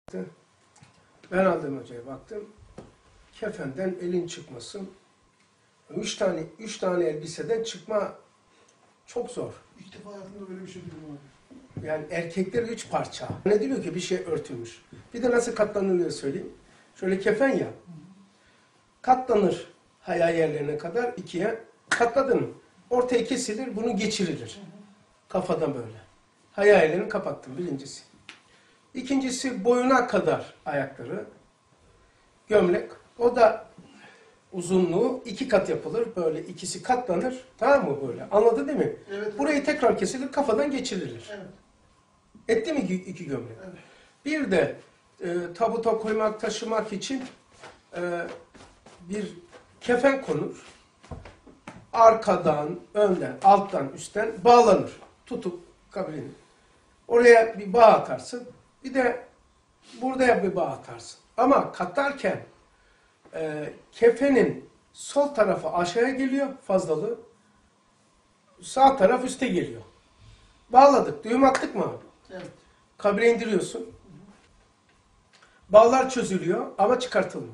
Ben Adem Hoca'ya baktım. Kefenden elin çıkmasın. Üç tane elbiseden çıkma çok zor. İlk defa hayatımda böyle bir şey duydum abi. Yani erkekler 3 parça. Ne diyor ki bir şey örtülmüş. Bir de nasıl katlanılıyor söyleyeyim. Şöyle kefen ya. Katlanır haya yerlerine kadar ikiye. Katladın mı? Ortaya kesilir, bunu geçirilir. Kafadan böyle. Haya yerlerini kapattım birincisi. İkincisi boyuna kadar ayakları. Gömlek. O da uzunluğu 2 kat yapılır. Böyle ikisi katlanır. Tamam mı böyle? Anladın değil mi? Evet. Burayı tekrar kesilir, kafadan geçirilir. Evet. Etti mi iki gömlek? Evet. Bir de tabuta koymak, taşımak için bir kefen konur. Arkadan, önden, alttan, üstten bağlanır. Tutup kabrini. Oraya bir bağ atarsın. Bir de buraya bir bağ atarsın. Ama katlarken kefenin sol tarafı aşağıya geliyor fazlalığı. Sağ taraf üste geliyor. Bağladık. Düğüm attık mı abi? Evet. Kabre indiriyorsun. Bağlar çözülüyor ama çıkartılmıyor.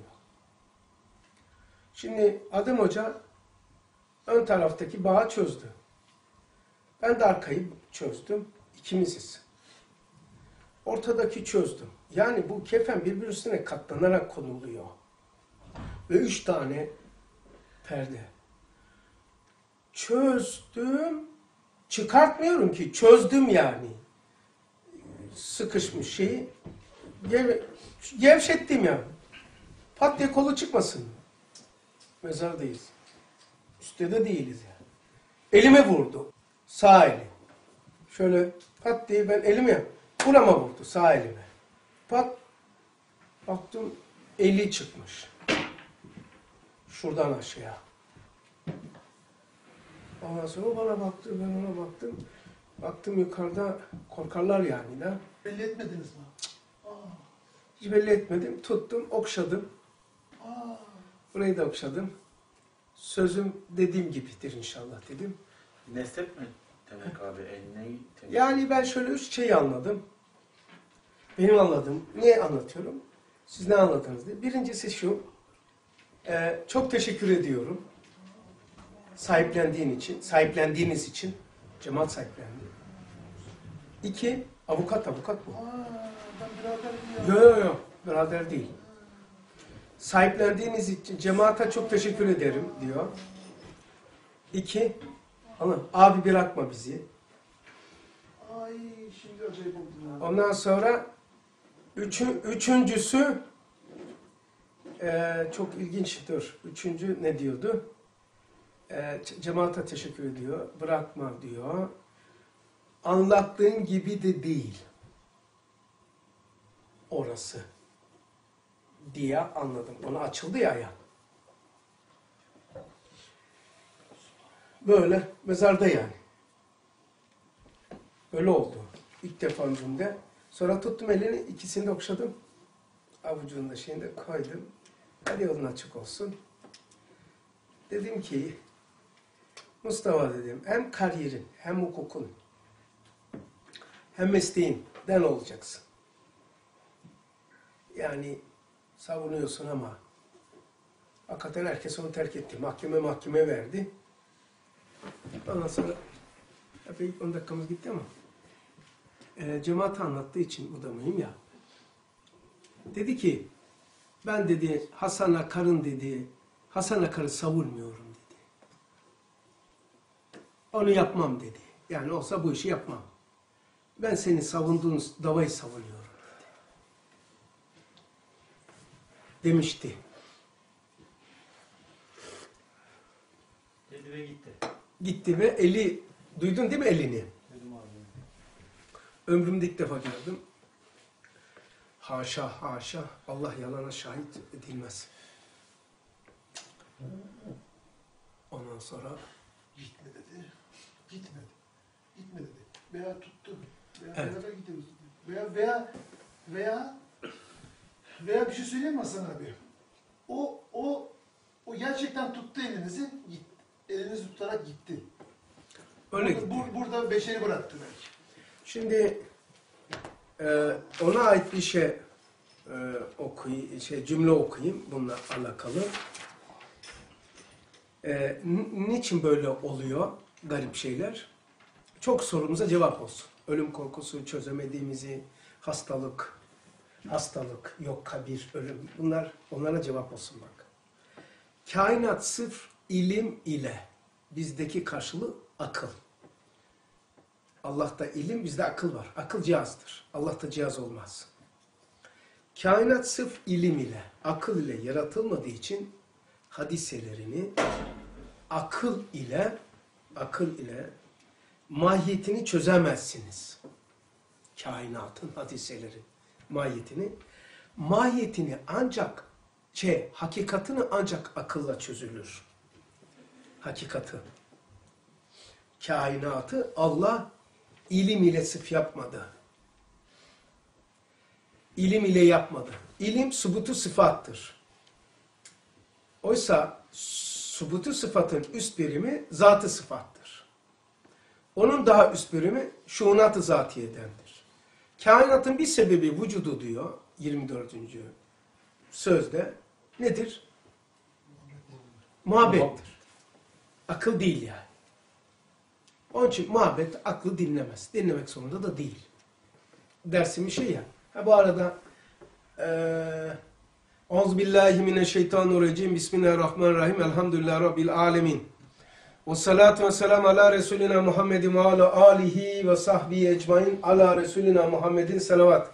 Şimdi Adem Hoca ön taraftaki bağı çözdü. Ben de arkayı çözdüm. İkimiziz. Ortadaki çözdüm. Yani bu kefen birbiri üstüne katlanarak konuluyor. Ve 3 tane perde. Çözdüm. Çıkartmıyorum ki. Çözdüm yani. Sıkışmış şeyi. Gevşettim ya. Pat diye kolu çıkmasın. Mezardayız. Üstte de değiliz yani. Elime vurdu. Sağ eli. Şöyle pat diye ben elime burama vurdu. Sağ elime. Pat. Baktım eli çıkmış. Şuradan aşağıya. Ondan sonra o bana baktı, ben ona baktım. Baktım yukarıda korkarlar yani de. Belli etmediniz mi? Aa. Hiç belli etmedim. Tuttum, okşadım. Aa. Burayı da okşadım. Sözüm dediğim gibidir inşallah dedim. Nesep mi demek abi? Neyi demek? Yani ben şöyle 3 şeyi anladım. Benim anladığım. Niye anlatıyorum? Siz ne anladınız diye. Birincisi şu. Çok teşekkür ediyorum. Sahiplendiğiniz için. Cemaat sahiplendi. 2. Avukat bu. Aa, ben biraderim ya. Yok. Birader değil. Sahiplendiğiniz için cemaate çok teşekkür ederim diyor. 2. Abi bırakma bizi. Ay şimdi acayip oldum ya. Ondan sonra üçüncüsü çok ilginçtir. Üçüncü ne diyordu? Cemaate teşekkür ediyor. Bırakma diyor. Anlattığın gibi de değil. Orası. Diye anladım. Ona açıldı ya ayağım. Böyle mezarda yani. Böyle oldu. İlk defa ömrümde. Sonra tuttum elini, ikisini de okşadım. Avucunun da şeyini de koydum. Hadi yolun açık olsun. Dedim ki, Mustafa dedim, hem kariyerin, hem hukukun, hem mesleğinden olacaksın. Yani savunuyorsun ama hakikaten herkes onu terk etti. Mahkeme verdi. Ondan sonra epey 10 dakikamız gitti ama cemaate anlattığı için bu da mühim ya. Dedi ki ben dedi Hasan Akar'ı savunmuyorum dedi. Onu yapmam dedi. Yani olsa bu işi yapmam. Ben senin savunduğun davayı savunuyorum dedi. Demişti. Dedi ve gitti. Gitti ve eli, duydun değil mi elini? Dedim abi. Ömrümde ilk defa gördüm. Haşa. Allah yalana şahit edilmez. Ondan sonra Gitme dedi. Gitmedi. Gitme dedi. Veya tuttu. Veya Evet. beraber gidiyoruz dedi. Veya bir şey söyleyeyim mi Hasan abi? O gerçekten tuttu elinizi. Elinizi tutarak gitti. öyle gitti. Burada beşeri bıraktı belki. Şimdi ona ait bir şey cümle okuyayım bununla alakalı. Niçin böyle oluyor garip şeyler? Çok sorumuza cevap olsun. Ölüm korkusu, çözemediğimizi, hastalık, yok kabir, ölüm. Onlara cevap olsun bak. Kainat sırf ilim ile, bizdeki karşılığı akıl. Allah'ta ilim, bizde akıl var. Akıl cihazdır. Allah'ta cihaz olmaz. Kainat sırf ilim ile, akıl ile yaratılmadığı için hadiselerini akıl ile mahiyetini çözemezsiniz. Kainatın hadiseleri mahiyetini ancak hakikatini ancak akılla çözülür. Hakikati. Kainatı Allah ilim ile sırf yapmadı. İlim ile yapmadı. İlim subutu sıfattır. Oysa subutu sıfatın üst birimi zat-ı sıfattır. Onun daha üst birimi şuunat-ı zatiyedendir. Kainatın bir sebebi vücudu diyor 24. sözde. Nedir? Muhabbettir. Akıl değil yani. Onun için muhabbet aklı dinlemez. Dinlemek zorunda da değil. Dersim bir şey ya. Bu arada Euzubillahimineşşeytanirracim. Bismillahirrahmanirrahim. Elhamdülillahi Rabbil alemin. Ve salatu ve selam ala Resulina Muhammedin ve ala alihi ve sahbihi ecmain ala Resulina Muhammedin selavat.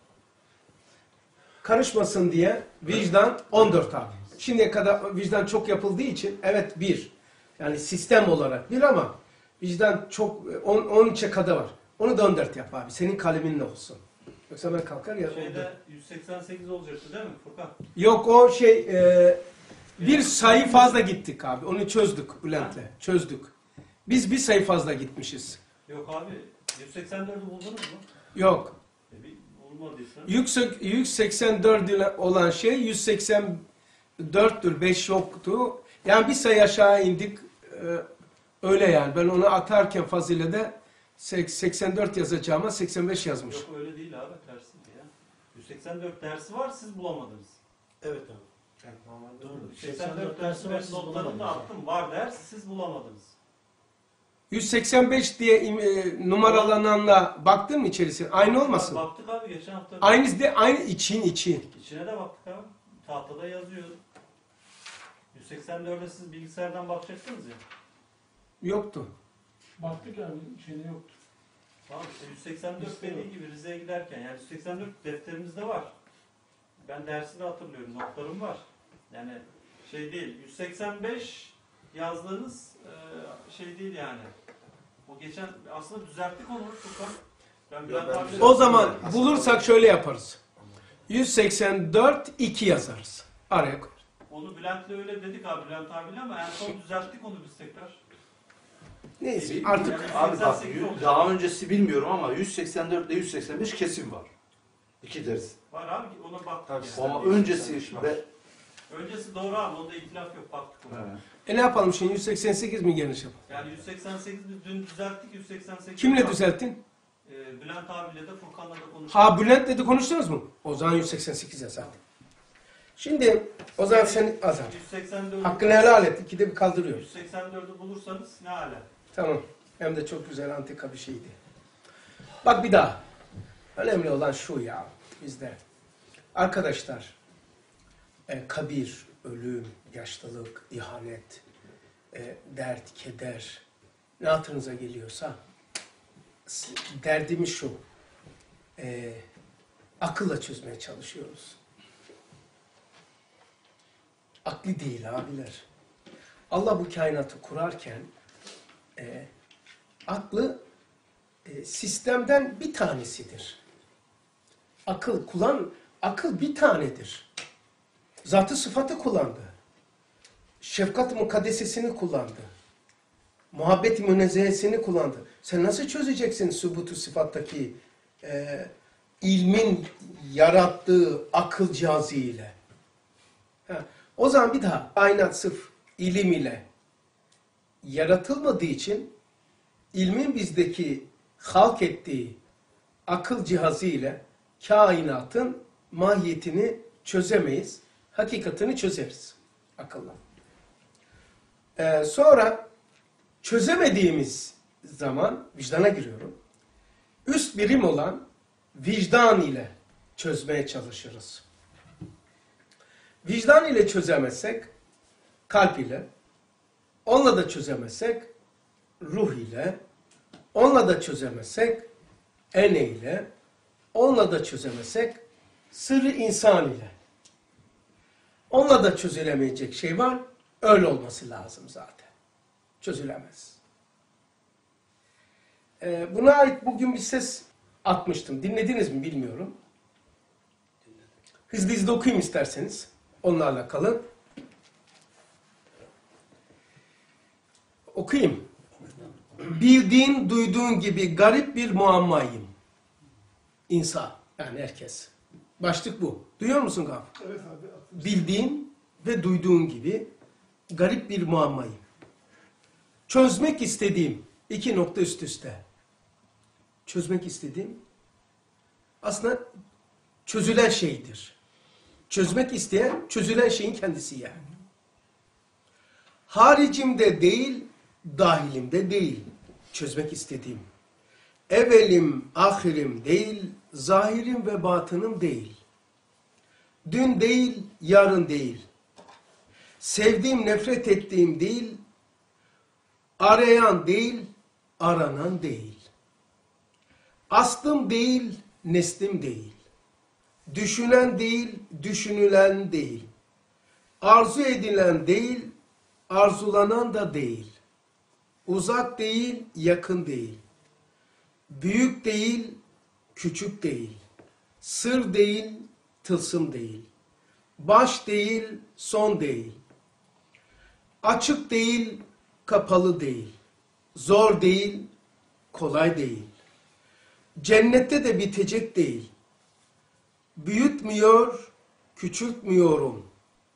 Karışmasın diye vicdan 14 abi. Şimdiye kadar vicdan çok yapıldığı için evet bir. Yani sistem olarak bir ama vicdan çok 13'e kadar var. Onu da 14 yap abi. Senin kaleminle olsun. Yoksa ben kalkar ya. Şeyde 188 olacaktı değil mi Furkan? Yok o bir sayı fazla gittik abi. Onu çözdük Bülent'le. Çözdük. Biz bir sayı fazla gitmişiz. Yok abi. 184'ü buldunuz mu? Yok. Bulmadıysa. 184 olan şey 184'tür. 5 yoktu. Yani bir sayı aşağı indik. Öyle yani. Ben onu atarken Fazile'de 84 yazacağıma 85 yazmış. Yok öyle değil abi. Tersiydi ya. 184 dersi var siz bulamadınız. Evet abi. Yani normalde Doğru. öyle. 184 dersi ben notlarını da attım. Var ders siz bulamadınız. 185 diye numaralananla baktın mı içerisine? Aynı olmasın? Baktık abi geçen hafta. Aynı için. İçine de baktık abi. Tahtada yazıyor. 184'e siz bilgisayardan bakacaktınız ya. Yoktu. Baktık yani şeyde yoktu. Tamam işte 184 dediği gibi Rize'ye giderken yani 184 defterimizde var. Ben dersini hatırlıyorum. Notlarım var. Yani şey değil. 185 yazdığınız şey değil yani. O geçen aslında düzelttik onu Furkan. Ben Bülent abiyle... O zaman bulursak şöyle yaparız. 184 2 yazarız. Araya koy. Onu Bülent'le öyle dedik abi Bülent abiyle ama en son düzelttik onu biz tekrar. Neyse artık Yani Abi bak 188 olacak. daha öncesi bilmiyorum ama 184 ile 185 kesin var. İki ders. Var abi ona baktık. Tabii. Yani. Ama öncesi ve Öncesi doğru abi onda ihtilaf yok baktık ona. ne yapalım şimdi 188 mi geniş yapalım? Yani 188 biz dün düzelttik 188. Kimle düzelttin? Bülent abiyle de Furkan'la da konuştuk. Ha Bülent'le de konuştunuz mu? O zaman 188 yazar. Şimdi o zaman sen azar. 184'ü Hakkını helal et. İkide bir kaldırıyor. 184'ü bulursanız ne ala. Tamam. Hem de çok güzel antika bir şeydi. Bak bir daha. Önemli olan şu ya bizde. Arkadaşlar kabir, ölüm, yaşlılık, ihanet, dert, keder ne hatırınıza geliyorsa derdimiz şu. Akılla çözmeye çalışıyoruz. Akli değil abiler. Allah bu kainatı kurarken aklı sistemden bir tanesidir. Akıl bir tanedir. Zat-ı sıfatı kullandı. Şefkat-ı mukaddesesini kullandı. Muhabbet-i münezzehesini kullandı. Sen nasıl çözeceksin subutu sıfattaki ilmin yarattığı akıl cihazı ile? O zaman bir daha kainat sırf ilim ile yaratılmadığı için ilmin bizdeki halk ettiği akıl cihazı ile kainatın mahiyetini çözemeyiz. Hakikatini çözeriz akılla. Sonra çözemediğimiz zaman vicdana giriyorum. Üst birim olan vicdan ile çözmeye çalışırız. Vicdan ile çözemezsek kalp ile, onunla da çözemezsek ruh ile, onunla da çözemezsek ene ile, onunla da çözemezsek sırrı insan ile. Onunla da çözülemeyecek şey var. Öyle olması lazım zaten. Çözülemez. Buna ait bugün bir ses atmıştım. Dinlediniz mi bilmiyorum. Hızlı hızlı okuyayım isterseniz. Onunla alakalı. Okuyayım. Bildiğin, duyduğun gibi garip bir muammayım. İnsan, yani herkes. Başlık bu. Duyuyor musun Gafur? Evet abi. Bildiğin ve duyduğun gibi garip bir muammayım. Çözmek istediğim, 2 nokta üst üste. Çözmek istediğim aslında çözülen şeydir. Çözmek isteyen çözülen şeyin kendisi yani. Haricimde değil, dahilimde değil. Çözmek istediğim. Evelim, ahirim değil, zahirim ve batınım değil. Dün değil, yarın değil. Sevdiğim, nefret ettiğim değil, arayan değil, aranan değil. Aslım değil, neslim değil. Düşünen değil, düşünülen değil. Arzu edilen değil, arzulanan da değil. Uzak değil, yakın değil. Büyük değil, küçük değil. Sır değil, tılsım değil. Baş değil, son değil. Açık değil, kapalı değil. Zor değil, kolay değil. Cennette de bitecek değil. Büyütmüyor, küçültmüyorum.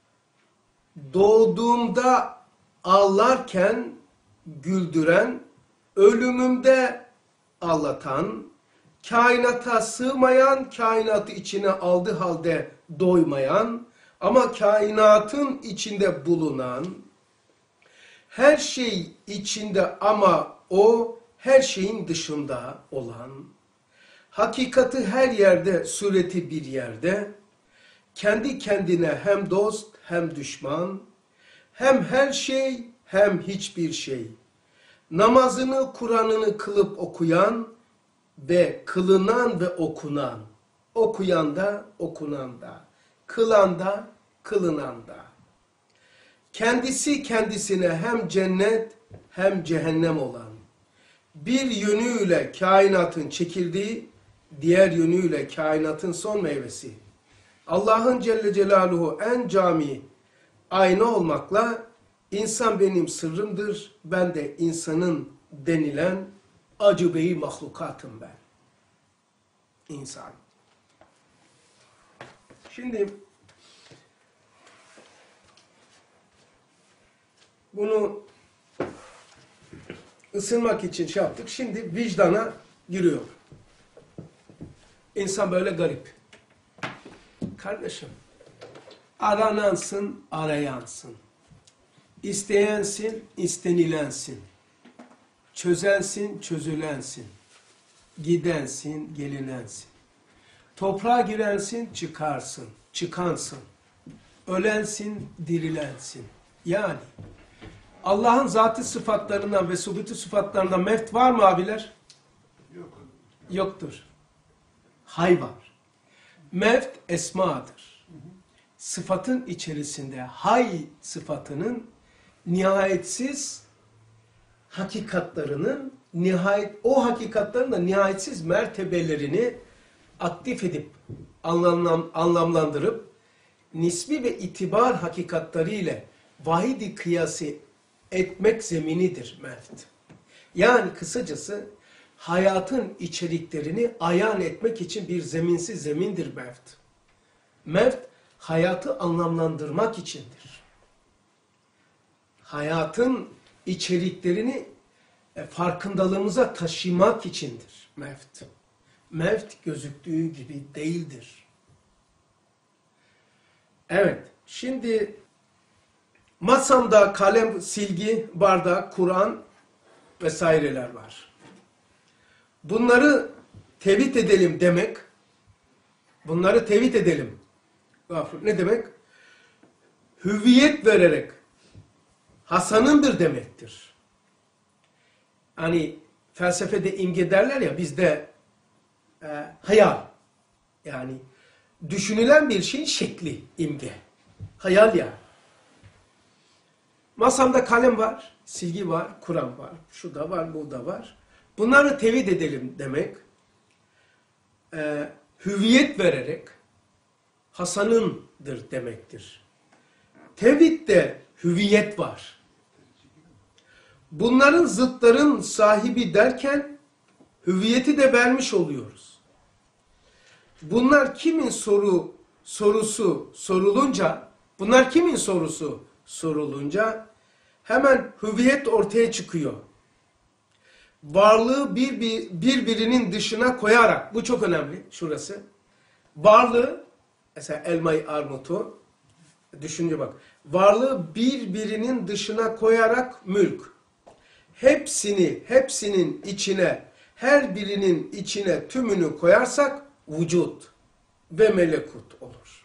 Doğduğumda ağlarken güldüren, ölümümde ağlatan, kainata sığmayan, kainatı içine aldığı halde doymayan, ama kainatın içinde bulunan, her şey içinde ama o her şeyin dışında olan, hakikati her yerde, sureti bir yerde, kendi kendine hem dost hem düşman, hem her şey hem hiçbir şey, namazını, Kur'an'ını kılıp okuyan ve kılınan ve okunan, okuyan da, okunan da, kılan da, kılınan da. Kendisi kendisine hem cennet hem cehennem olan, bir yönüyle kainatın çekildiği, diğer yönüyle kainatın son meyvesi. Allah'ın Celle Celaluhu en cami ayna olmakla, insan benim sırrımdır, ben de insanın denilen acıbeyi mahlukatım ben. İnsan. Şimdi bunu ısınmak için şey yaptık. Şimdi vicdana giriyor. İnsan böyle garip. Kardeşim, aranansın, arayansın. İsteyensin, istenilensin. Çözensin, çözülensin. Gidensin, gelinensin. Toprağa girensin, çıkarsın, çıkansın. Ölensin, dirilensin. Yani Allah'ın zatı sıfatlarından ve subutu sıfatlarından mevt var mı abiler? Yok. Yoktur. Hay var. Mevt esmadır. Sıfatın içerisinde hay sıfatının nihayetsiz hakikatlarının o hakikatların da nihayetsiz mertebelerini aktif edip anlamlandırıp nisbi ve itibar hakikatleriyle vahidi kıyası etmek zeminidir mevt. Yani kısacası hayatın içeriklerini ayan etmek için bir zeminsiz zemindir mevt. Mevt hayatı anlamlandırmak içindir. Hayatın içeriklerini farkındalığımıza taşımak içindir mevt. Mevt gözüktüğü gibi değildir. Evet. Şimdi masamda kalem, silgi, bardak, Kur'an vesaireler var. Bunları tevhid edelim demek, bunları tevhid edelim. Ne demek? Hüviyet vererek Hasan'ındır demektir. Hani felsefede imge derler ya, bizde hayal. Yani düşünülen bir şeyin şekli, imge. Hayal yani. Masamda kalem var, silgi var, Kur'an var, şu da var, bu da var. Bunları tevhid edelim demek, hüviyet vererek Hasan'ındır demektir. Tevhidde hüviyet var. Bunların zıtların sahibi derken hüviyeti de vermiş oluyoruz. Bunlar kimin sorusu sorulunca hemen hüviyet ortaya çıkıyor. Varlığı birbirinin dışına koyarak, bu çok önemli şurası. Varlığı, mesela elmayı, armutu, düşünce bak. Varlığı birbirinin dışına koyarak mülk. Hepsinin içine, her birinin içine tümünü koyarsak vücut ve melekut olur.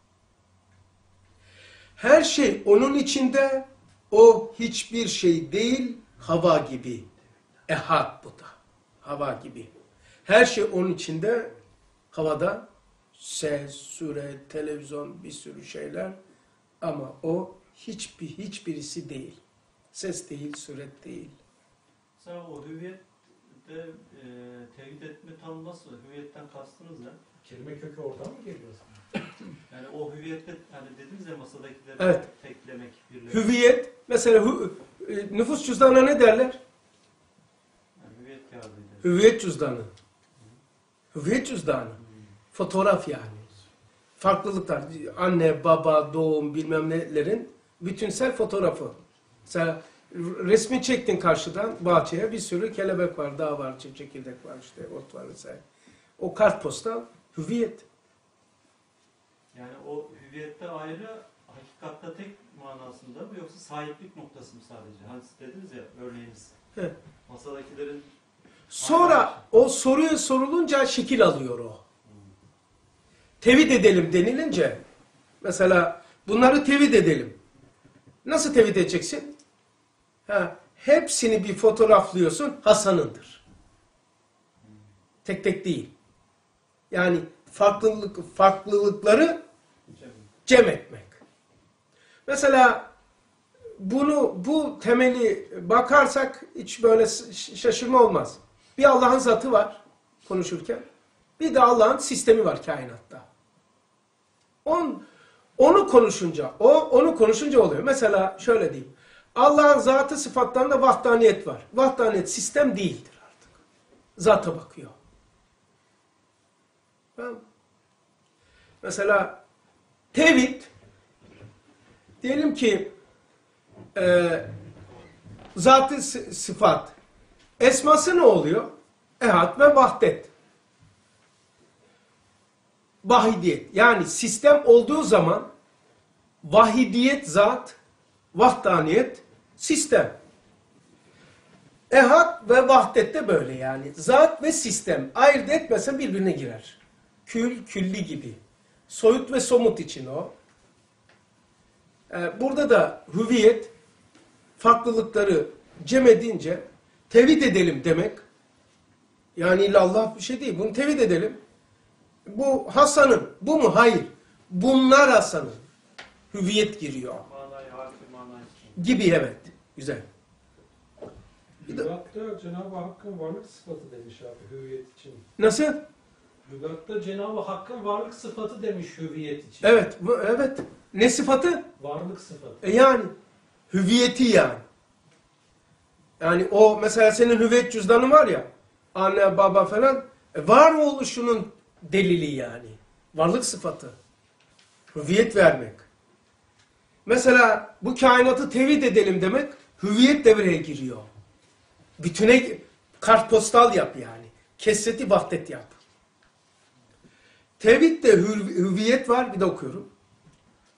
Her şey onun içinde, o hiçbir şey değil, hava gibi. Ehad bu da. Hava gibi. Her şey onun içinde, havada ses, suret, televizyon, bir sürü şeyler ama o hiçbirisi değil. Ses değil, suret değil. Mesela o hüviyette tevhid etme tam nasıl? Hüviyetten kastınız ne? Kelime kökü oradan mı geliyor sana? Yani o hüviyette hani dediniz ya masadakileri Evet. teklemek, birlemek. Hüviyet, mesela nüfus cüzdanına ne derler? Yani hüviyet kağıdıydı. Hüviyet cüzdanı. Hüviyet cüzdanı. Fotoğraf yani. Farklılıklar. Anne, baba, doğum bilmem nelerin bütünsel fotoğrafı. Mesela resmi çektin karşıdan bahçeye, bir sürü kelebek var, dağ var, çekirdek var, işte ot var vesaire. O kartpostal hüviyet. Yani o hüviyette ayrı, hakikatta tek manasında mı yoksa sahiplik noktası mı sadece? Hani siz dediniz ya örneğiniz. Evet. Masadakilerin Sonra o soruya sorulunca şekil alıyor o. Tevhid edelim denilince, mesela bunları tevhid edelim. Nasıl tevhid edeceksin? Hepsini bir fotoğraflıyorsun, Hasan'ındır. Tek tek değil. Yani farklılıkları cem etmek. Mesela bu temeli bakarsak hiç böyle şaşırma olmaz. Bir Allah'ın zatı var konuşurken. Bir de Allah'ın sistemi var kainatta. Onu konuşunca oluyor. Mesela şöyle diyeyim. Allah'ın zatı sıfatlarında vahdaniyet var. Vahdaniyet sistem değildir artık. Zata bakıyor. Tamam. Mesela tevhid, diyelim ki zat-ı sıfat. Esması ne oluyor? Ehad ve vahdet. Vahidiyet. Yani sistem olduğu zaman vahidiyet zat, vahdaniyet sistem. Ehad ve vahdet de böyle yani. Zat ve sistem. Ayırt etmesen birbirine girer. Külli gibi. Soyut ve somut için o. Burada da hüviyet, farklılıkları cem edince tevhid edelim demek. Yani illallah bir şey değil. Bunu tevhid edelim. Bu Hasan'ın. Bu mu? Hayır. Bunlar Hasan'ın. Hüviyet giriyor. manayı, harfi manayı. Gibi evet. Güzel. Lügatta Cenab-ı Hakk'ın varlık sıfatı demiş abi hüviyet için. Nasıl? Lügatta Cenab-ı Hakk'ın varlık sıfatı demiş hüviyet için. Evet. Evet. Ne sıfatı? Varlık sıfatı. Yani. Hüviyeti yani. Yani o mesela senin hüviyet cüzdanın var ya. Anne, baba falan. Var oluşunun delili yani. Varlık sıfatı. Hüviyet vermek. Mesela bu kainatı tevhid edelim demek, hüviyet devreye giriyor. Bütüne kartpostal yap yani. Kesreti vahdet yap. Tevhidde hüviyet var, bir de okuyorum.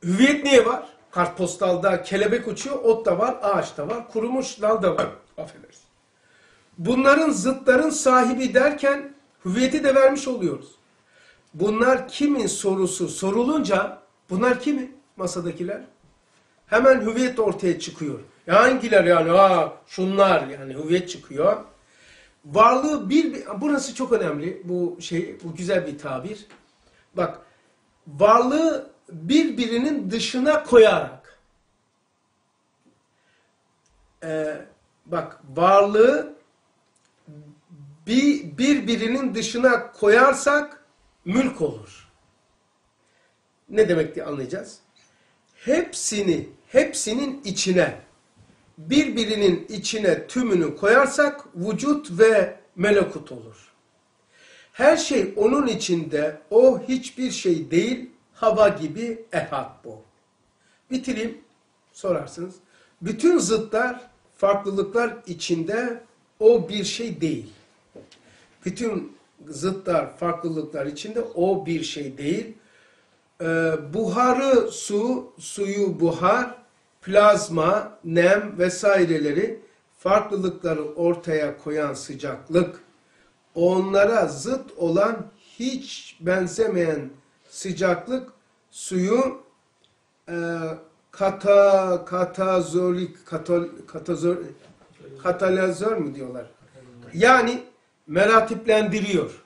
Hüviyet niye var? Kartpostalda kelebek uçuyor, ot da var, ağaç da var, kurumuş dal da var. Affedersin. Bunların zıtların sahibi derken hüviyeti de vermiş oluyoruz. Bunlar kimin sorusu sorulunca, bunlar kimin masadakiler? Hemen hüviyet ortaya çıkıyor. Ya hangiler yani? Şunlar yani hüviyet çıkıyor. Varlığı burası çok önemli. Bu güzel bir tabir. Bak, varlığı birbirinin dışına koyarak. Bak, varlığı birbirinin dışına koyarsak mülk olur. Ne demek diye anlayacağız. Hepsinin içine, birbirinin içine tümünü koyarsak vücut ve melekut olur. Her şey onun içinde, o hiçbir şey değil, hava gibi ehad bu. Bitireyim, sorarsınız. Bütün zıtlar, farklılıklar içinde o bir şey değil. Bütün zıtlar, farklılıklar içinde o bir şey değil. Buharı suyu buhar, plazma, nem vesaireleri farklılıkları ortaya koyan sıcaklık, onlara zıt olan hiç sıcaklık suyu katalizör mü diyorlar? Yani meratiplendiriyor.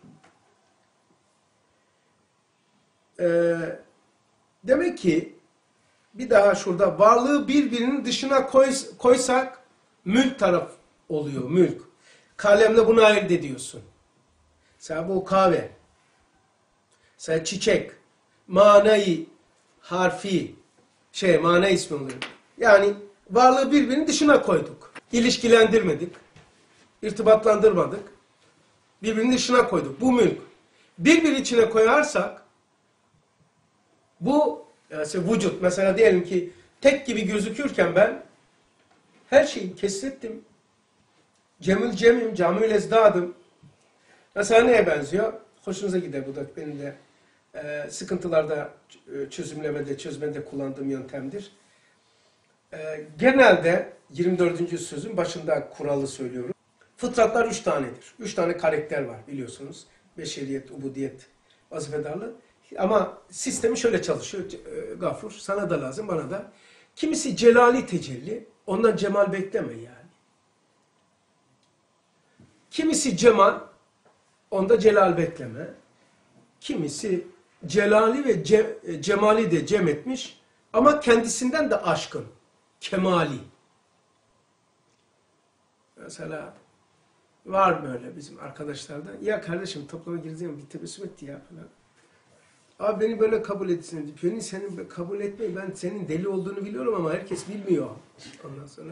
Demek ki bir daha şurada varlığı birbirinin dışına koysak mülk taraf oluyor, mülk. Kalemle bunu ayırt ediyorsun. Mesela bu kahve. Mesela çiçek. Manayı, harfi, mana ismi oluyor. Yani varlığı birbirinin dışına koyduk. İlişkilendirmedik. İrtibatlandırmadık. Birbirinin dışına koyduk. Bu mülk. Birbiri içine koyarsak bu vücut. Mesela diyelim ki tek gibi gözükürken ben her şeyi kesrettim. Camül ezdadım. Mesela neye benziyor? Hoşunuza gider bu da benim de sıkıntılarda çözmede kullandığım yöntemdir. Genelde 24. sözün başında kuralı söylüyorum. Fıtratlar 3 tanedir. 3 tane karakter var biliyorsunuz. Beşeriyet, ubudiyet, vazifedarlık. Ama sistemi şöyle çalışıyor. Gafur, sana da lazım, bana da. Kimisi celali tecelli, ondan cemal bekleme yani. Kimisi cemal, onda celal bekleme. Kimisi celali ve cemali de cem etmiş ama kendisinden de aşkın, kemali. Mesela var böyle bizim arkadaşlardan. Ya kardeşim toplama gireceğim bir tebessüm etti ya falan. Abi beni böyle kabul etsin. Beni senin kabul etmeyi, ben senin deli olduğunu biliyorum ama herkes bilmiyor. Ondan sonra.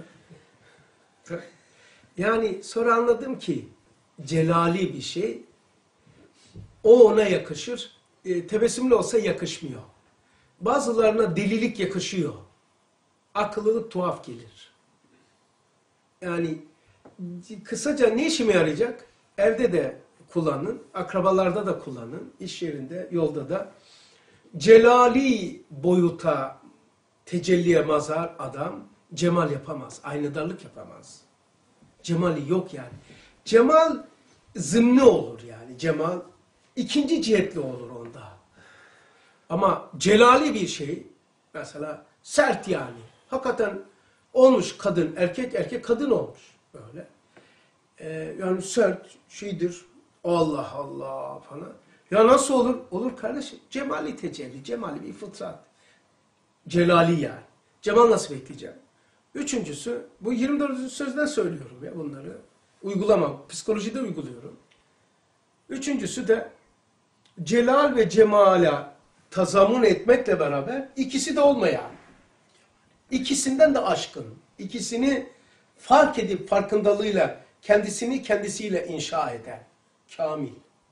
Yani sonra anladım ki celali bir şey. O ona yakışır. Tebessümlü olsa yakışmıyor. Bazılarına delilik yakışıyor. Akıllılık tuhaf gelir. Yani kısaca ne işime yarayacak? Evde de kullanın, akrabalarda da kullanın, iş yerinde, yolda da. Celali boyuta tecelliye mazhar adam cemal yapamaz, aynadarlık yapamaz. Cemali yok yani. Cemal zımni olur yani. Cemal ikinci cihetli olur onda. Ama celali bir şey, mesela sert yani. Hakikaten olmuş kadın, erkek kadın olmuş böyle. Yani sert şeydir. Allah Allah falan. Ya nasıl olur? Olur kardeşim. Cemali tecelli, cemali bir fıtrat. Celali yani. Cemal nasıl bekleyeceğim? Üçüncüsü, bu 24. sözden söylüyorum ya bunları. Uygulama, psikolojide uyguluyorum. Üçüncüsü de celal ve cemala tazamun etmekle beraber ikisi de olmayan, ikisinden de aşkın, ikisini fark edip farkındalığıyla kendisini kendisiyle inşa eden, kamil.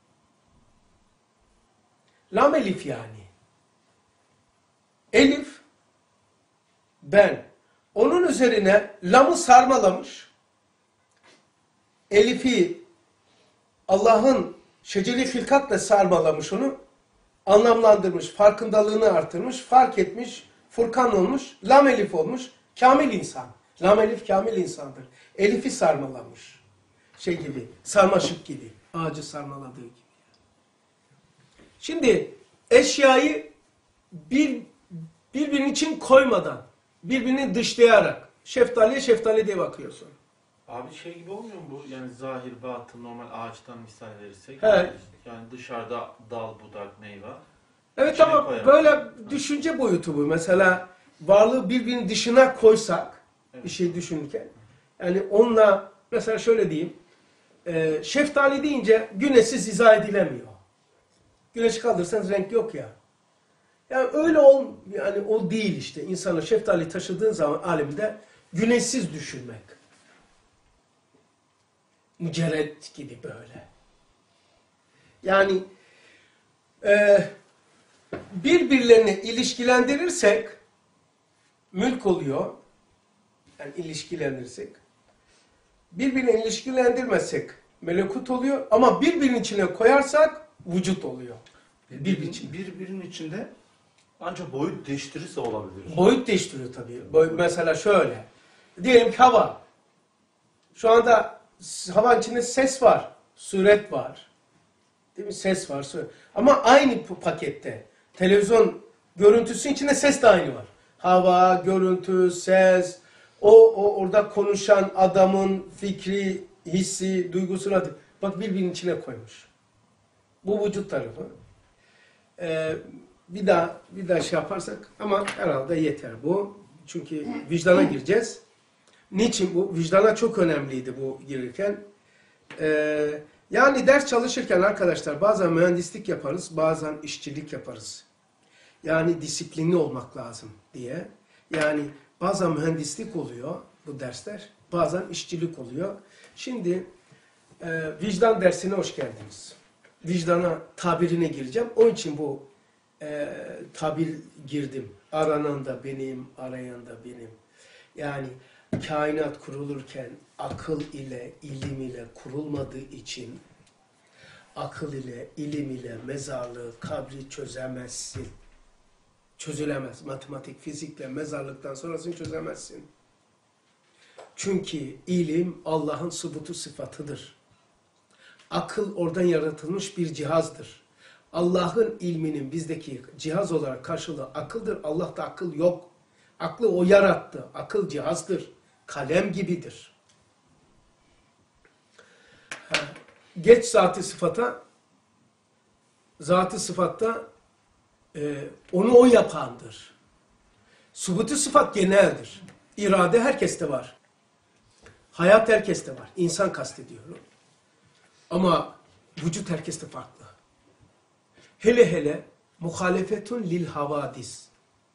Lam elif yani. Elif, ben. Onun üzerine lamı sarmalamış, elifi Allah'ın şeceri hilkatla sarmalamış onu, anlamlandırmış, farkındalığını artırmış, fark etmiş, Furkan olmuş, lam elif olmuş, kamil insan. Lam elif kamil insandır. Elifi sarmalamış. Şey gibi, sarmaşık gibi. Ağacı sarmaladığı gibi. Şimdi eşyayı birbirinin için koymadan, birbirini dışlayarak, şeftaliye şeftali diye bakıyorsun. Abi şey gibi olmuyor mu bu? Yani zahir, batın, normal ağaçtan misal verirsek. Evet. Yani dışarıda dal, budak, meyve. Evet İçine ama koyarak. böyle düşünce boyutu bu. Mesela varlığı birbirinin dışına koysak, Evet. bir şey düşünürken, yani onunla, mesela şöyle diyeyim, şeftali deyince güneşsiz izah edilemiyor. Güneşi kaldırsanız renk yok ya. Yani öyle yani o değil işte. İnsanı şeftali taşıdığın zaman alemde güneşsiz düşünmek. Mücerret gibi böyle. Yani birbirlerini ilişkilendirirsek mülk oluyor. Yani ilişkilendirirsek. Birbirini ilişkilendirmezsek melekut oluyor. Ama birbirinin içine koyarsak vücut oluyor. Birbirinin içinde ancak boyut değiştirirse olabilir. Boyut değiştiriyor tabii. Mesela şöyle. Diyelim ki hava. Şu anda havanın içinde ses var. Suret var. Değil mi? Ses var. Suret. Ama aynı pakette. Televizyon görüntüsünün içinde ses de aynı var. Hava, görüntü, ses. Orada konuşan adamın fikri, hissi, duygusunu bak birbirinin içine koymuş. Bu vücut tarafı. Bir daha şey yaparsak ama herhalde yeter bu. Çünkü vicdana gireceğiz. Niçin bu? Vicdana çok önemliydi bu girirken. Yani ders çalışırken arkadaşlar bazen mühendislik yaparız, bazen işçilik yaparız. Yani disiplinli olmak lazım diye. Yani bazen mühendislik oluyor bu dersler, bazen işçilik oluyor. Şimdi vicdan dersine hoş geldiniz. Vicdana tabirine gireceğim. Onun için bu tabir girdim. Aranan da benim, arayan da benim. Yani kainat kurulurken akıl ile, ilim ile kurulmadığı için akıl ile, ilim ile mezarlığı, kabri çözemezsin. Çözülemez. Matematik, fizikle mezarlıktan sonrasını çözemezsin. Çünkü ilim Allah'ın subutu sıfatıdır. Akıl oradan yaratılmış bir cihazdır. Allah'ın ilminin bizdeki cihaz olarak karşılığı akıldır. Allah'ta akıl yok. Aklı o yarattı. Akıl cihazdır. Kalem gibidir. Geç zat-ı sıfata, zat-ı sıfatta onu o yapandır. Subutu sıfat geneldir. İrade herkeste var. Hayat herkeste var. İnsan kastediyorum. Ama vücut herkeste farklı. Hele hele muhalefetun lil havadis.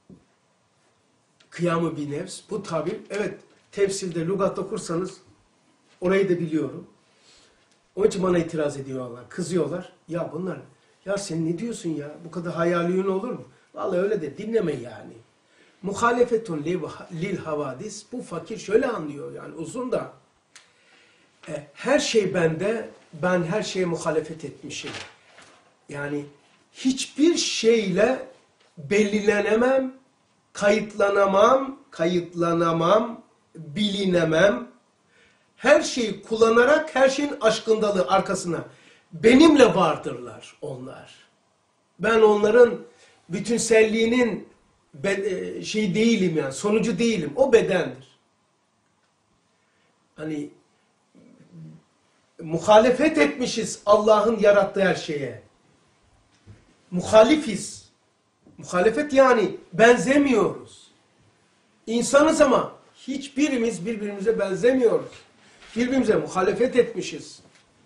Kıyamı bir nefs. Bu tabir, evet tefsirde, lügatta okursanız orayı da biliyorum. Onun için bana itiraz ediyorlar, kızıyorlar. Ya bunlar, ya sen ne diyorsun ya? Bu kadar hayaliyun olur mu? Vallahi öyle de dinleme yani. Muhalefetun lil havadis. Bu fakir şöyle anlıyor yani uzun da. Her şey bende, ben her şeye muhalefet etmişim. Yani hiçbir şeyle belirlenemem, kayıtlanamam, bilinemem. Her şeyi kullanarak her şeyin aşkındalığı arkasına. Benimle vardırlar onlar. Ben onların bütünselliğinin şey değilim yani, sonucu değilim. O bedendir. Hani muhalefet etmişiz Allah'ın yarattığı her şeye. Muhalifiz. Muhalefet yani benzemiyoruz. İnsanız ama hiçbirimiz birbirimize benzemiyoruz. Birbirimize muhalefet etmişiz.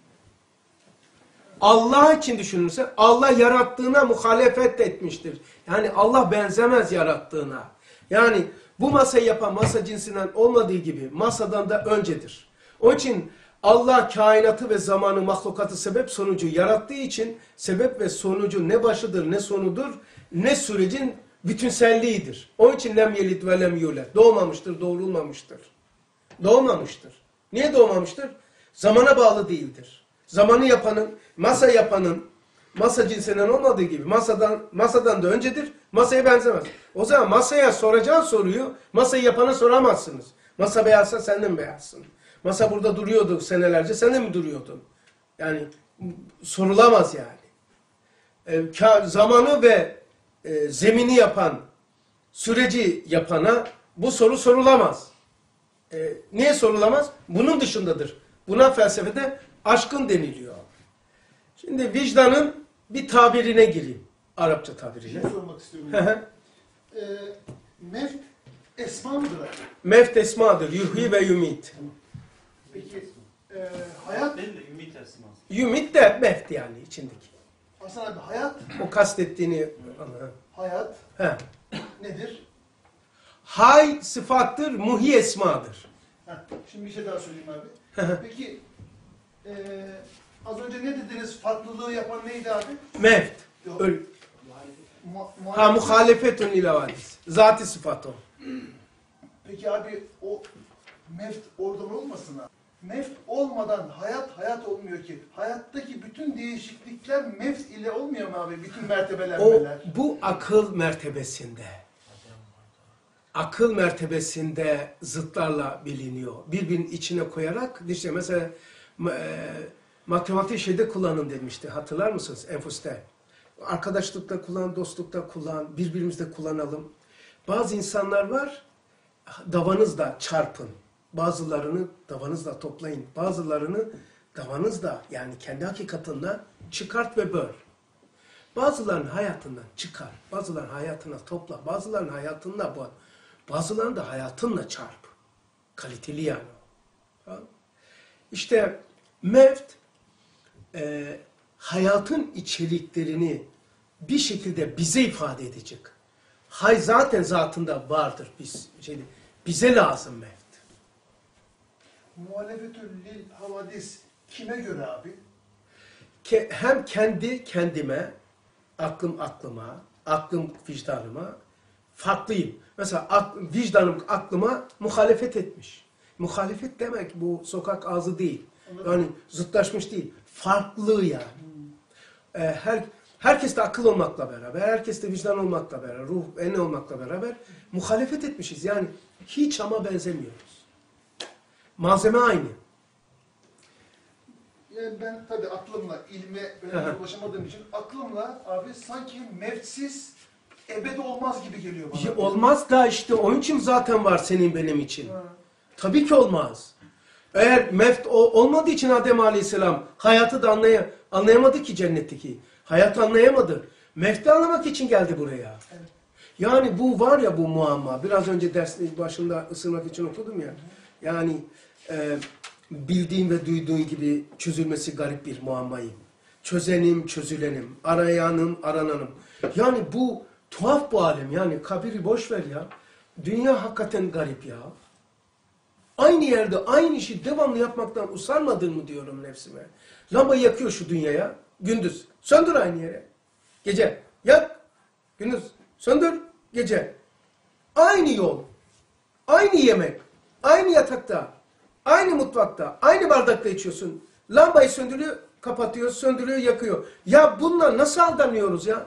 Allah için düşünürse Allah yarattığına muhalefet etmiştir. Yani Allah benzemez yarattığına. Yani bu masayı yapan masa cinsinden olmadığı gibi masadan da öncedir. Onun için Allah kainatı ve zamanı, mahlukatı sebep sonucu yarattığı için sebep ve sonucu ne başıdır ne sonudur ne sürecin bütünselliğidir. Onun için lem yelid ve lem yulet. Doğmamıştır, doğrulmamıştır. Doğmamıştır. Niye doğmamıştır? Zamana bağlı değildir. Zamanı yapanın, masa yapanın, masa cinsinden olmadığı gibi masadan da öncedir. Masaya benzemez. O zaman masaya soracağın soruyu masayı yapana soramazsınız. Masa beyazsa sen de mi beyazsın? Masa burada duruyordu senelerce, sen de mi duruyordun? Yani sorulamaz yani. Zamanı ve zemini yapan, süreci yapana bu soru sorulamaz. Niye sorulamaz? Bunun dışındadır. Buna felsefede aşkın deniliyor. Şimdi vicdanın bir tabirine gireyim. Arapça Bir tabirine. şey sormak istiyorum. Mevt esma mıdır abi? Mevt esmadır. Yuhyi ve yumit. Peki hayat, Değil de ümit esması. Yumit de mevt yani içindeki. Hasan abi hayat, O kastettiğini anla. hayat He. nedir? Hay sıfattır, muhi esmadır. Heh, şimdi bir şey daha söyleyeyim abi. Peki az önce ne dediniz? Farklılığı yapan neydi abi? Mevt. Yok. Ha muhalefetun ilavadis. Zati sıfat o. Peki abi o mevt oradan olmasın abi. Mevt olmadan hayat olmuyor ki. Hayattaki bütün değişiklikler mevt ile olmuyor mu abi? Bütün O mertebelenmeler. bu akıl mertebesinde. Akıl mertebesinde zıtlarla biliniyor. Birbirinin içine koyarak işte mesela matematik şeyde kullanın demişti. Hatırlar mısınız? Enfuste. Arkadaşlıkta kullan, dostlukta kullan, birbirimizde kullanalım. Bazı insanlar var, davanızla çarpın. Bazılarını davanızla toplayın. Bazılarını davanızla yani kendi hakikatinden çıkart ve böl. Bazılarının hayatından çıkar. Bazılarının hayatına topla. Bazılarının hayatınla böl. Bazılarını da hayatınla çarp. Kaliteli yani. İşte mevt hayatın içeriklerini bir şekilde bize ifade edecek. Hay zaten zatında vardır. Bize lazım mevt. Muhalefetül lil havadis kime göre abi? Hem kendi kendime, aklım aklıma, aklım vicdanıma farklıyım. Mesela vicdanım aklıma muhalefet etmiş. Muhalefet demek bu sokak ağzı değil. Yani zıtlaşmış değil. Farklı yani. Herkes de akıl olmakla beraber, herkes de vicdan olmakla beraber, ruh, ene olmakla beraber muhalefet etmişiz. Yani hiç ama benzemiyoruz. Malzeme aynı. Yani ben tabii aklımla, ilme önemli ulaşamadığım için aklımla abi sanki mevtsiz ebed olmaz gibi geliyor bana. Olmaz da işte onun için zaten var senin benim için. Ha. Tabii ki olmaz. Eğer mevt olmadığı için Adem Aleyhisselam hayatı da anlayamadı ki cennetteki. Hayatı anlayamadı. Mevti anlamak için geldi buraya. Evet. Yani bu var ya bu muamma. Biraz önce dersin başında ısırmak için okudum ya. Yani bildiğin ve duyduğun gibi çözülmesi garip bir muammayı. Çözenim, çözülenim. Arayanım, arananım. Yani bu tuhaf bu alem. Yani kabiri boş ver ya. Dünya hakikaten garip ya. Aynı yerde aynı işi devamlı yapmaktan usanmadın mı diyorum nefsime. Lambayı yakıyor şu dünyaya. Gündüz. Söndür aynı yere. Gece. Yak. Gündüz. Söndür. Gece. Aynı yol. Aynı yemek. Aynı yatakta. Aynı mutfakta. Aynı bardakta içiyorsun. Lambayı söndürüyor, kapatıyor, söndürüyor, yakıyor. Ya bununla nasıl aldanıyoruz ya?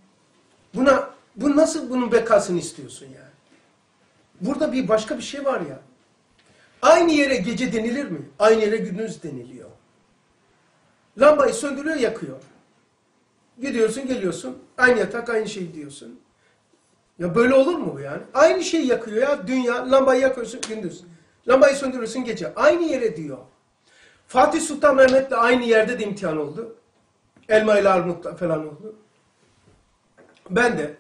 Bu nasıl bunun bekasını istiyorsun yani? Burada başka bir şey var ya. Aynı yere gece denilir mi? Aynı yere gündüz deniliyor. Lambayı söndürüyor, yakıyor. Gidiyorsun, geliyorsun. Aynı yatak, aynı şey diyorsun. Ya böyle olur mu bu yani? Aynı şeyi yakıyor ya. Dünya, lambayı yakıyorsun gündüz. Lambayı söndürüyorsun gece. Aynı yere diyor. Fatih Sultan Mehmet'le aynı yerde de imtihan oldu. Elma ile armutla falan oldu. Ben de.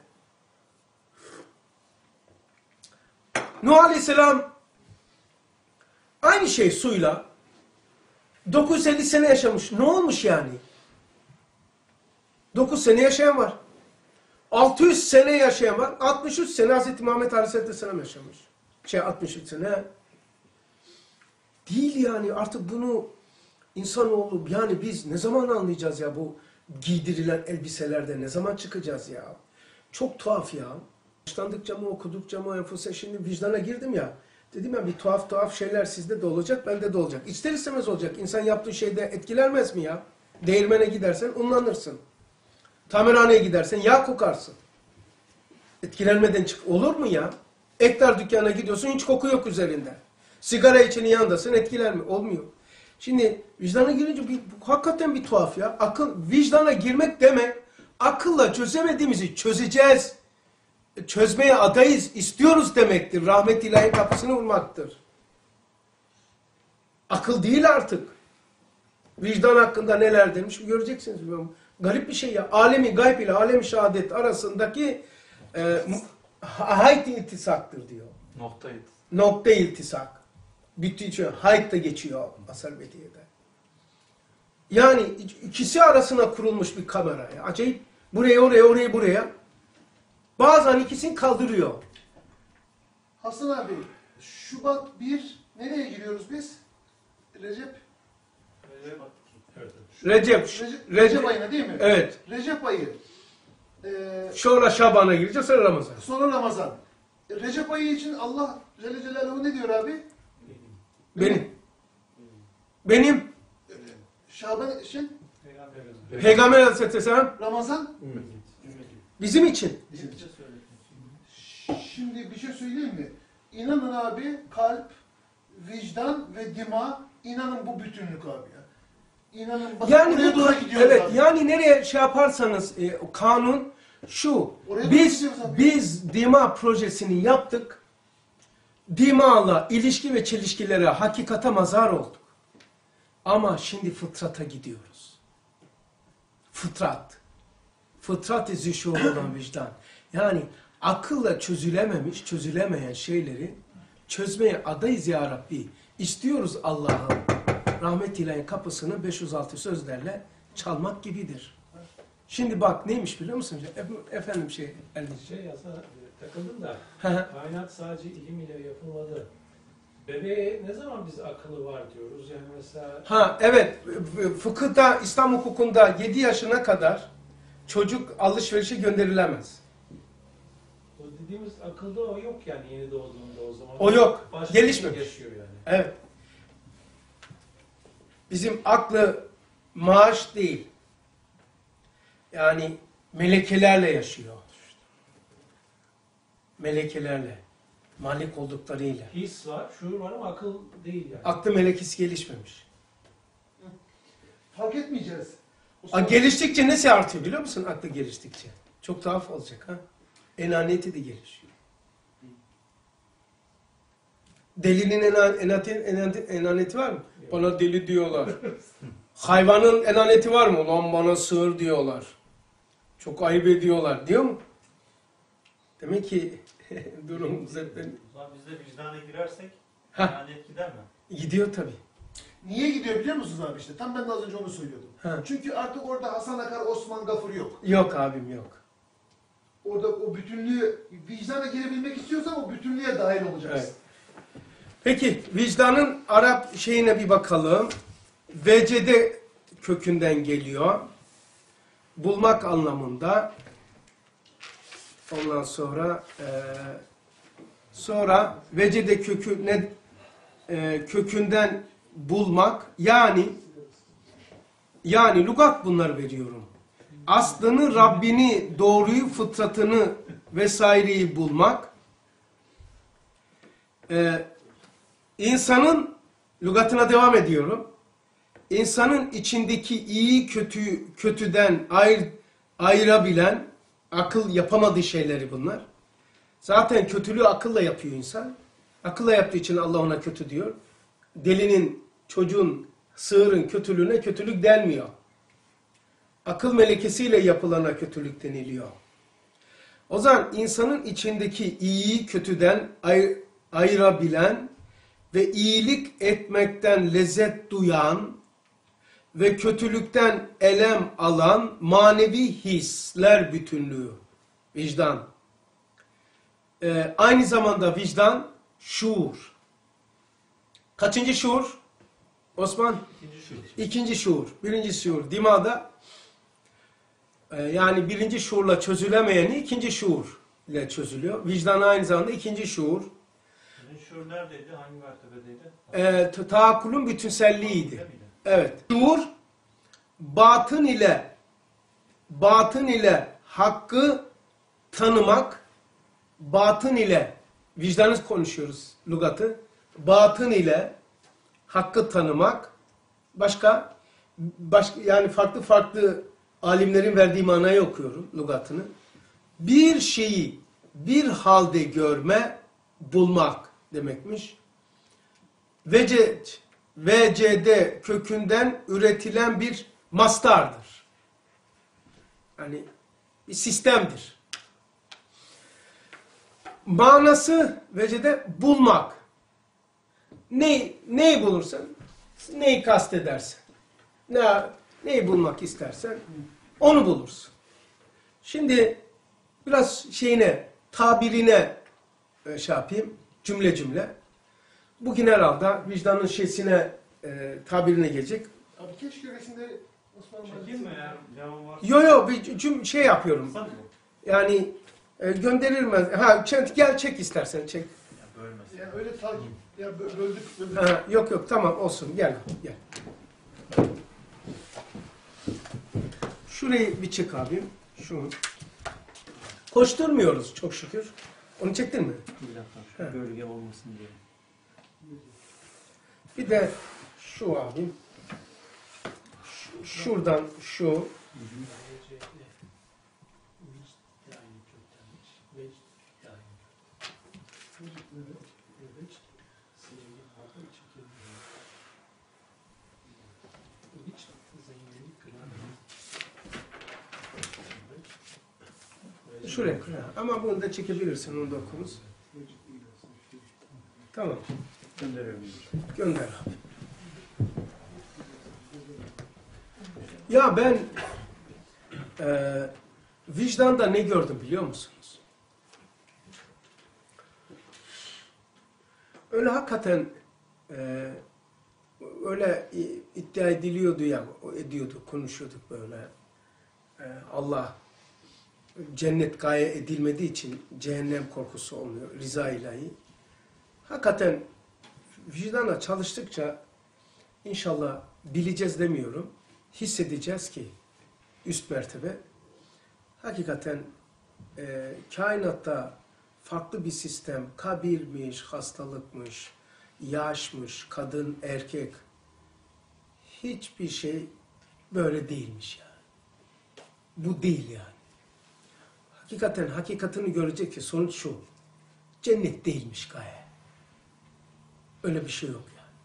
Nuh Aleyhisselam aynı şey suyla 950 sene yaşamış. Ne olmuş yani? 9 sene yaşayan var. 600 sene yaşayan var. 63 sene Hz. Muhammed Aleyhisselam yaşamış. 63 sene. Değil yani artık bunu insanoğlu yani biz ne zaman anlayacağız ya bu giydirilen elbiselerde ne zaman çıkacağız ya? Çok tuhaf ya. Başlandıkça mı okudukça mı enfuse şimdi vicdana girdim ya. Dedim ya bir tuhaf şeyler sizde de olacak bende de olacak. İster istemez olacak. İnsan yaptığı şeyde etkilenmez mi ya? Değirmene gidersen unlanırsın. Tamirhaneye gidersen yağ kokarsın. Etkilenmeden çık. Olur mu ya? Ektar dükkanına gidiyorsun hiç koku yok üzerinde. Sigara içinin yanındasın etkilenme. Olmuyor. Şimdi vicdana girince hakikaten bir tuhaf ya. Vicdana girmek demek akılla çözemediğimizi çözeceğiz. Çözmeye adayız, istiyoruz demektir. Rahmet ilahi kapısını vurmaktır. Akıl değil artık. Vicdan hakkında neler demiş göreceksiniz. Garip bir şey ya. Alemi gayb ile alemi şehadet arasındaki hayt iltisaktır diyor. Nokta iltisak. Bittiği hayt da geçiyor Asar Bediye'de. Yani ikisi arasına kurulmuş bir kamera. Ya. Acayip. Buraya oraya oraya buraya. Bazen ikisini kaldırıyor. Hasan abi, Şubat 1 nereye giriyoruz biz? Recep ayına değil mi? Evet. Recep ayı. Sonra Şaban'a gireceğiz, sonra Ramazan. Sonra Ramazan. Recep ayı için Allah Celle Celaluhu ne diyor abi? Benim. Şaban Peygamber Aleyhisselam Ramazan. bizim için. Şimdi bir şey söyleyeyim mi? İnanın abi kalp, vicdan ve dima, inanın bu bütünlük abi ya. İnanın bakın Yani buraya doğru gidiyoruz evet, abi. yani nereye şey yaparsanız kanun şu. Oraya Biz Dima projesini yaptık. Dima'la ilişki ve çelişkilere hakikate mazhar olduk. Ama şimdi fıtrata gidiyoruz. Fıtrat. Fıtrat-ı zişur olan vicdan. Yani akılla çözülemeyen şeyleri çözmeye adayız ya Rabbi. İstiyoruz Allah'ın rahmet ilahi kapısını 506 sözlerle çalmak gibidir. Şimdi bak neymiş biliyor musun? Efendim takıldım da kainat sadece ilim ile yapılmadı. Bebeğe ne zaman biz akıllı var diyoruz? Yani mesela... Evet. Fıkıhta, İslam hukukunda 7 yaşına kadar çocuk alışverişe gönderilemez. O dediğimiz akılda o yok yani yeni doğduğunda o zaman. O yok. Başka Gelişmemiş. yaşıyor yani. Evet. Bizim aklı maaş değil. Yani melekelerle yaşıyor. Melekelerle. Malik olduklarıyla. His var, şuur var ama akıl değil yani. Aklı melekesi gelişmemiş. Fark etmeyeceğiz. Geliştikçe nesi artıyor biliyor musun aklı geliştikçe? Çok tuhaf olacak ha. Enaniyeti de gelişiyor. Delinin enaniyeti var mı? Bana deli diyorlar. Hayvanın enaniyeti var mı? Ulan bana sığır diyorlar. Çok ayıp ediyorlar diyor mu? Demek ki durumumuz hep benim. O zaman biz de vicdana girersek lanet gider mi? Gidiyor tabii. Niye gidiyor biliyor musunuz abi işte? Tam ben de az önce onu söylüyordum. Çünkü artık orada Hasan Akar, Osman Gafur yok. Yok abim yok. Orada o bütünlüğü, vicdana girebilmek istiyorsan o bütünlüğe dahil olacaksın. Evet. Peki vicdanın Arap şeyine bir bakalım. Vecede kökünden geliyor. Bulmak anlamında. Ondan sonra vecede kökünden bulmak yani lügat bunları veriyorum. Aslını, Rabbini, doğruyu, fıtratını vesaireyi bulmak. İnsanın lügatına devam ediyorum. İnsanın içindeki iyi kötüden ayırabilen, akıl yapamadığı şeyleri bunlar. Zaten kötülüğü akılla yapıyor insan. Akılla yaptığı için Allah ona kötü diyor. Delinin, çocuğun, sığırın kötülüğüne kötülük denmiyor. Akıl melekesiyle yapılana kötülük deniliyor. O zaman insanın içindeki iyiyi kötüden ayırabilen ve iyilik etmekten lezzet duyan ve kötülükten elem alan manevi hisler bütünlüğü, vicdan. Aynı zamanda vicdan, şuur. Kaçıncı şuur? Osman? İkinci şuur. Birinci şuur. Dima'da yani birinci şuurla çözülemeyeni ikinci şuur ile çözülüyor. Vicdan aynı zamanda ikinci şuur. Birinci şuur neredeydi? Hangi mertebedeydi? Taakkulun bütünselliğiydi. Evet. Şuur batın ile batın ile hakkı tanımak, batın ile vicdanı konuşuyoruz lügatı. Batın ile hakkı tanımak, başka yani farklı alimlerin verdiği manayı okuyorum lügatını. Bir şeyi bir halde görme, bulmak demekmiş. Vecd kökünden üretilen bir mastardır. Yani bir sistemdir. Manası vecde bulmak. Neyi bulursan, neyi kastedersen, neyi bulmak istersen onu bulursun. Şimdi biraz tabirine şey yapayım, cümle. Bugün herhalde vicdanın tabirine gelecek. Abi keşke resimde Osman Çekeyim mi ya? Devam var. Yo bir yapıyorum. Sen mi? Yani gönderir mi? Ha gel çek istersen çek. Ya bölmesin. Yani öyle takip, ya böldük. Ha, yok tamam olsun gel. Şurayı bir çek abim. Şunu. Koşturmuyoruz çok şükür. Onu çektin mi? Bir dakika, şu gölge olmasın diye. Bir de şu abim. Şuradan şu. Şuraya. Ama bunu da çekebilirsin, onu da okuruz. Tamam. Gönderiyorum. Gönder abi. Ya ben vicdanda ne gördüm biliyor musunuz? Öyle hakikaten öyle iddia ediliyordu ya, konuşuyorduk böyle. Allah cennet gaye edilmediği için cehennem korkusu olmuyor, rıza ilahi. Hakikaten vicdana çalıştıkça inşallah bileceğiz demiyorum, hissedeceğiz ki üst mertebe hakikaten kainatta farklı bir sistem, kabirmiş, hastalıkmış, yaşmış, kadın, erkek, hiçbir şey böyle değilmiş yani. Bu değil yani. Hakikatini görecek ki sonuç şu, cennet değilmiş gaye. Öyle bir şey yok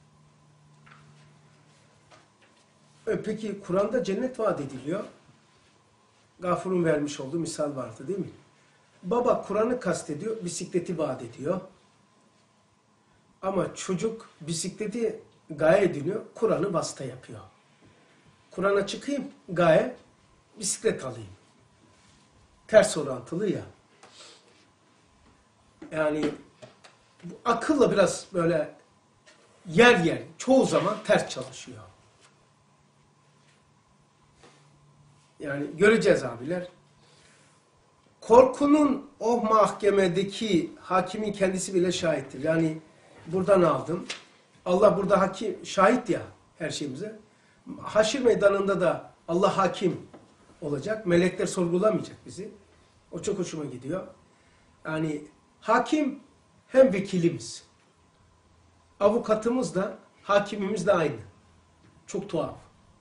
yani. Peki Kur'an'da cennet vaat ediliyor. Gafur'un vermiş olduğu misal vardı değil mi? Baba Kur'an'ı kastediyor, bisikleti vaat ediyor. Ama çocuk bisikleti gaye ediniyor, Kur'an'ı vasıta yapıyor. Kur'an'a çıkayım, gaye, bisiklet alayım. Ters orantılı ya. Yani bu akılla biraz böyle yer çoğu zaman ters çalışıyor. Yani göreceğiz abiler. Korkunun o mahkemedeki hakimin kendisi bile şahittir. Yani buradan aldım. Allah burada hakim, şahit ya her şeyimize. Haşir meydanında da Allah hakim olacak. Melekler sorgulamayacak bizi. O çok hoşuma gidiyor. Yani hakim hem vekilimiz. Avukatımız da hakimimiz de aynı. Çok tuhaf.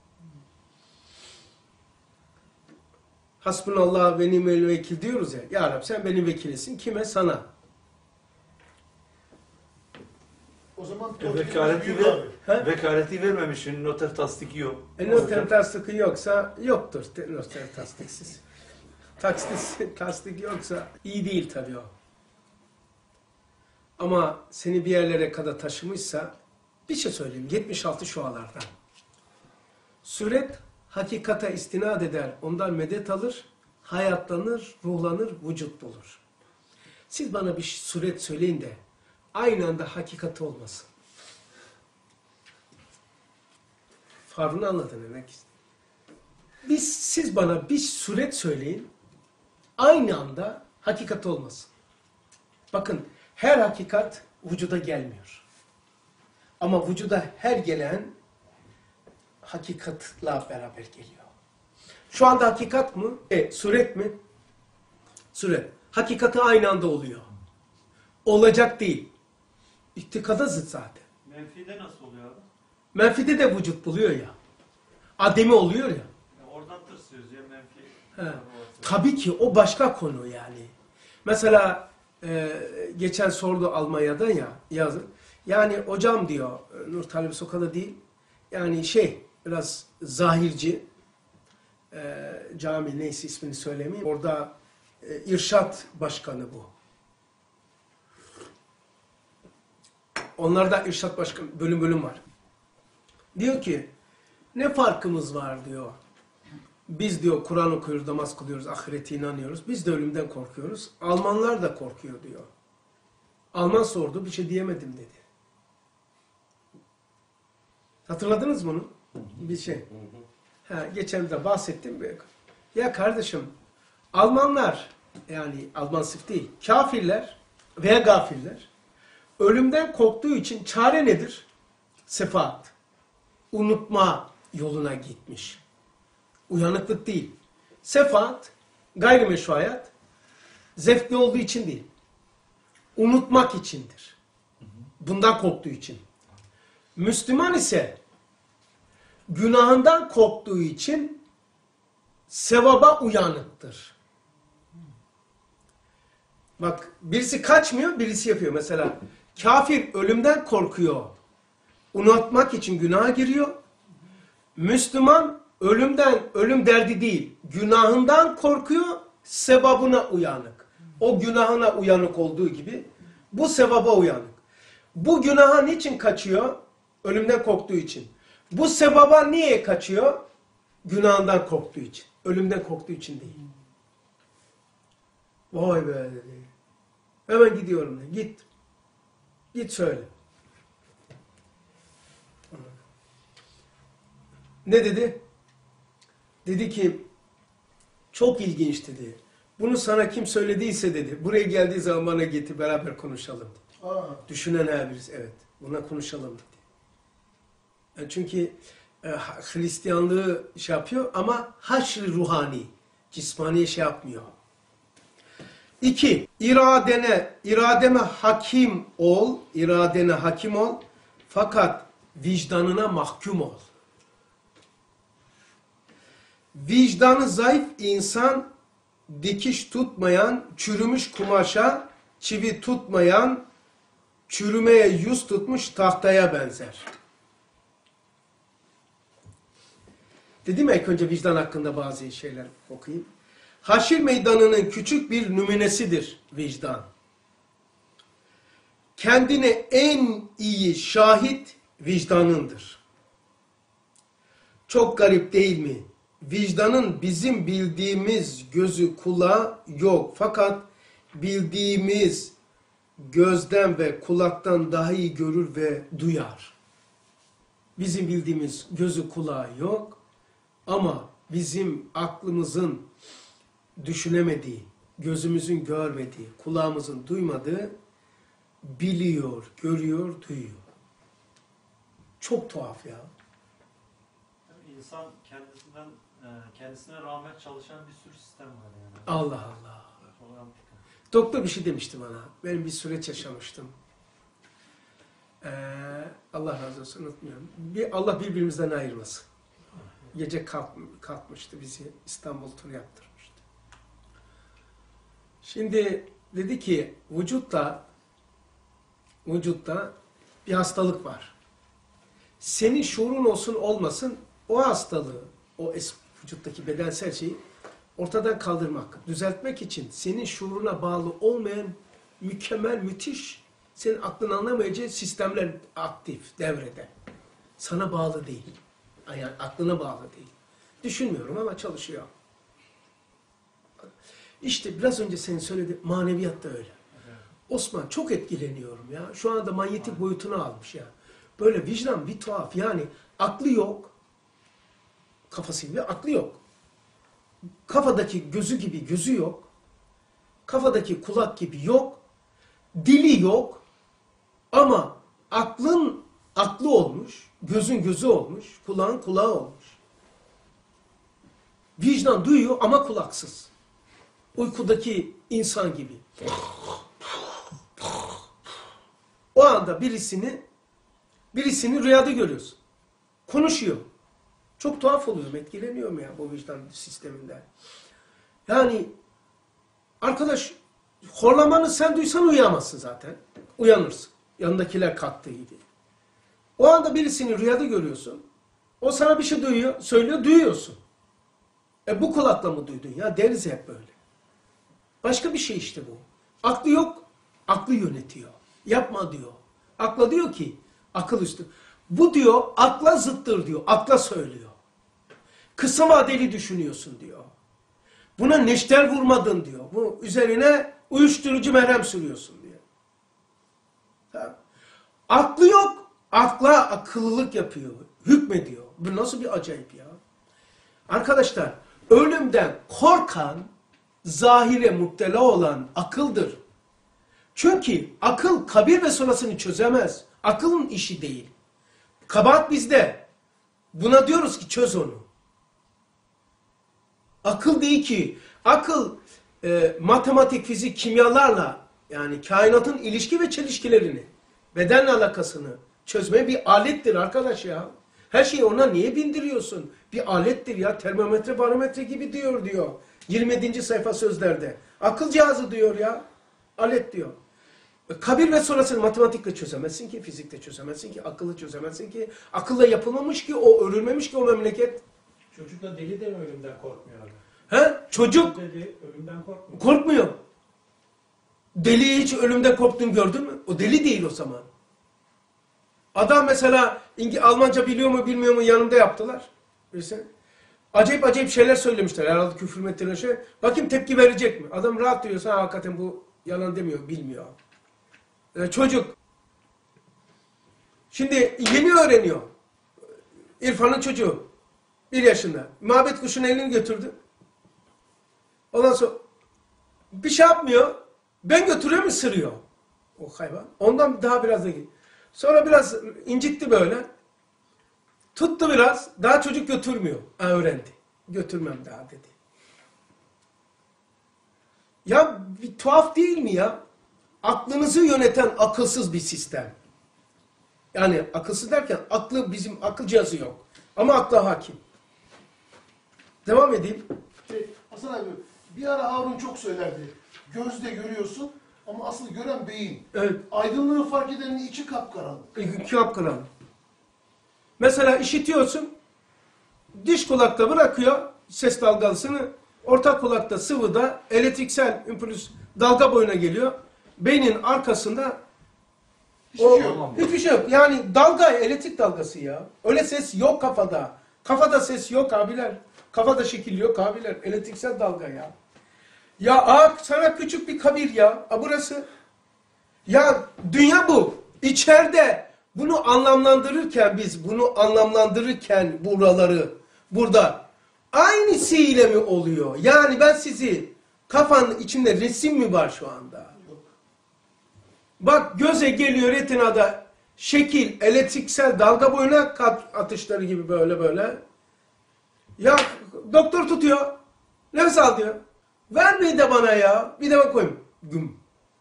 Hasbunallah ve nimel vekil diyoruz ya. Ya Rabbi sen benim vekilisin. Kime? Sana. O zaman Vekaleti vermemişsin, noter tasdiki yok. Noter tasdiki yoksa yoktur. Noter tasdiksiz. Tasdik yoksa iyi değil tabii o. Ama seni bir yerlere kadar taşımışsa bir şey söyleyeyim. 76 şualardan. Suret hakikata istinad eder. Ondan medet alır. Hayatlanır, ruhlanır, vücut bulur. Siz bana bir suret söyleyin de aynı anda hakikati olmasın. Farkını anladın demek. Siz bana bir suret söyleyin, aynı anda hakikat olmasın. Bakın, her hakikat vücuda gelmiyor. Ama vücuda her gelen hakikatla beraber geliyor. Şu anda hakikat mı? Suret mi? Suret. Hakikati aynı anda oluyor. Olacak değil. İttikada zıt zaten. Menfide nasıl oluyor abi? Menfide de vücut buluyor ya. Ademi oluyor ya. Oradan tırsıyoruz ya menfi. He. Tabii ki o başka konu yani. Mesela geçen sordu Almanya'dan ya yazın. Yani hocam diyor Nur Talip Soka'da değil. Yani biraz zahirci cami neyse ismini söylemeyeyim. Orada İrşad Başkanı bu. Onlarda İrşad Başkanı bölüm var. Diyor ki ne farkımız var diyor. Biz diyor Kur'an okuyoruz, namaz kılıyoruz, ahirete inanıyoruz. Biz de ölümden korkuyoruz. Almanlar da korkuyor diyor. Alman sordu, bir şey diyemedim dedi. Hatırladınız mı bunu? Bir şey. Geçen de bahsettim. Ya kardeşim, Almanlar, yani Alman sırf değil, kafirler veya gafirler, ölümden korktuğu için çare nedir? Sefaat. Unutma yoluna gitmiş. Uyanıklık değil. Sefaat, gayrimeşru hayat, zevkli olduğu için değil. Unutmak içindir. Bundan korktuğu için. Müslüman ise günahından korktuğu için sevaba uyanıktır. Bak birisi kaçmıyor, birisi yapıyor. Mesela kafir ölümden korkuyor. Unutmak için günaha giriyor. Müslüman ölüm derdi değil. Günahından korkuyor, sevabına uyanık. O günahına uyanık olduğu gibi bu sevaba uyanık. Bu günaha niçin kaçıyor? Ölümden korktuğu için. Bu sevaba niye kaçıyor? Günahından korktuğu için. Ölümden korktuğu için değil. Vay be dedi. Hemen gidiyorum dedi. Git. Git söyle. Ne dedi? Dedi ki çok ilginç dedi. Bunu sana kim söylediyse dedi. Buraya geldiği zaman bana getir beraber konuşalım dedi. Düşünen her birisi evet. Buna konuşalım dedi. Yani çünkü Hristiyanlığı yapıyor ama haşr-ı ruhani. Cismani yapmıyor. 2. İrademe hakim ol. İradene hakim ol. Fakat vicdanına mahkum ol. Vicdanı zayıf insan dikiş tutmayan, çürümüş kumaşa, çivi tutmayan, çürümeye yüz tutmuş tahtaya benzer. Dedim ilk önce vicdan hakkında bazı şeyler okuyayım. Haşir meydanının küçük bir nümunesidir vicdan. Kendine en iyi şahit vicdanındır. Çok garip değil mi? Vicdanın bizim bildiğimiz gözü kulağı yok. Fakat bildiğimiz gözden ve kulaktan daha iyi görür ve duyar. Bizim bildiğimiz gözü kulağı yok. Ama bizim aklımızın düşünemediği, gözümüzün görmediği, kulağımızın duymadığı biliyor, görüyor, duyuyor. Çok tuhaf ya. İnsan kendisine rağmen çalışan bir sürü sistem var yani. Allah Allah. Doktor bir şey demişti bana. Ben bir süreç yaşamıştım. Allah razı olsun unutmuyorum. Allah birbirimizden ayırmasın. Gece kalkmıştı bizi. İstanbul turu yaptırmıştı. Şimdi dedi ki vücutta bir hastalık var. Senin şuurun olsun olmasın o hastalığı, o vücuttaki bedensel şeyi ortadan kaldırmak, düzeltmek için senin şuuruna bağlı olmayan mükemmel, müthiş, senin aklın anlamayacağı sistemler aktif, devrede. Sana bağlı değil. Yani aklına bağlı değil. Düşünmüyorum ama çalışıyor. İşte biraz önce senin söylediğin maneviyat da öyle. Evet. Osman çok etkileniyorum ya. Şu anda manyetik boyutunu almış ya. Böyle vicdan bir tuhaf. Yani aklı yok. Kafası gibi aklı yok. Kafadaki gözü gibi gözü yok. Kafadaki kulak gibi yok. Dili yok. Ama aklın aklı olmuş. Gözün gözü olmuş. Kulağın kulağı olmuş. Vicdan duyuyor ama kulaksız. Uykudaki insan gibi. O anda birisini rüyada görüyorsun. Konuşuyor. Çok tuhaf oluyorum. Etkileniyorum ya bu vicdan sisteminden. Yani arkadaş horlamanı sen duysan uyuyamazsın zaten. Uyanırsın. Yanındakiler kalktığı gibi. O anda birisini rüyada görüyorsun. O sana bir şey söylüyor, duyuyorsun. Bu kulakla mı duydun ya? Deriz hep böyle. Başka bir şey işte bu. Aklı yok, aklı yönetiyor. Yapma diyor. Akla diyor ki, akıl üstü. Bu diyor, akla zıttır diyor. Akla söylüyor. Kısa vadeli düşünüyorsun diyor. Buna neşter vurmadın diyor. Bu üzerine uyuşturucu merhem sürüyorsun diyor. Ha? Aklı yok, akla akıllılık yapıyor. Hükmediyor. Bu nasıl bir acayip ya? Arkadaşlar, ölümden korkan, zahire muttela olan akıldır. Çünkü akıl kabir ve sonrasını çözemez. Akılın işi değil. Kabahat bizde. Buna diyoruz ki çöz onu. Akıl değil ki. Akıl matematik, fizik, kimyalarla yani kainatın ilişki ve çelişkilerini, bedenle alakasını çözmeye bir alettir arkadaş ya. Her şeyi ona niye bindiriyorsun? Bir alettir ya. Termometre, barometre gibi diyor. 27. sayfa sözlerde. Akıl cihazı diyor ya. Alet diyor. Kabir ve sonrasını matematikle çözemezsin ki, fizikle çözemezsin ki, akıllı çözemezsin ki. Akılla yapılmamış ki, o örülmemiş ki o memleket. Çocukla deli de mi ölümden korkmuyor abi? He? Çocuk Deli ölümden korkmuyor. korkmuyor. Deli hiç ölümden korktuğunu gördün mü? O deli değil o zaman. Adam mesela Almanca biliyor mu bilmiyor mu yanımda yaptılar. Bilirsin. Acayip şeyler söylemişler. Herhalde küfür mettiğine şey. Bakayım tepki verecek mi? Adam rahat diyorsa hakikaten bu yalan demiyor, bilmiyor. Çocuk. Şimdi yeni öğreniyor. İrfan'ın çocuğu. 1 yaşında. Mabet kuşun elini götürdü. Ondan sonra bir şey yapmıyor. Ben götürüyorum ısırıyor. O hayvan. Ondan daha biraz da sonra biraz incitti böyle. Tuttu biraz. Daha çocuk götürmüyor. Öğrendi. Götürmem daha dedi. Ya bir tuhaf değil mi ya? Aklınızı yöneten akılsız bir sistem. Yani akılsız derken bizim akıl cihazı yok. Ama akla hakim. Devam edeyim. Hasan abi bir ara Harun çok söylerdi. Gözle görüyorsun ama asıl gören beyin. Evet. Aydınlığı fark edenin içi kapkaranlık. Kapkaranlık. Mesela işitiyorsun. Diş kulakta bırakıyor ses dalgasını. Orta kulakta sıvıda elektriksel impulс dalga boyuna geliyor. Beynin arkasında hiçbir şey yok. Yani dalga, elektrik dalgası ya. Öyle ses yok kafada. Kafada ses yok abiler. Kafada şekil yok abiler. Elektriksel dalga ya. Ya sana küçük bir kabir ya. Burası. Ya dünya bu. İçeride bunu anlamlandırırken burada aynısıyla mi oluyor? Yani ben kafanın içinde resim mi var şu anda? Bak göze geliyor retinada şekil, elektriksel dalga boyuna atışları gibi böyle. Ya doktor tutuyor. Nefes al diyor. Ver bir de bana ya. Bir de bak koyayım. Güm.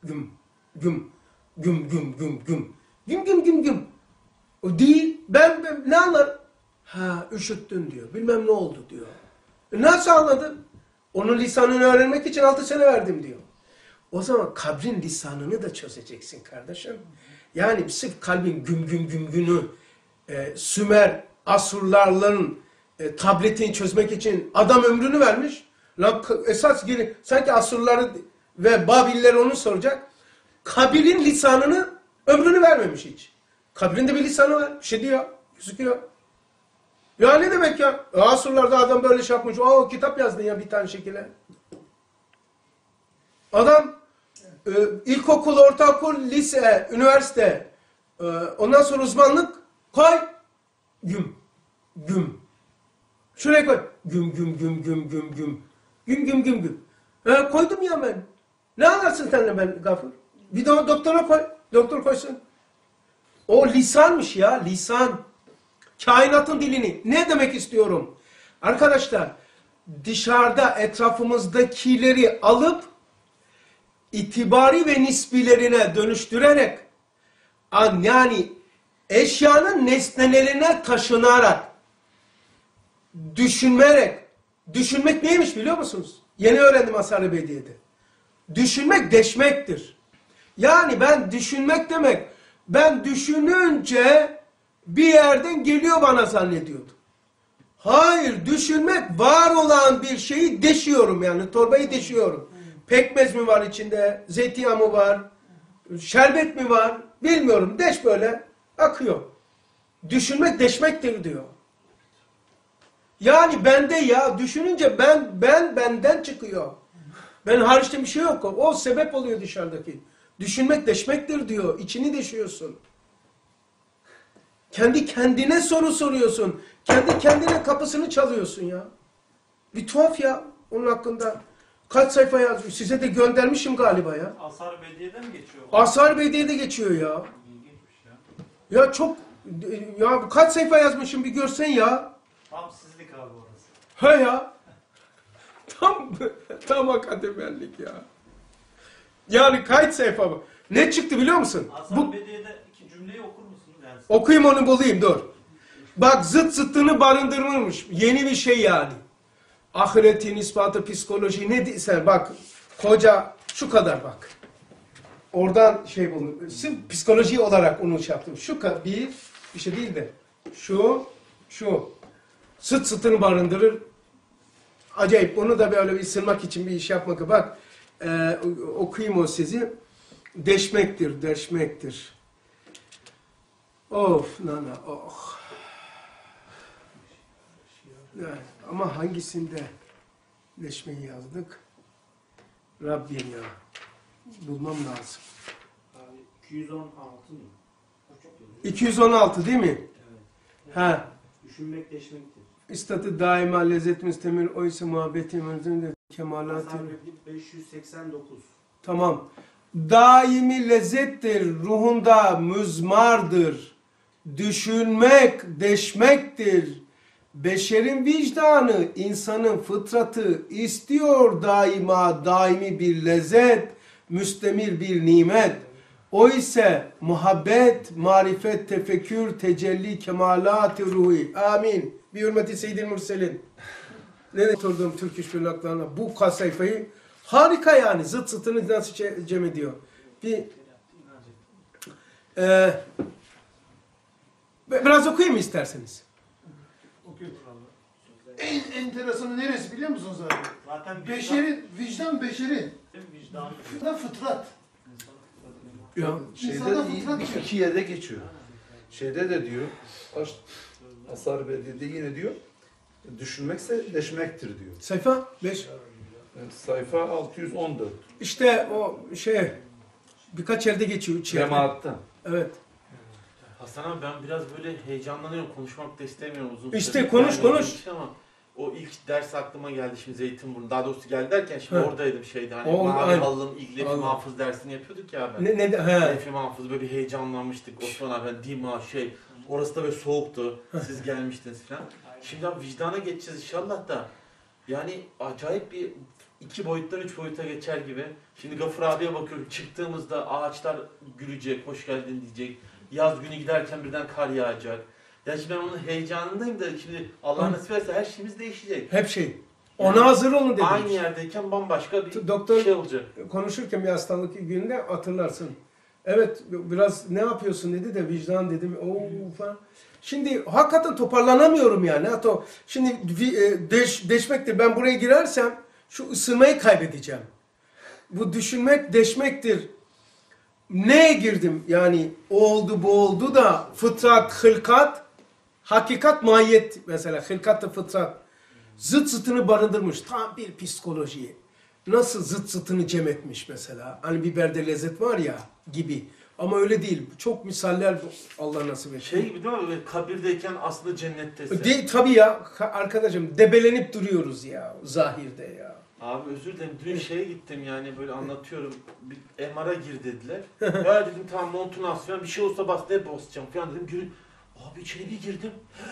O değil. Ben ne anlarım? Üşüttün diyor. Bilmem ne oldu diyor. Nasıl anladın? Onun lisanını öğrenmek için 6 sene verdim diyor. O zaman kabrin lisanını da çözeceksin kardeşim. Yani sırf kalbin gümgünü Sümer, Asurlarların tabletini çözmek için adam ömrünü vermiş. Lan esas sanki Asurları ve Babiller onu soracak. Kabirin lisanını ömrünü vermemiş hiç. Kabirin de bir lisanı var. Bir şey diyor. Gözüküyor. Ya ne demek ya? Asurlarda adam böyle şey yapmış. Kitap yazdın ya bir tane şekilde. Adam ilkokul, ortaokul, lise, üniversite ondan sonra uzmanlık koy. Güm. Şuraya koy. Güm. Koydum ya ben. Ne anlarsın senle ben Gafur? Bir de doktora koy. Doktor koysun. O lisanmış ya. Lisan. Kainatın dilini. Ne demek istiyorum? Arkadaşlar dışarıda etrafımızdakileri alıp itibari ve nisbilerine dönüştürerek yani eşyanın nesnelerine taşınarak düşünmek neymiş biliyor musunuz? Yeni öğrendim Asar-ı Bediye'de. Düşünmek deşmektir. Yani ben düşünmek demek, ben düşününce bir yerden geliyor bana zannediyordum. Hayır, düşünmek var olan bir şeyi deşiyorum yani, torbayı deşiyorum. Pekmez mi var içinde, zeytinyağı mı var, şerbet mi var bilmiyorum, deş böyle akıyor. Düşünmek deşmektir diyor. Yani bende ya, düşününce benden çıkıyor. Ben hariçte bir şey yok. O sebep oluyor dışarıdaki. Düşünmek deşmektir diyor. İçini deşiyorsun. Kendi kendine soru soruyorsun. Kendi kendine kapısını çalıyorsun ya. Bir tuhaf ya onun hakkında. Kaç sayfa yazıyor. Size de göndermişim galiba ya. Asar Bediye'de mi geçiyor? Asar Bediye'de geçiyor ya. İlginçmiş ya. Ya çok, ya kaç sayfa yazmışım bir görsen ya. Tam sizlik abi orası. Ha ya. Tam akademerlik ya. Yani kaç sayfa bu? Ne çıktı biliyor musun? Asar Bediye'de iki cümleyi okur musunuz? Yani Okuyayım onu bulayım dur. Bak zıt zıttını barındırmış. Yeni bir şey yani. Ahiretin ispatı, psikoloji ne diysen bak. Koca şu kadar bak. Oradan şey buldum. Sırf psikoloji olarak onu şey yaptım. Şu kadar bir şey değil de. Şu. Zıt zıttını barındırır. Acayip. Onu da böyle bir ısırmak için bir iş yapmak. Bak okuyayım o sizi. Deşmektir. Of nana oh. Evet, ama hangisinde deşmeyi yazdık? Rabbim ya. Bulmam lazım. Abi 216 mı? 216 değil mi? Evet. Ha. Düşünmek deşmektir. İstatı daima lezzet müstemir oysa muhabbeti menzinde kemalatı. Asar 589. Tamam. Daimi lezzettir, ruhunda müzmardır. Düşünmek deşmektir. Beşerin vicdanı, insanın fıtratı istiyor daimi bir lezzet, müstemir bir nimet. O ise muhabbet, marifet, tefekkür, tecelli, kemalat-ı ruhi. Amin. Bir hürmeti Seyyid-i Mürselin. Ne oturdum Türk İş Birliklerine bu sayfayı harika yani. Zıt zıtını nasıl cem ediyor. Biraz okuyayım mı isterseniz? En enteresanı neresi biliyor musunuz abi? zaten Vicdan beşerin. vicdan. Fıtrat. Ya. İnsanda fıtrat diyor. İki yerde geçiyor. Şeyde de diyor, Asar Bediye'de yine diyor, düşünmekse deşmektir diyor. Sayfa 5. Yani sayfa 614. İşte o şey birkaç yerde geçiyor. Üç yerde. Cemaattan. Evet. Hasan abi ben biraz böyle heyecanlanıyorum. Konuşmak da istemiyorum uzun İşte süre. konuş, Yani konuş. şey ama o ilk ders aklıma geldi şimdi Zeytinburnu. Daha doğrusu geldi derken şimdi Hı. oradaydım şeyde hani O, Mavi aynen. Halı'nın ilk Lef-i Allah. Mahfuz dersini yapıyorduk ya ben. Ne he. Lef-i Mahfuz böyle bir heyecanlanmıştık. Osman abi ben Dima şey orası da böyle soğuktu. Siz gelmiştiniz falan. Şimdi abi vicdana geçeceğiz inşallah da. Yani acayip bir 2 boyuttan 3 boyuta geçer gibi. Şimdi Gafur abiye bakıyorum çıktığımızda ağaçlar gülecek, hoş geldin diyecek. Yaz günü giderken birden kar yağacak. Ya şimdi ben onun heyecanındayım da şimdi Allah nasip ederse her şeyimiz değişecek. Hep şey. Ona hazır olun dedim. Aynı yerdeyken bambaşka bir Doktor şey olacak. konuşurken bir hastalık gününde hatırlarsın. Evet biraz ne yapıyorsun dedi de vicdan dedim. Oo falan. Şimdi hakikaten toparlanamıyorum yani. Hatta şimdi deşmektir. Ben buraya girersem şu ısınmayı kaybedeceğim. Bu düşünmek deşmektir. Neye girdim? Yani oldu bu oldu da fıtrat, hılkat, hakikat, mahiyet mesela. Hılkat da fıtrat. Zıt zıtını barındırmış. Tam bir psikoloji. Nasıl zıt zıtını cem etmiş mesela. Hani biberde lezzet var ya gibi. Ama öyle değil. Çok misaller Allah nasip etsin. Şey gibi değil mi? Böyle kabirdeyken aslında cennettesin. Tabii ya arkadaşım debelenip duruyoruz ya zahirde ya. Abi özür dilerim. Dün şeye gittim yani böyle anlatıyorum. Bir MR'a gir dediler. Ya dedim tamam montunu as falan bir şey olsa bas ne basacağım falan dedim. Abi içeri bir girdim.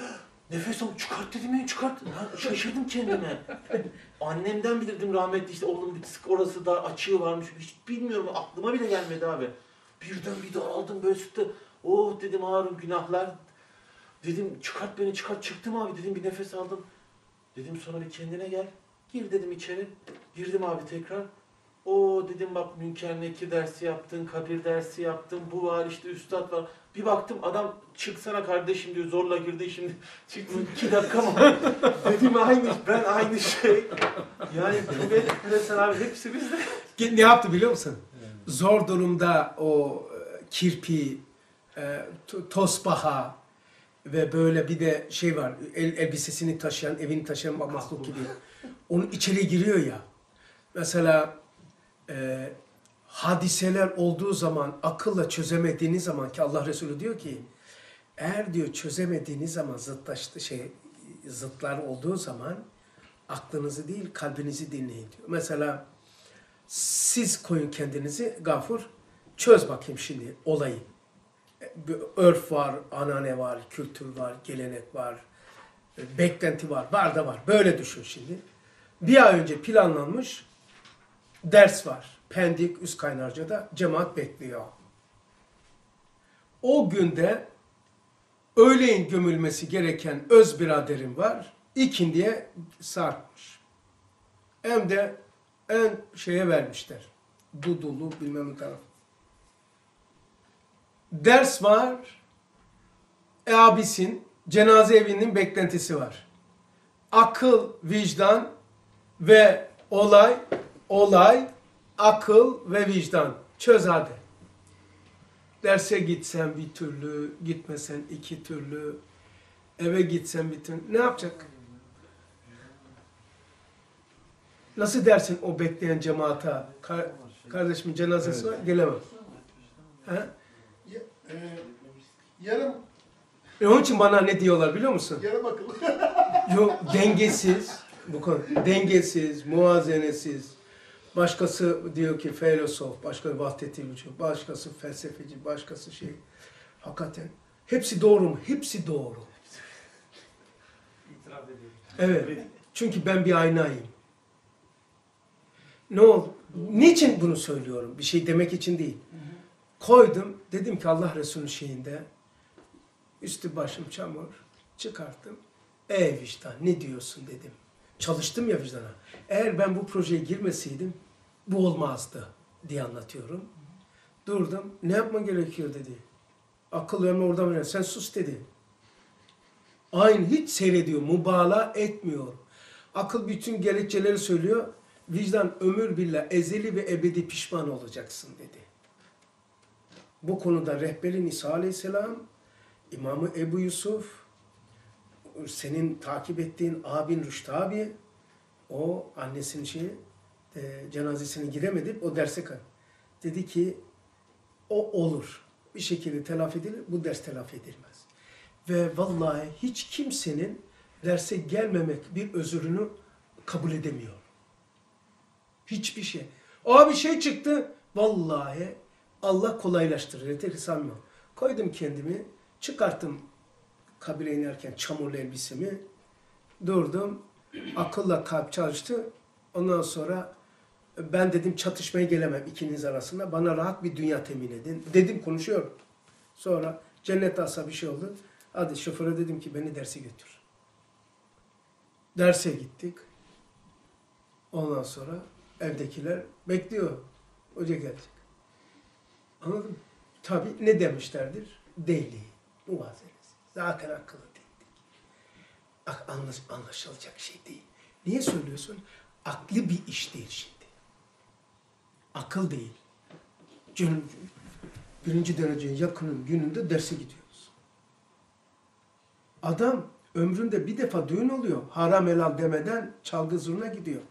Nefes al, çıkart dedim ya, çıkart. Ya, şaşırdım kendime. Annemden bilirdim rahmetli, işte oğlum bir sık orası da açığı varmış. Hiç bilmiyorum, aklıma bile gelmedi abi. Birden bir daraldım böyle sıktı. Oh dedim Harun, günahlar. Dedim çıkart beni, çıkart. Çıktım abi dedim, bir nefes aldım. Dedim sonra bir kendine gel. Gir dedim içeri. Girdim abi tekrar. O dedim bak Münker Nekir dersi yaptın, kabir dersi yaptın, bu var işte üstad var. Bir baktım adam çıksana kardeşim diyor, zorla girdi şimdi. Çıktım 2 dakika mı? Dedim aynı, ben aynı şey. Yani bu ve sen abi hepsi bizde. Ne yaptı biliyor musun? Zor durumda o kirpi, tosbaha ve böyle bir de şey var, elbisesini taşıyan, evini taşıyan mahluk gibi. Onun içeri giriyor ya. Mesela hadiseler olduğu zaman, akılla çözemediğiniz zaman ki Allah Resulü diyor ki, eğer diyor çözemediğiniz zaman zıtlar olduğu zaman aklınızı değil kalbinizi dinleyin diyor. Mesela siz koyun kendinizi Gafur, çöz bakayım şimdi olayı. Bir örf var, anane var, kültür var, gelenek var, beklenti var, var da var. Böyle düşün şimdi. Bir ay önce planlanmış ders var. Pendik Üstkaynarca'da cemaat bekliyor. O günde öğleyin gömülmesi gereken öz biraderim var. İkindiye sarkmış. Hem de en şeye vermişler. Dudulu bilmem ne taraf. Ders var. Abisin cenaze evinin beklentisi var. Akıl, vicdan ve olay, akıl ve vicdan. Çöz hadi. Derse gitsen bir türlü, gitmesen 2 türlü, eve gitsen bir türlü. Ne yapacak? Nasıl dersin o bekleyen cemaata? Kardeşimin cenazesi var, gelemem. Ha? Yarım Onun için bana ne diyorlar biliyor musun? yarım akıllı. Yok, dengesiz, bu konu, dengesiz, muazenesiz. Başkası diyor ki filozof, başkası Vahdettin Vücut, başkası felsefeci, başkası şey. Hakikaten. Hepsi doğru mu? Hepsi doğru. İtiraf ediyorum. Evet. Çünkü ben bir aynayım. Ne oldu? Niçin bunu söylüyorum? Bir şey demek için değil. Koydum, dedim ki Allah Resulü'nün şeyinde, üstü başım çamur, çıkarttım. Ey vicdan, ne diyorsun dedim. Çalıştım ya vicdana. Eğer ben bu projeye girmeseydim, bu olmazdı diye anlatıyorum. Durdum, ne yapman gerekiyor dedi. Akıl verme oradan veriyor. Sen sus dedi. Aynı hiç seyrediyor, mübalağa etmiyor. Akıl bütün gerekçeleri söylüyor. Vicdan ömür billah ezeli ve ebedi pişman olacaksın dedi. Bu konuda rehberin İsa Aleyhisselam, İmamı Ebu Yusuf, senin takip ettiğin abin Rüştü abi, o annesinin cenazesine giremedi, o derse kaldı. Dedi ki, o olur. Bir şekilde telafi edilir, bu ders telafi edilmez. Ve vallahi hiç kimsenin derse gelmemek bir özrünü kabul edemiyor. Hiçbir şey. O bir şey çıktı, vallahi Allah kolaylaştırır. Yeter ki sanmam. Koydum kendimi, çıkarttım kabire inerken çamurlu elbisemi, durdum, akılla kalp çalıştı. Ondan sonra ben dedim çatışmaya gelemem ikiniz arasında. Bana rahat bir dünya temin edin. Dedim konuşuyorum. Sonra cennet alsa bir şey oldu. Hadi şoföre dedim ki beni derse götür. Derse gittik. Ondan sonra evdekiler bekliyor. Hoca gelecek. Anladın mı? Tabii ne demişlerdir? Deli, muvazenesi. Zaten akıllı değildik. Anlaşılacak şey değil. Niye söylüyorsun? Aklı bir iş değil şimdi. Akıl değil. Birinci derecenin yakının gününde derse gidiyoruz. Adam ömründe bir defa düğün oluyor. Haram helal demeden çalgı zurna gidiyor.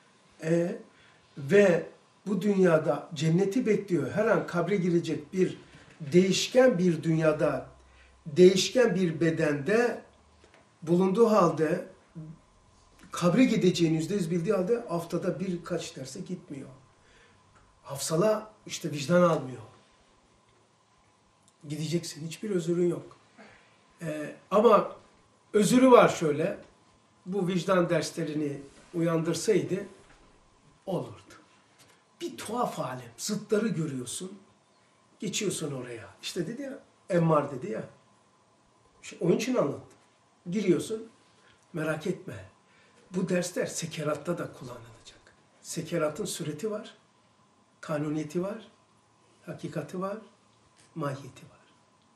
Ve bu dünyada cenneti bekliyor. Her an kabre girecek bir değişken bir dünyada, değişken bir bedende bulunduğu halde kabre gideceğini %100 bildiği halde haftada birkaç derse gitmiyor. Hafsala işte vicdan almıyor. Gideceksin. Hiçbir özürün yok. Ama özürü var şöyle. Bu vicdan derslerini uyandırsaydı olurdu. Bir tuhaf alem. Zıtları görüyorsun. Geçiyorsun oraya. İşte dedi ya, Emmar dedi ya. Onun için anlattım. Giriyorsun. Merak etme. Bu dersler sekeratta da kullanılacak. Sekeratın sureti var. Kanuniyeti var. Hakikati var. Mahiyeti var.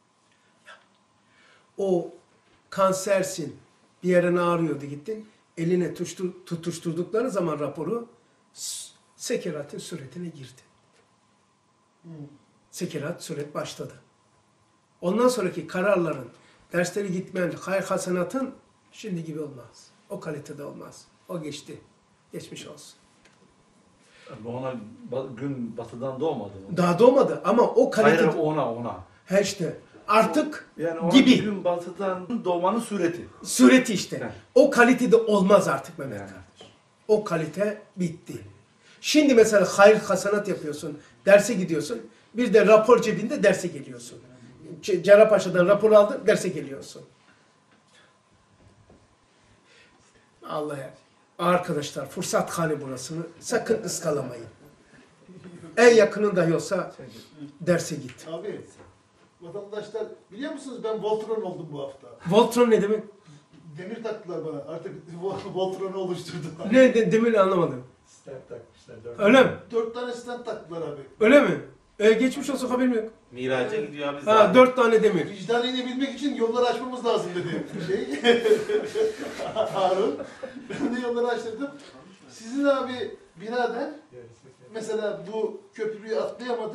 O kansersin. Bir yerin ağrıyordu gittin. Eline tutuşturdukları zaman raporu sekeratın suretine girdi. Sekerat suret başladı. Ondan sonraki kararların, dersleri gitmeyen, hayır hasenatın şimdi gibi olmaz. O kalitede olmaz. O geçti. Geçmiş olsun. Bu ona gün batıdan doğmadı mı? Daha doğmadı ama o kalite... Hayır ona. He işte. Artık Yani ona gibi. gün batıdan doğmanın sureti. Sureti işte. Evet. O kalitede olmaz artık Mehmet Yani. kardeş. O kalite bitti. Şimdi mesela hayır hasanat yapıyorsun. Derse gidiyorsun. Bir de rapor cebinde derse geliyorsun. Cerrahpaşa'dan rapor aldın, derse geliyorsun. Allah'a. Arkadaşlar fırsat hali burasını sakın ıskalamayın. En yakının dahi olsa derse git. Abi vatandaşlar biliyor musunuz ben Voltron oldum bu hafta. Voltron ne demek? Demir taktılar bana. Artık Voltron'u oluşturdular. Ne demin anlamadım. Sistem takmışlar. 4. Öyle mi? 4 tane stand taktılar abi. Öyle mi? Geçmiş olsun haberim yok. Miraca gidiyor abi Ha, zaten. 4 tane demir. Vicdanı inebilmek için yolları açmamız lazım dedi. Harun. Ben de yolları açtırdım. Sizin abi birader mesela bu köprüyü atlayamadı.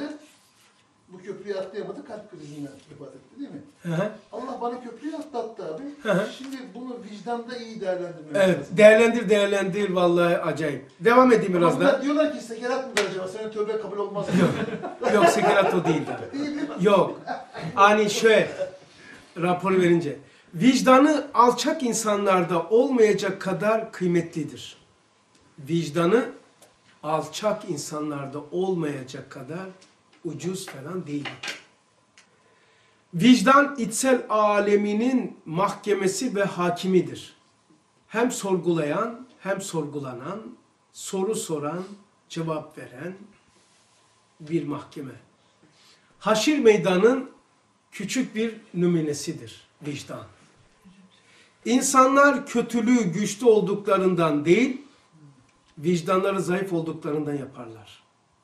Kalp krizinden vefat etti değil mi? Hı hı. Allah bana köprüyü atlattı abi. Hı hı. Şimdi bunu vicdanda iyi değerlendirmemiz Evet, lazım. değerlendir vallahi acayip. Devam edeyim biraz Ama da. bunlar diyorlar ki sekerat mıdır acaba? Senin tövbe kabul olmaz mı? Yok, sekerat o değil. Değil mi? Yok. Hani şöyle, raporu verince. Vicdanı alçak insanlarda olmayacak kadar kıymetlidir. Vicdanı alçak insanlarda olmayacak kadar ucuz falan değil. Vicdan içsel aleminin mahkemesi ve hakimidir. Hem sorgulayan hem sorgulanan, soru soran, cevap veren bir mahkeme. Haşir meydanın küçük bir nümunesidir vicdan. İnsanlar kötülüğü güçlü olduklarından değil, vicdanları zayıf olduklarından yaparlar.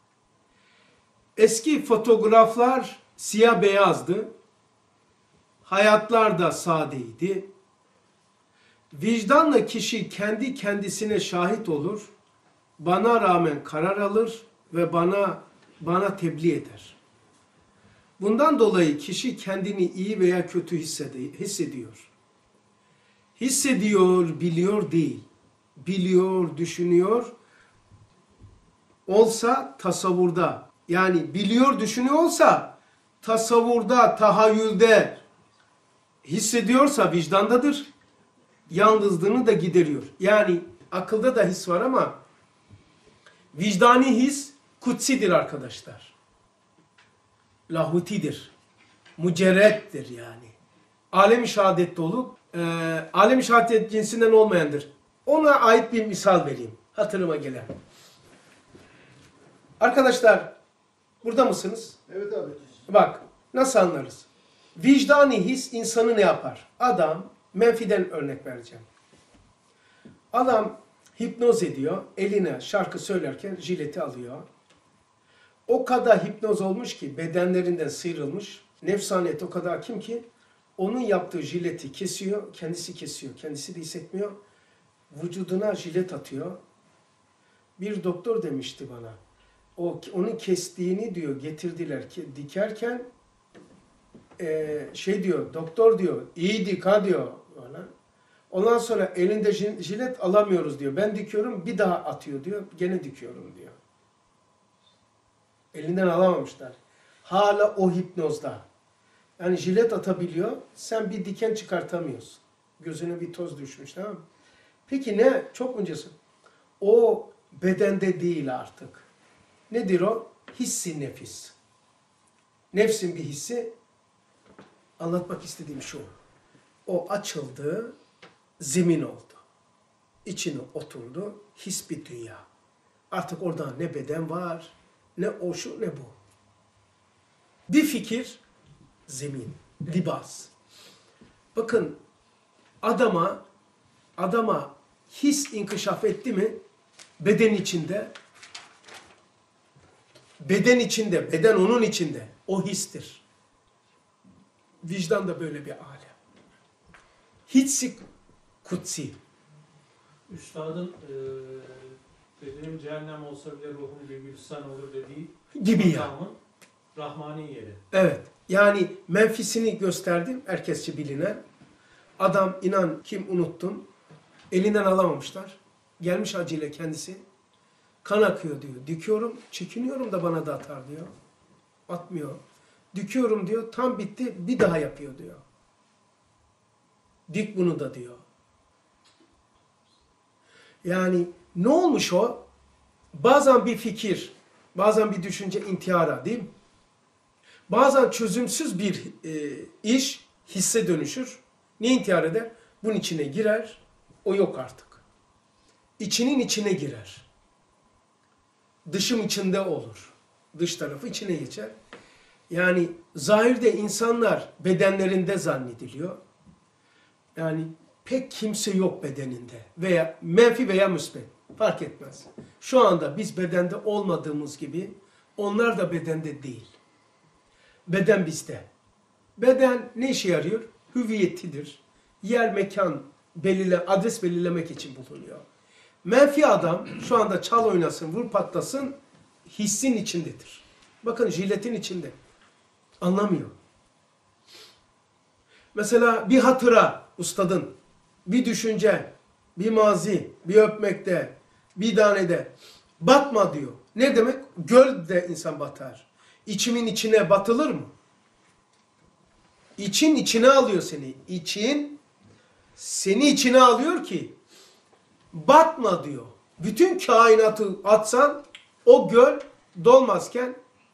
Eski fotoğraflar siyah beyazdı. Hayatlar da sadeydi. Vicdanla kişi kendi kendisine şahit olur, bana rağmen karar alır ve bana tebliğ eder. Bundan dolayı kişi kendini iyi veya kötü hissediyor. Hissediyor, biliyor değil. Biliyor, düşünüyor. Olsa tasavvurda, yani biliyor, düşünüyor olsa tasavvurda, tahayyülde hissediyorsa vicdandadır. Yalnızlığını da gideriyor. Yani akılda da his var ama vicdani his kutsidir arkadaşlar. Lahutidir. Mücerrettir yani. Alem-i şehadette olup alem-i şehadet cinsinden olmayandır. Ona ait bir misal vereyim. Hatırıma gelen. Arkadaşlar burada mısınız? Evet abi. Bak nasıl anlarız? Vicdani his insanı ne yapar? Adam, menfiden örnek vereceğim. Adam hipnoz ediyor, eline şarkı söylerken jileti alıyor. O kadar hipnoz olmuş ki bedenlerinden sıyrılmış, nefsaniyet o kadar hakim ki onun yaptığı jileti kesiyor, kendisi de hissetmiyor. Vücuduna jilet atıyor. Bir doktor demişti bana, onun kestiğini diyor getirdiler ki dikerken diyor, doktor diyor, iyi dik ha diyor. Ondan sonra elinde jilet alamıyoruz diyor. Ben dikiyorum, bir daha atıyor diyor. Gene dikiyorum diyor. Elinden alamamışlar. Hala o hipnozda. Yani jilet atabiliyor, sen bir diken çıkartamıyorsun. Gözüne bir toz düşmüş, tamam mı? Peki ne? Çok öncesi. O bedende değil artık. Nedir o? Hissi nefis. Nefsin bir hissi. Anlatmak istediğim şu. O açıldı, zemin oldu. İçine oturdu, his bir dünya. Artık orada ne beden var, ne o şu ne bu. Bir fikir, zemin, libas. Bakın adama his inkişaf etti mi beden içinde, beden onun içinde. O histir. Vicdan da böyle bir alem. Hissi kutsi. Üstadın bedenim cehennem olsa bile ruhum bir gülsün olur dediği Gibi ya. makamın rahmani yeri. Evet. Yani menfisini gösterdim. Herkesçe bilinen. Adam inan kim unuttun. Elinden alamamışlar. Gelmiş acıyla kendisi. Kan akıyor diyor. Döküyorum. Çekiniyorum da bana da atar diyor. Atmıyor. Döküyorum diyor. Tam bitti. Bir daha yapıyor diyor. Dik bunu da diyor. Yani ne olmuş o? Bazen bir fikir, bazen bir düşünce intihara değil mi? Bazen çözümsüz bir iş hisse dönüşür. Ne intihar eder? Bunun içine girer. O yok artık. İçinin içine girer. Dışım içinde olur. Dış tarafı içine geçer. Yani zahirde insanlar bedenlerinde zannediliyor. Yani pek kimse yok bedeninde. Veya menfi veya müsbet. Fark etmez. Şu anda biz bedende olmadığımız gibi onlar da bedende değil. Beden bizde. Beden ne işe yarıyor? Hüviyetidir. Yer, mekan, adres belirlemek için bulunuyor. Menfi adam şu anda çal oynasın, vur patlasın, hissin içindedir. Bakın jiletin içinde. Anlamıyor. Mesela bir hatıra ustadın, bir düşünce, bir mazi, bir öpmekte, bir tanede batma diyor. Ne demek? Gölde insan batar. İçimin içine batılır mı? İçin içine alıyor seni. İçin seni içine alıyor ki batma diyor. Bütün kainatı atsan o göl dolmazken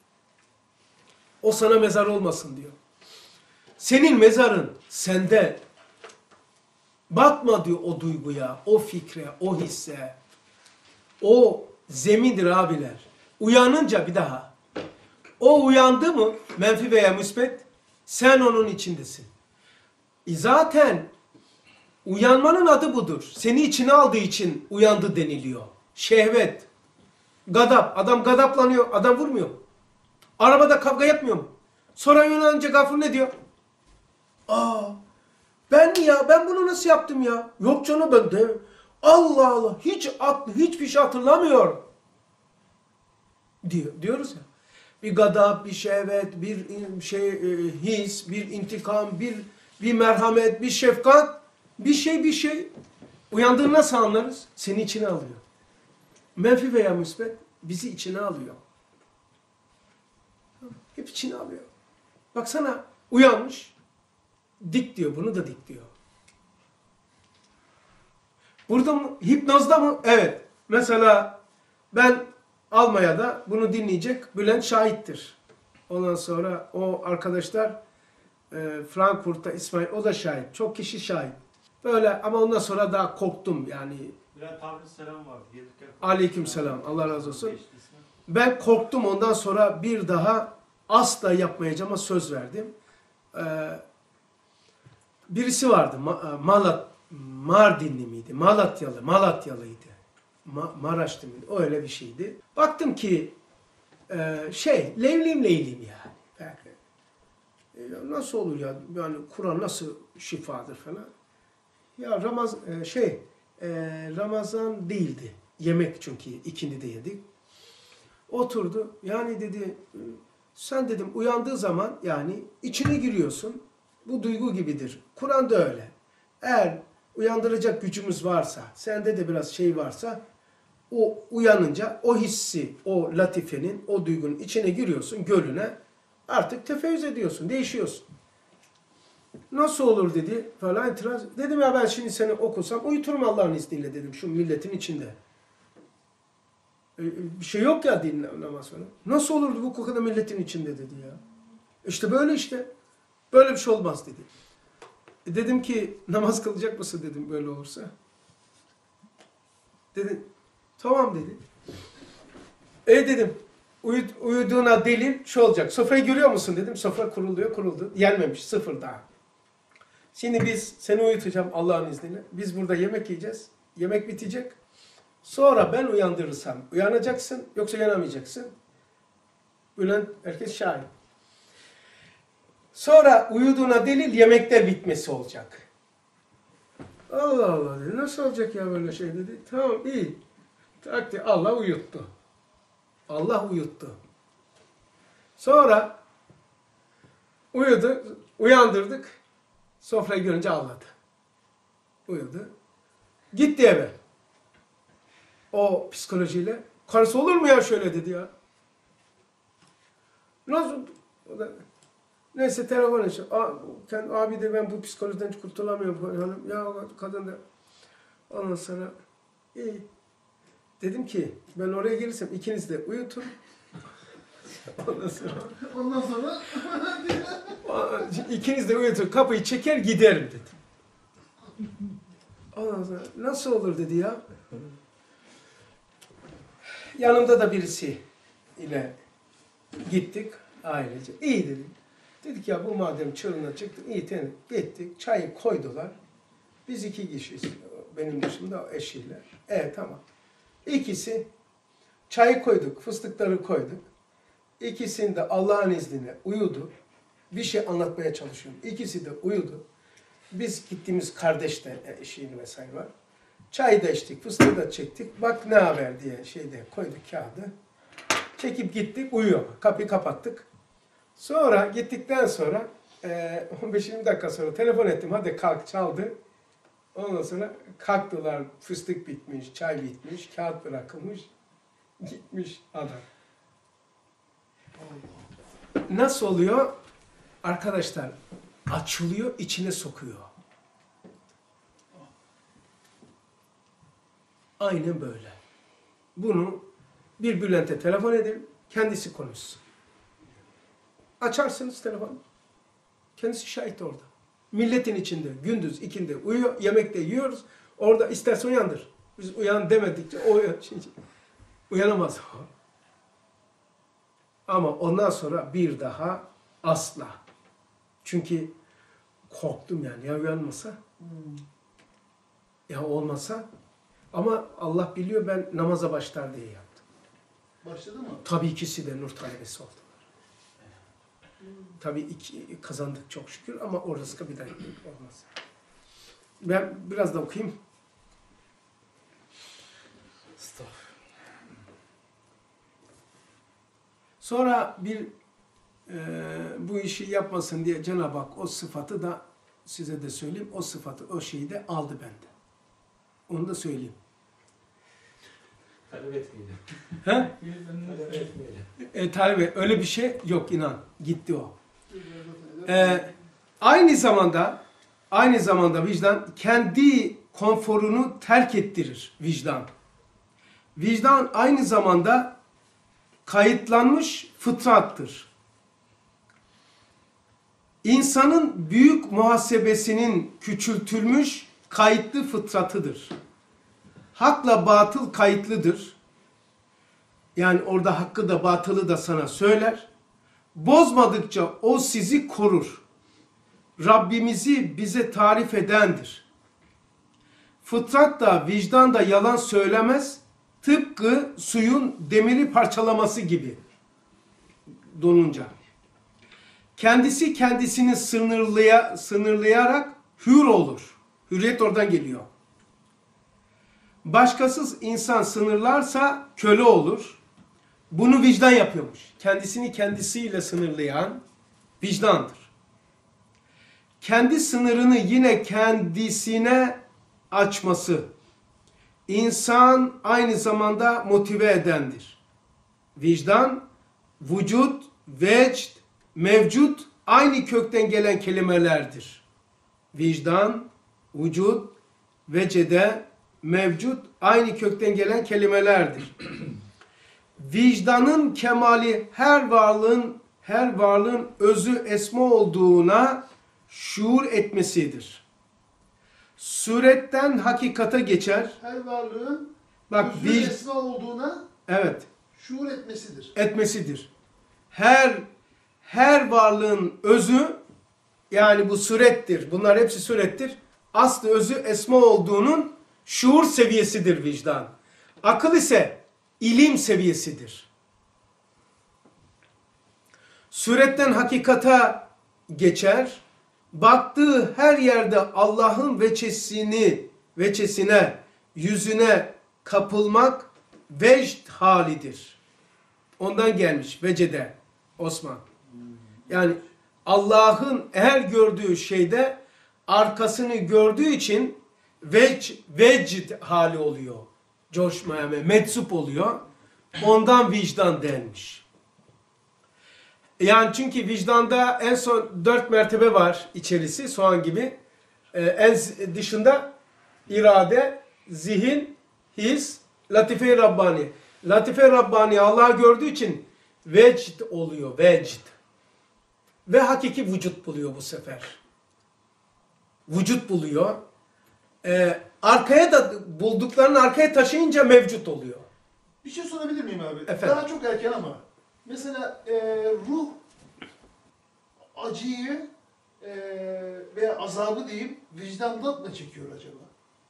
o sana mezar olmasın diyor. Senin mezarın sende. Batma diyor o duyguya, o fikre, o hisse. O zemindir abiler. Uyanınca bir daha. O uyandı mı menfi veya müsbet sen onun içindesin. Zaten uyanmanın adı budur. Seni içine aldığı için uyandı deniliyor. Şehvet, gadap. Adam gadaplanıyor, adam vurmuyor. Arabada kavga yapmıyor mu? Sonra uyanınca gafur ne diyor? Ben bunu nasıl yaptım ya? Yok canım ben de. Allah Allah hiçbir şey hatırlamıyor. Diyoruz ya. Bir gadap, bir şehvet, bir his, bir intikam, bir merhamet, bir şefkat, bir şey. Uyandığını nasıl anlarız? Seni içine alıyor. Menfi veya müsbet bizi içine alıyor. Hep içine alıyor. Baksana uyanmış. Dik diyor. Bunu da dik diyor. Burada mı? Hipnozda mı? Evet. Mesela ben Almanya'da bunu dinleyecek Bülent şahittir. Ondan sonra o arkadaşlar Frankfurt'ta İsmail o da şahit. Çok kişi şahit. Böyle ama ondan sonra daha korktum yani. Bülent abi selam vardı. Aleykümselam. Allah razı olsun. Ben korktum ondan sonra bir daha asla yapmayacağıma söz verdim. Birisi vardı. Mardinli miydi? Malatyalıydı. Maraşlı mıydı? O öyle bir şeydi. Baktım ki leylim yani. Belki. Nasıl olur ya? Yani Kur'an nasıl şifadır falan. Ya Ramazan değildi. Yemek çünkü ikindi de yedik. Oturdu. Yani dedi sen dedim uyandığı zaman yani içine giriyorsun. Bu duygu gibidir. Kur'an'da öyle. Eğer uyandıracak gücümüz varsa, sende de biraz varsa o uyanınca o hissi, o latifenin, o duygunun içine giriyorsun, gölüne artık tefeyyüz ediyorsun, değişiyorsun. Nasıl olur dedi falan itiraz. Dedim ya ben şimdi seni okusam uyuturum Allah'ın izniyle dedim şu milletin içinde. Bir şey yok ya dinlemez falan. Nasıl olurdu bu kadar milletin içinde dedi ya. İşte böyle işte. Böyle bir şey olmaz dedi. Dedim ki namaz kılacak mısın dedim böyle olursa. Dedi tamam dedi. Dedim uyuduğuna delil şu olacak. Sofrayı görüyor musun dedim. Sofra kuruldu. Yenmemiş, sıfır daha. Şimdi seni uyutacağım Allah'ın izniyle. Biz burada yemek yiyeceğiz. Yemek bitecek. Sonra ben uyandırırsam uyanacaksın yoksa uyanamayacaksın. Bülent herkes şahit. Sonra uyuduğuna delil yemekler bitmesi olacak. Allah Allah dedi. Nasıl olacak ya böyle şey dedi. Tamam iyi. Takdir Allah uyuttu. Allah uyuttu. Sonra uyandırdık. Sofrayı görünce ağladı. Uyudu. Gitti eve. O psikolojiyle. Karısı olur mu ya şöyle dedi ya. Nasıl? Neyse telefon açıyor. Abi de ben bu psikolojiden hiç kurtulamıyorum. Ya kadın da. Ondan sonra iyi. Dedim ki ben oraya gelirsem ikiniz de uyutun. Ondan sonra ikiniz de uyutun. Kapıyı çeker giderim dedim. Ondan sonra nasıl olur dedi ya. Yanımda da birisi ile gittik ailece. İyi dedim. Dedik ya bu madem çığırına çıktı iyi gittik. Çayı koydular. Biz 2 kişiyiz. Benim dışımda eşiyle. Tamam. İkisi çayı koyduk, fıstıkları koyduk. İkisinde Allah'ın izniyle uyudu. Bir şey anlatmaya çalışıyorum. İkisi de uyudu. Biz gittiğimiz kardeş de eşiğini vesaire var. Çayı da içtik, fıstığı da çektik. Bak ne haber diye koyduk kağıdı. Çekip gittik, uyuyor. Kapıyı kapattık. Sonra gittikten sonra 15-20 dakika sonra telefon ettim. Hadi kalk çaldı. Ondan sonra kalktılar. Fıstık bitmiş, çay bitmiş, kağıt bırakılmış. Gitmiş adam. Nasıl oluyor? Arkadaşlar açılıyor, içine sokuyor. Aynen böyle. Bunu bir Bülent'e telefon edelim, kendisi konuşsun. Açarsınız telefonu. Kendisi şahit orada. Milletin içinde, gündüz, ikindi uyuyor, yemekte yiyoruz. Orada isterse uyandır. Biz uyan demedikçe o uyanamaz o. Ama ondan sonra bir daha asla. Çünkü korktum yani. Ya uyanmasa? Ya olmasa? Ama Allah biliyor ben namaza başlar diye yaptım. başladı mı? Tabii ikisi de nur talebesi oldular. Tabii kazandık çok şükür ama o rızka bir daha olmaz. Ben biraz da okuyayım. Sonra bu işi yapmasın diye Cenab-ı Hak o sıfatı da size de söyleyeyim. O sıfatı, o şeyi de aldı bende. Onu da söyleyeyim. Talep etmeyelim. He? Talep etmeyelim. Talep öyle bir şey yok inan. Gitti o. Aynı zamanda vicdan kendi konforunu terk ettirir vicdan. Vicdan aynı zamanda kayıtlanmış fıtrattır. İnsanın büyük muhasebesinin küçültülmüş kayıtlı fıtratıdır. Hakla batıl kayıtlıdır. Yani orada hakkı da batılı da sana söyler. Bozmadıkça o sizi korur. Rabbimizi bize tarif edendir. Fıtrat da vicdan da yalan söylemez. Tıpkı suyun demiri parçalaması gibi donunca. Kendisi kendisini sınırlayarak hür olur. Hürriyet oradan geliyor. Başkasız insan sınırlarsa köle olur. Bunu vicdan yapıyormuş. Kendisini kendisiyle sınırlayan vicdandır. Kendi sınırını yine kendisine açması. İnsan aynı zamanda motive edendir. Vicdan, vücut, vecd, mevcut aynı kökten gelen kelimelerdir. Vicdan, vücut, vecede, mevcut aynı kökten gelen kelimelerdir. Vicdanın kemali her varlığın özü esma olduğuna şuur etmesidir. Suretten hakikata geçer. Her varlığın Bak özü esma olduğuna evet, şuur etmesidir. etmesidir. Her varlığın özü, yani bu surettir. Bunlar hepsi surettir. Aslı özü esma olduğunun şuur seviyesidir vicdan. Akıl ise ilim seviyesidir. Suretten hakikata geçer. Baktığı her yerde Allah'ın veçesine, yüzüne kapılmak vecd halidir. Ondan gelmiş vecede Osman. Yani Allah'ın her gördüğü şeyde arkasını gördüğü için vecd hali oluyor. Coşmaya, meczup oluyor. Ondan vicdan denmiş. Yani çünkü vicdanda en son 4 mertebe var içerisi, soğan gibi. En dışında irade, zihin, his, latife-i Rabbani. Latife-i Rabbani Allah'ı gördüğü için vecd oluyor, vecd. Ve hakiki vücut buluyor bu sefer. Vücut buluyor. Arkaya da bulduklarını arkaya taşıyınca mevcut oluyor. Bir şey sorabilir miyim abi? Efendim? Daha çok erken ama. Mesela ruh acıyı veya azabı diyeyim vicdandan mı çekiyor acaba?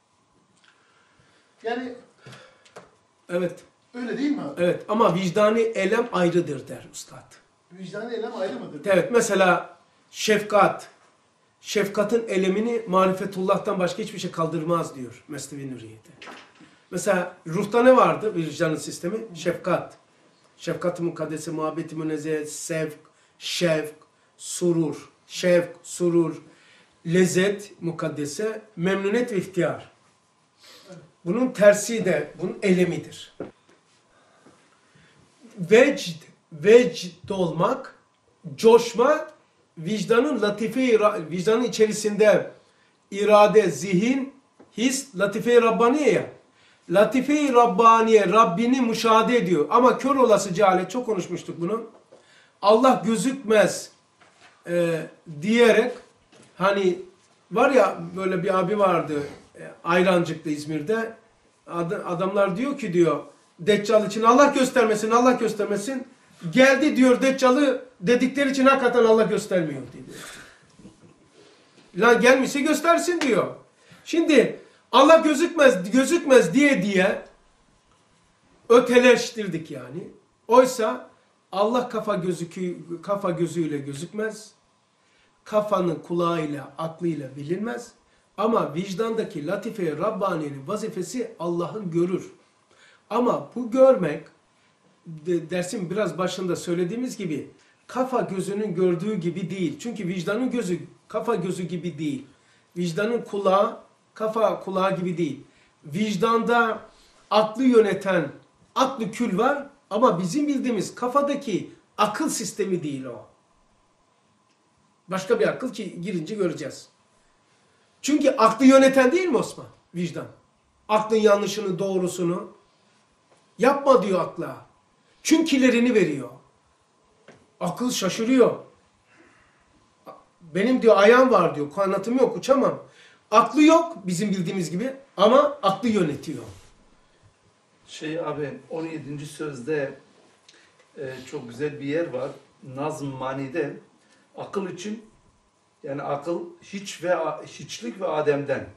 Yani Evet, öyle değil mi abi? evet ama vicdani elem ayrıdır der üstad. Vicdanı eylem ayrı mıdır? Evet, mesela şefkat. Şefkatın elemini marifetullah'tan başka hiçbir şey kaldırmaz diyor Mesnevi Nuriye'de. Mesela ruhta ne vardı vicdanın sistemi? Şefkat. Şefkat-ı mukaddese, muhabbet-i münezzeh, sevk, şevk, surur. Şevk, surur, lezzet, mukaddese, memnuniyet ve ihtiyar. Bunun tersi de, bunun elemidir. Vecd olmak, coşma, vicdanın vicdanın içerisinde irade, zihin, his, latife-i Rabbaniye ya. Latife-i Rabbaniye Rabbini müşahede ediyor. Ama kör olası cehalet, çok konuşmuştuk bunu. Allah gözükmez diyerek, hani var ya böyle bir abi vardı Ayrancık'ta İzmir'de. Adamlar diyor ki diyor Deccal için Allah göstermesin, Allah göstermesin. Geldi diyor Deccal'ı dedikleri için hakikaten Allah göstermiyor diyor. Lan gelmişse göstersin diyor. Şimdi Allah gözükmez diye öteleştirdik yani. Oysa Allah kafa gözüyle gözükmez. Kafanın kulağıyla, aklıyla bilinmez. Ama vicdandaki latife-i Rabbani'nin vazifesi Allah'ın görür. Ama bu görmek, dersin biraz başında söylediğimiz gibi, kafa gözünün gördüğü gibi değil. Çünkü vicdanın gözü kafa gözü gibi değil. Vicdanın kulağı kafa kulağı gibi değil. Vicdanda aklı yöneten aklı kül var ama bizim bildiğimiz kafadaki akıl sistemi değil o. Başka bir akıl ki girince göreceğiz. Çünkü aklı yöneten değil mi Osman? Vicdan. Aklın yanlışını, doğrusunu yapma diyor akla. Çünkülerini veriyor. Akıl şaşırıyor. Benim diyor ayağım var diyor. Kanatım yok, uçamam. Aklı yok bizim bildiğimiz gibi ama aklı yönetiyor. Abi 17. sözde çok güzel bir yer var. Nazm Mani'de akıl için, yani akıl hiçlik ve Adem'den,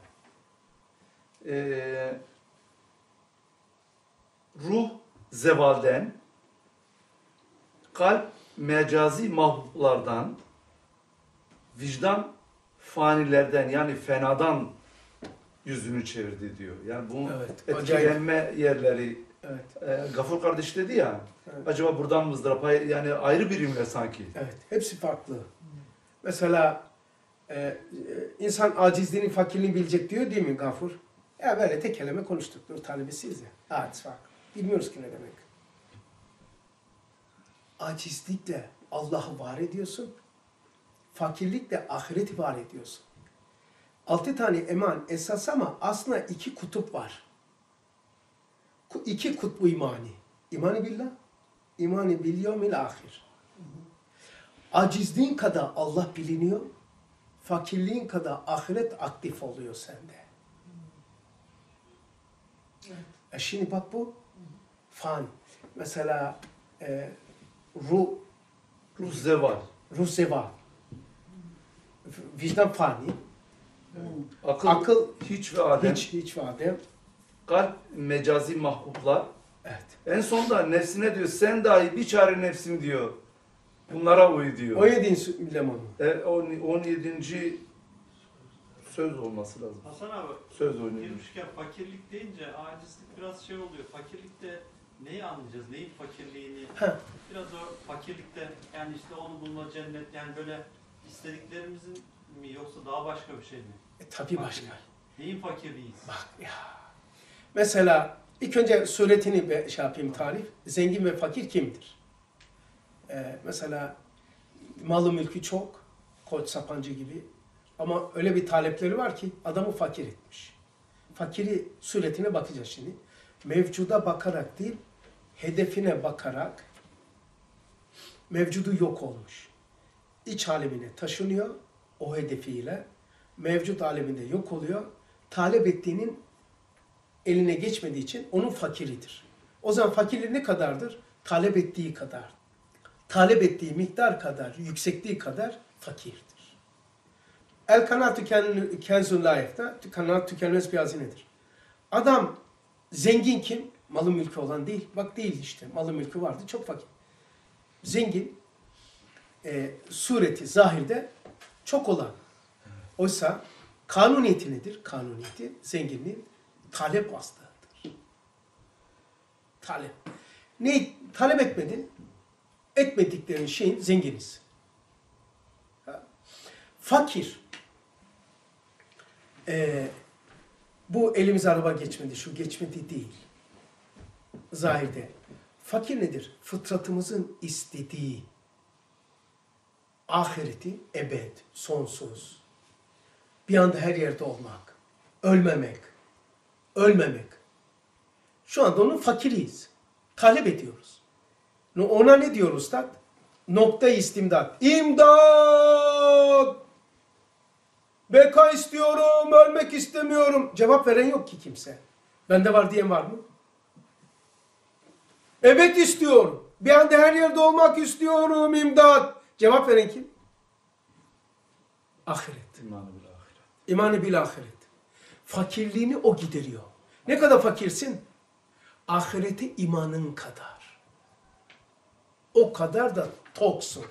ruh zevalden, kalp mecazi mahbublardan, vicdan fanilerden yani fenadan yüzünü çevirdi diyor. Yani bu Evet, etkilenme yerleri. Evet. Gafur kardeş dedi ya, Evet. acaba buradan mı ızdırap, yani ayrı birimle sanki. Evet, hepsi farklı. Mesela insan acizliğini, fakirliğini bilecek diyor değil mi Gafur? Ya böyle tek kelime konuştuk. Nur talebesiyiz ya. Aciz farklı. Bilmiyoruz ki ne demek. Acizlikle Allah'ı var ediyorsun. Fakirlikle ahireti var ediyorsun. 6 tane eman esas ama aslında 2 kutup var. 2 kutbu imani. İmani billah, imani bil yevmil ahir. Acizliğin kadar Allah biliniyor. fakirliğin kadar ahiret aktif oluyor sende. Şimdi bak bu fan. Mesela Ruh zeval. ruh zeval. Vicdan fani. Akıl hiç ve adem. Hiç vadem. Kalp mecazi mahbublar. Evet. En sonunda nefsine diyor sen dahi bir çare nefsim diyor. Bunlara uy diyor. 17. lemonu. 17. söz olması lazım. Hasan abi, Söz oynuyor. girmişken fakirlik deyince acizlik biraz şey oluyor. Fakirlikte neyi anlayacağız? Neyin fakirliğini? Heh. Biraz o fakirlikte yani işte onu bulma cennet yani böyle istediklerimizin mi yoksa daha başka bir şey mi? Tabii başka. Neyin fakirliğiyiz? Bak ya. Mesela ilk önce suretini şey yapayım tarif. Zengin ve fakir kimdir? Mesela malı mülkü çok. Koç Sapancı gibi. Ama öyle bir talepleri var ki adamı fakir etmiş. Fakiri suretine bakacağız şimdi. Mevcuda bakarak değil, hedefine bakarak mevcudu yok olmuş. İç alemine taşınıyor o hedefiyle. Mevcut aleminde yok oluyor. Talep ettiğinin eline geçmediği için onun fakiridir. O zaman fakirliği ne kadardır? Talep ettiği kadar. Talep ettiği miktar kadar, yüksekliği kadar fakirdir. El kanaatü kenzun layefta, kanaat tükenmez bir hazinedir. Adam zengin kim? Malı mülkü olan değil. Bak değil işte. Malı mülkü vardı. Çok fakir. Zengin sureti, zahirde çok olan. Oysa kanuniyeti nedir? Kanuniyeti zenginliğin talep hastalığıdır. Talep. Ne talep etmedin? Etmediklerin şeyin zenginiz. Fakir. Bu elimize araba geçmedi, şu geçmedi değil. Zahirde. Fakir nedir? Fıtratımızın istediği ahireti ebed, sonsuz. Bir anda her yerde olmak. Ölmemek. Ölmemek. Şu anda onun fakiriyiz. Talep ediyoruz. Ona ne diyor Ustad? Nokta-i istimdat. İmdat! Beka istiyorum, ölmek istemiyorum. Cevap veren yok ki kimse. Bende var diyen var mı? Evet istiyorum. Bir anda her yerde olmak istiyorum, imdat. Cevap veren kim? Ahiret. İmanı bil ahiret. İmanı bil ahiret. Fakirliğini o gideriyor. Ne kadar fakirsin? Ahirete imanın kadar. O kadar da toksun.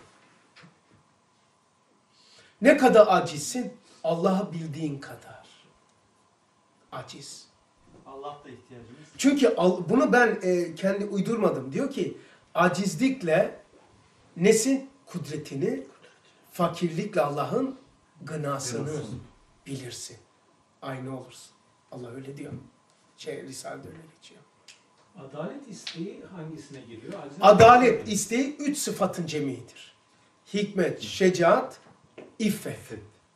Ne kadar acizsin? Allah'ı bildiğin kadar. Aciz. Allah da ihtiyacımız. Çünkü bunu ben kendi uydurmadım. Diyor ki acizlikle nesi? Kudretini, fakirlikle Allah'ın gınasını bilirsin. Aynı olursun. Allah öyle diyor. Risale'de öyle geçiyor. Adalet isteği hangisine giriyor? Adalet isteği 3 sıfatın cemiğidir. Hikmet, şecaat, iffet.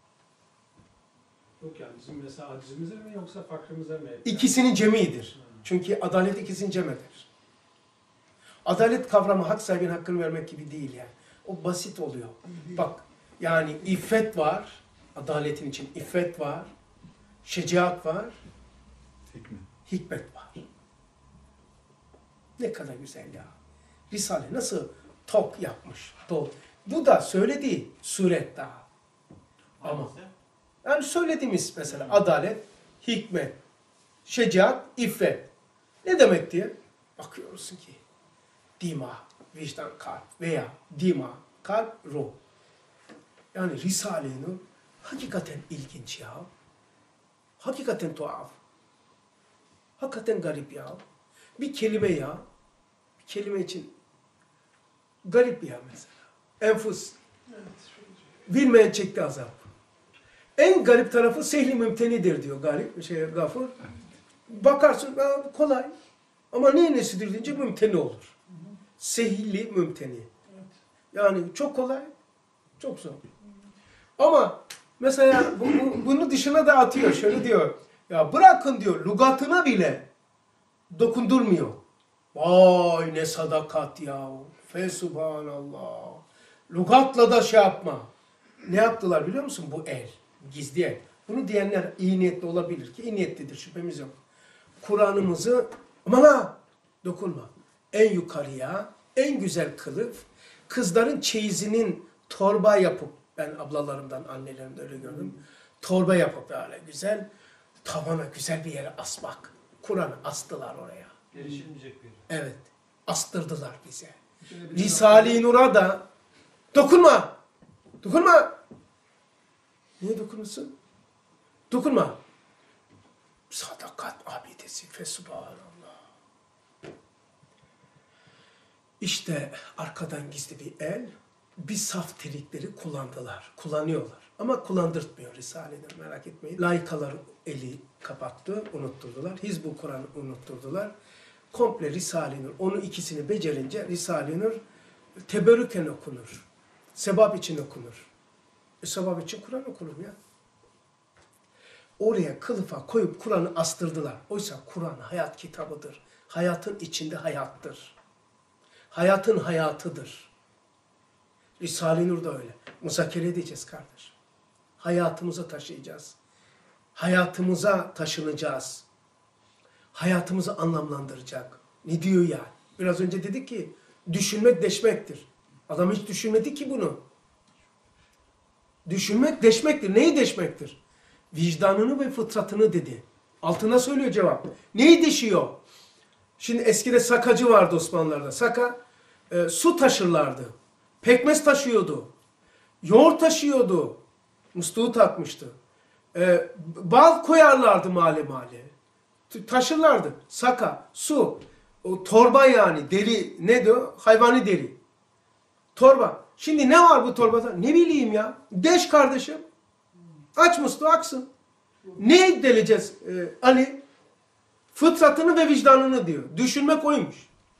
Yok yani bizim mesela acizimize mi yoksa fakrimize mi? İkisinin cemiğidir. Çünkü adalet ikisini cem eder. Adalet kavramı hak sahibinin hakkını vermek gibi değil yani. O basit oluyor. Bak yani iffet var. Adaletin için iffet var. Şecaat var. Hikmet var. Ne kadar güzel ya. Risale nasıl tok yapmış. Bu da söylediği suret daha. Ama Hangisi? yani söylediğimiz mesela adalet, hikmet, şecaat, iffet. Ne demek diye bakıyorsun ki dima, vicdan, kalp veya dima, kalp, ruh. Yani Risale-i hakikaten ilginç ya. Hakikaten tuhaf. Hakikaten garip ya. Bir kelime ya. Bir kelime için garip ya mesela. Enfus. Bilmeyen çekti azap. En garip tarafı sehli mümtenidir diyor Gafur. Bakarsın kolay. Ama neyin nesidir deyince mümteni olur. Sehli mümteni. Yani çok kolay, çok zor. Ama mesela bunu dışına da atıyor. Şöyle diyor. Ya bırakın diyor. Lügatına bile dokundurmuyor. Vay ne sadakat ya. Fesubhanallah. Lügatla da şey yapma. ne yaptılar biliyor musun bu el? Gizli el. Bunu diyenler iyi niyetli olabilir ki iyi niyetlidir şüphemiz yok. Kur'an'ımızı aman ha dokunma. En yukarıya, en güzel kılıf, kızların çeyizinin torba yapıp, ben ablalarımdan, annelerimden öyle gördüm. Torba yapıp böyle güzel, tavana güzel bir yere asmak. Kur'an'ı astılar oraya. Erişilmeyecek bir. Evet, astırdılar bize. Risale-i Nur'a da dokunma, dokunma. Niye dokunursun? Dokunma. Sadakat abidesi fesubhanallah. İşte arkadan gizli bir el, bir saf trikleri kullanıyorlar. Ama kullandırtmıyor Risale'den, merak etmeyin. Laikalar eli kapattı, unutturdular. Hizb-ı Kur'an'ı unutturdular. Komple Risale-i Nur, onun ikisini becerince Risale-i Nur teberrüken okunur. Sevap için okunur. Sevap için Kur'an okunur ya. Oraya kılıfa koyup Kur'an'ı astırdılar. Oysa Kur'an hayat kitabıdır. Hayatın içinde hayattır. Hayatın hayatıdır. Risale-i Nur da öyle. Muzakere edeceğiz kardeş. Hayatımıza taşıyacağız. Hayatımıza taşınacağız. Hayatımızı anlamlandıracak. Ne diyor ya? Biraz önce dedik ki düşünmek deşmektir. Adam hiç düşünmedi ki bunu. Düşünmek deşmektir. Neyi deşmektir? Vicdanını ve fıtratını dedi. Altına söylüyor cevap. Neyi deşiyor? Şimdi eskide sakacı vardı Osmanlılar'da. Saka su taşırlardı. Pekmez taşıyordu. Yoğurt taşıyordu. Musluğu takmıştı. Bal koyarlardı mahalle mahalle. Taşırlardı. Saka, su, o torba yani deri ne diyor? Hayvani deri. Torba. Şimdi ne var bu torbada? Ne bileyim ya. Deş kardeşim. Aç musluğu aksın. Ne deleceğiz Ali? Fıtratını ve vicdanını diyor. Düşünmek oymuş.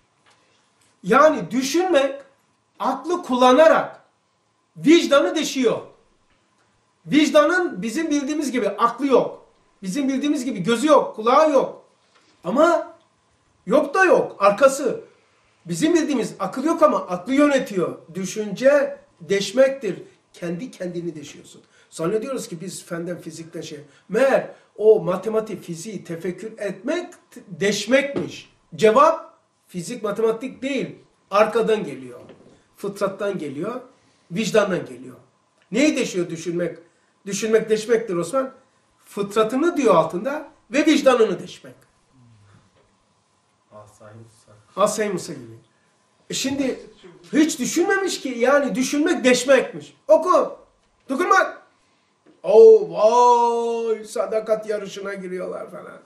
Yani düşünmek aklı kullanarak vicdanı deşiyor. Vicdanın bizim bildiğimiz gibi aklı yok. Bizim bildiğimiz gibi gözü yok, kulağı yok. Ama yok da yok, arkası. Bizim bildiğimiz akıl yok ama aklı yönetiyor. Düşünce deşmektir. Kendi kendini deşiyorsun. Zannediyoruz ki biz fenden, fizikten Meğer o matematik, fiziği tefekkür etmek deşmekmiş. Cevap fizik, matematik değil. Arkadan geliyor. Fıtrattan geliyor. Vicdandan geliyor. Neyi deşiyor düşünmek? Düşünmek deşmektir Osman. Fıtratını diyor altında ve vicdanını deşmek. Asay Musa gibi. Şimdi hiç düşünmemiş ki yani düşünmek deşmekmiş. Oku. Dokunmak. Oh vay sadakat yarışına giriyorlar falan.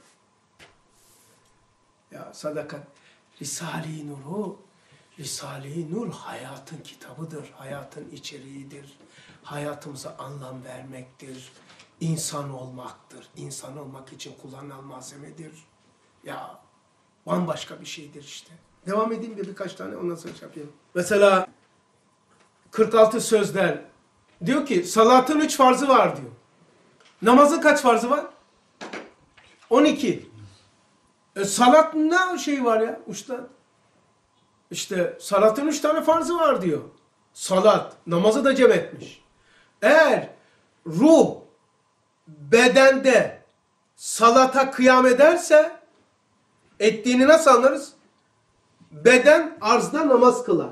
Ya sadakat. Risale-i Nur'u, Risale-i Nur hayatın kitabıdır. Hayatın içeriğidir. Hayatımıza anlam vermektir. İnsan olmaktır. İnsan olmak için kullanılan malzemedir. Ya bambaşka bir şeydir işte. Devam edeyim de birkaç tane ondan sonra yapayım. Mesela 46 sözler diyor ki salatın 3 farzı var diyor. Namazın kaç farzı var? 12. Salat ne şey var ya uçta? İşte salatın 3 tane farzı var diyor. Salat, namazı da cem etmiş. Eğer ruh bedende salata kıyam ederse ettiğini nasıl anlarız? Beden arzda namaz kılar.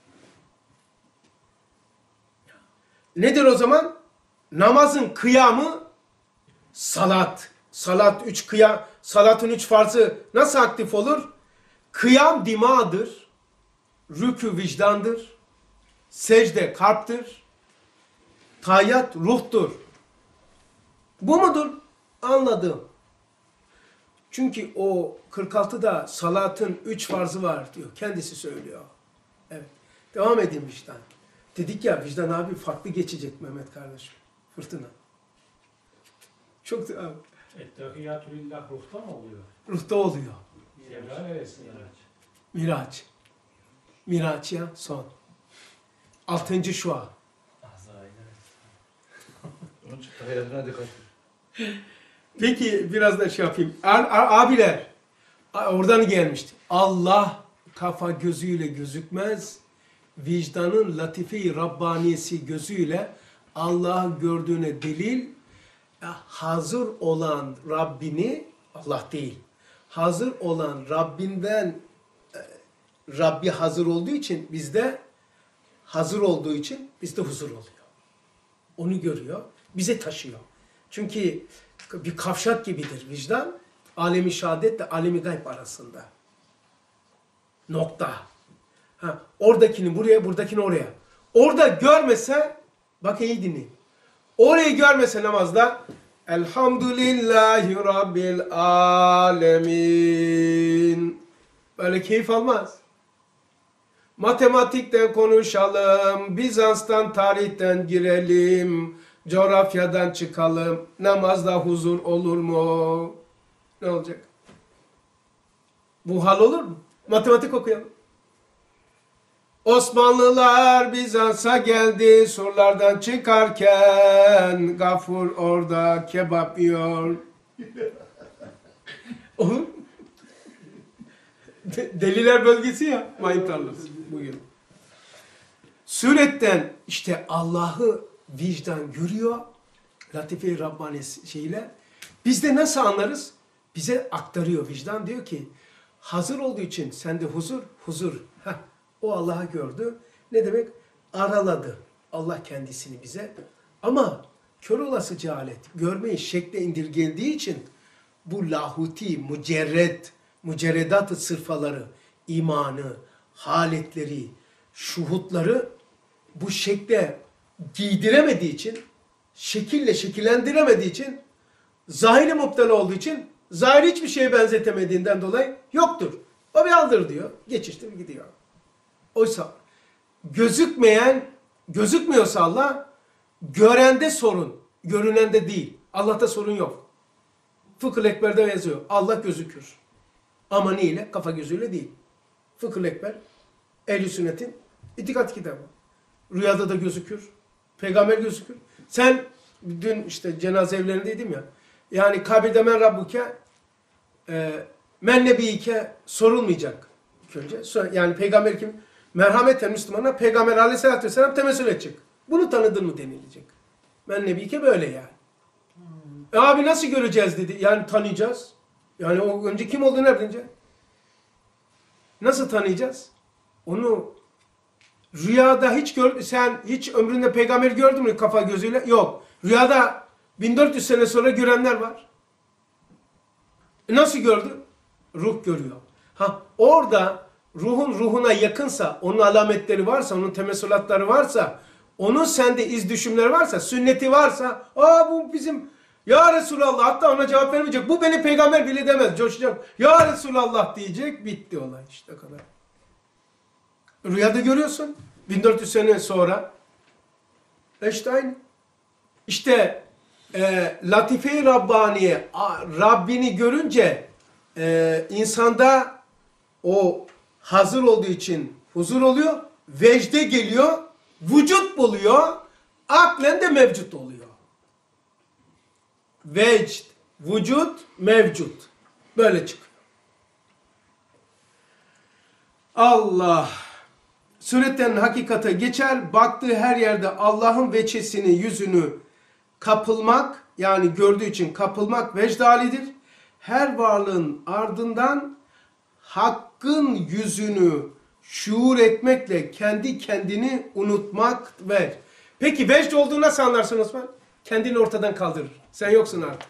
Nedir o zaman? Namazın kıyamı salat. Salatın 3 farzı nasıl aktif olur? Kıyam dimadır. Rükû vicdandır. Secde kalptir. Tayyat ruhtur. Bu mudur? Anladım. Çünkü o 46'da salatın 3 farzı var diyor. Kendisi söylüyor. Evet. Devam edeyim vicdan. Dedik ya vicdan abi farklı geçecek Mehmet kardeşim. Fırtına. Çok abi. Ettehiyyatü lillah ruhta mı oluyor? Ruhta oluyor. Evra neresinde? Miraç. Miraç ya son. 6. şua. Onun için hayatına dikkat et. Peki biraz da şey yapayım. Abiler oradan gelmişti. Allah kafa gözüyle gözükmez. Vicdanın latife-i Rabbaniyesi gözüyle Allah'ı gördüğüne delil, hazır olan Rabbini, Allah değil, hazır olan Rabbinden, Rabbi hazır olduğu için bizde, hazır olduğu için bizde huzur oluyor. Onu görüyor, bize taşıyor. Çünkü bir kavşak gibidir vicdan, alemi şehadetle alemi gayb arasında. Nokta. Oradakini buraya, buradakini oraya. Orada görmese, bak iyi dinleyin. Orayı görmese namazda, Elhamdülillahi Rabbil Alemin. Böyle keyif almaz. Matematikten konuşalım, Bizans'tan, tarihten girelim, coğrafyadan çıkalım. Namazda huzur olur mu? Ne olacak? Bu hal olur mu? Matematik okuyalım. Osmanlılar Bizans'a geldi, surlardan çıkarken Gafur orada kebap yiyor. Deliler bölgesi ya, mayın tarlası bugün. Suretten işte Allah'ı vicdan görüyor, Latife-i Rabbani şeyle. Biz de nasıl anlarız? Bize aktarıyor vicdan, diyor ki hazır olduğu için sende huzur, huzur. O Allah'ı gördü. Ne demek? Araladı Allah kendisini bize. Ama kör olası cehalet, görmeyi şekle indirgeldiği için bu lahuti, mücerredat-ı sırfaları, imanı, haletleri, şuhutları bu şekle giydiremediği için, şekille şekillendiremediği için, zahiri müptela olduğu için, zahiri hiçbir şeye benzetemediğinden dolayı yoktur. O bir aldır diyor. Geçiştir gidiyor. Oysa gözükmüyorsa Allah, görende sorun, görünende değil. Allah'ta sorun yok. Fıkıh-ı Ekber'de yazıyor. Allah gözükür. Ama neyle? Kafa gözüyle değil. Fıkıh-ı Ekber, Ehl-i Sünnet'in itikat kitabı. Rüyada da gözükür. Peygamber gözükür. Sen dün işte cenaze evlerindeydim ya. Yani kabirde men Rabbuke, men nebiyike sorulmayacak. Önce. Yani peygamber kim? Merhameten Müslümana Peygamber Aleyhisselatü Vesselam temessül edecek. Bunu tanıdın mı denilecek. Men nebiyike böyle yani. Abi nasıl göreceğiz dedi. Yani tanıyacağız. Yani o önce kim olduğunu nereden önce? Nasıl tanıyacağız? Onu rüyada hiç sen hiç ömründe peygamberi gördün mü kafa gözüyle? Yok. Rüyada 1400 sene sonra görenler var. Nasıl gördü? Ruh görüyor. Orada ruhun ruhuna yakınsa, onun alametleri varsa, onun temessülatları varsa, onun sende iz düşümleri varsa, sünneti varsa, bu bizim ya Resulallah, hatta ona cevap vermeyecek. Bu beni peygamber bile demez. Coşacak. Ya Resulallah diyecek. Bitti olay işte kadar. Rüyada görüyorsun. 1400 sene sonra. İşte aynı. İşte Latife-i Rabbaniye, Rabbini görünce insanda o hazır olduğu için huzur oluyor. Vecde geliyor. Vücut buluyor. Aklen de mevcut oluyor. Vecd, vücut, mevcut. Böyle çıkıyor. Allah. Suretten hakikate geçer. Baktığı her yerde Allah'ın veçesini, yüzünü kapılmak, yani gördüğü için kapılmak vecd halidir. Her varlığın ardından Hakk'ın yüzünü şuur etmekle kendi kendini unutmak ver. Peki vecd olduğunu nasıl anlarsın Osman? Kendini ortadan kaldırır. Sen yoksun artık.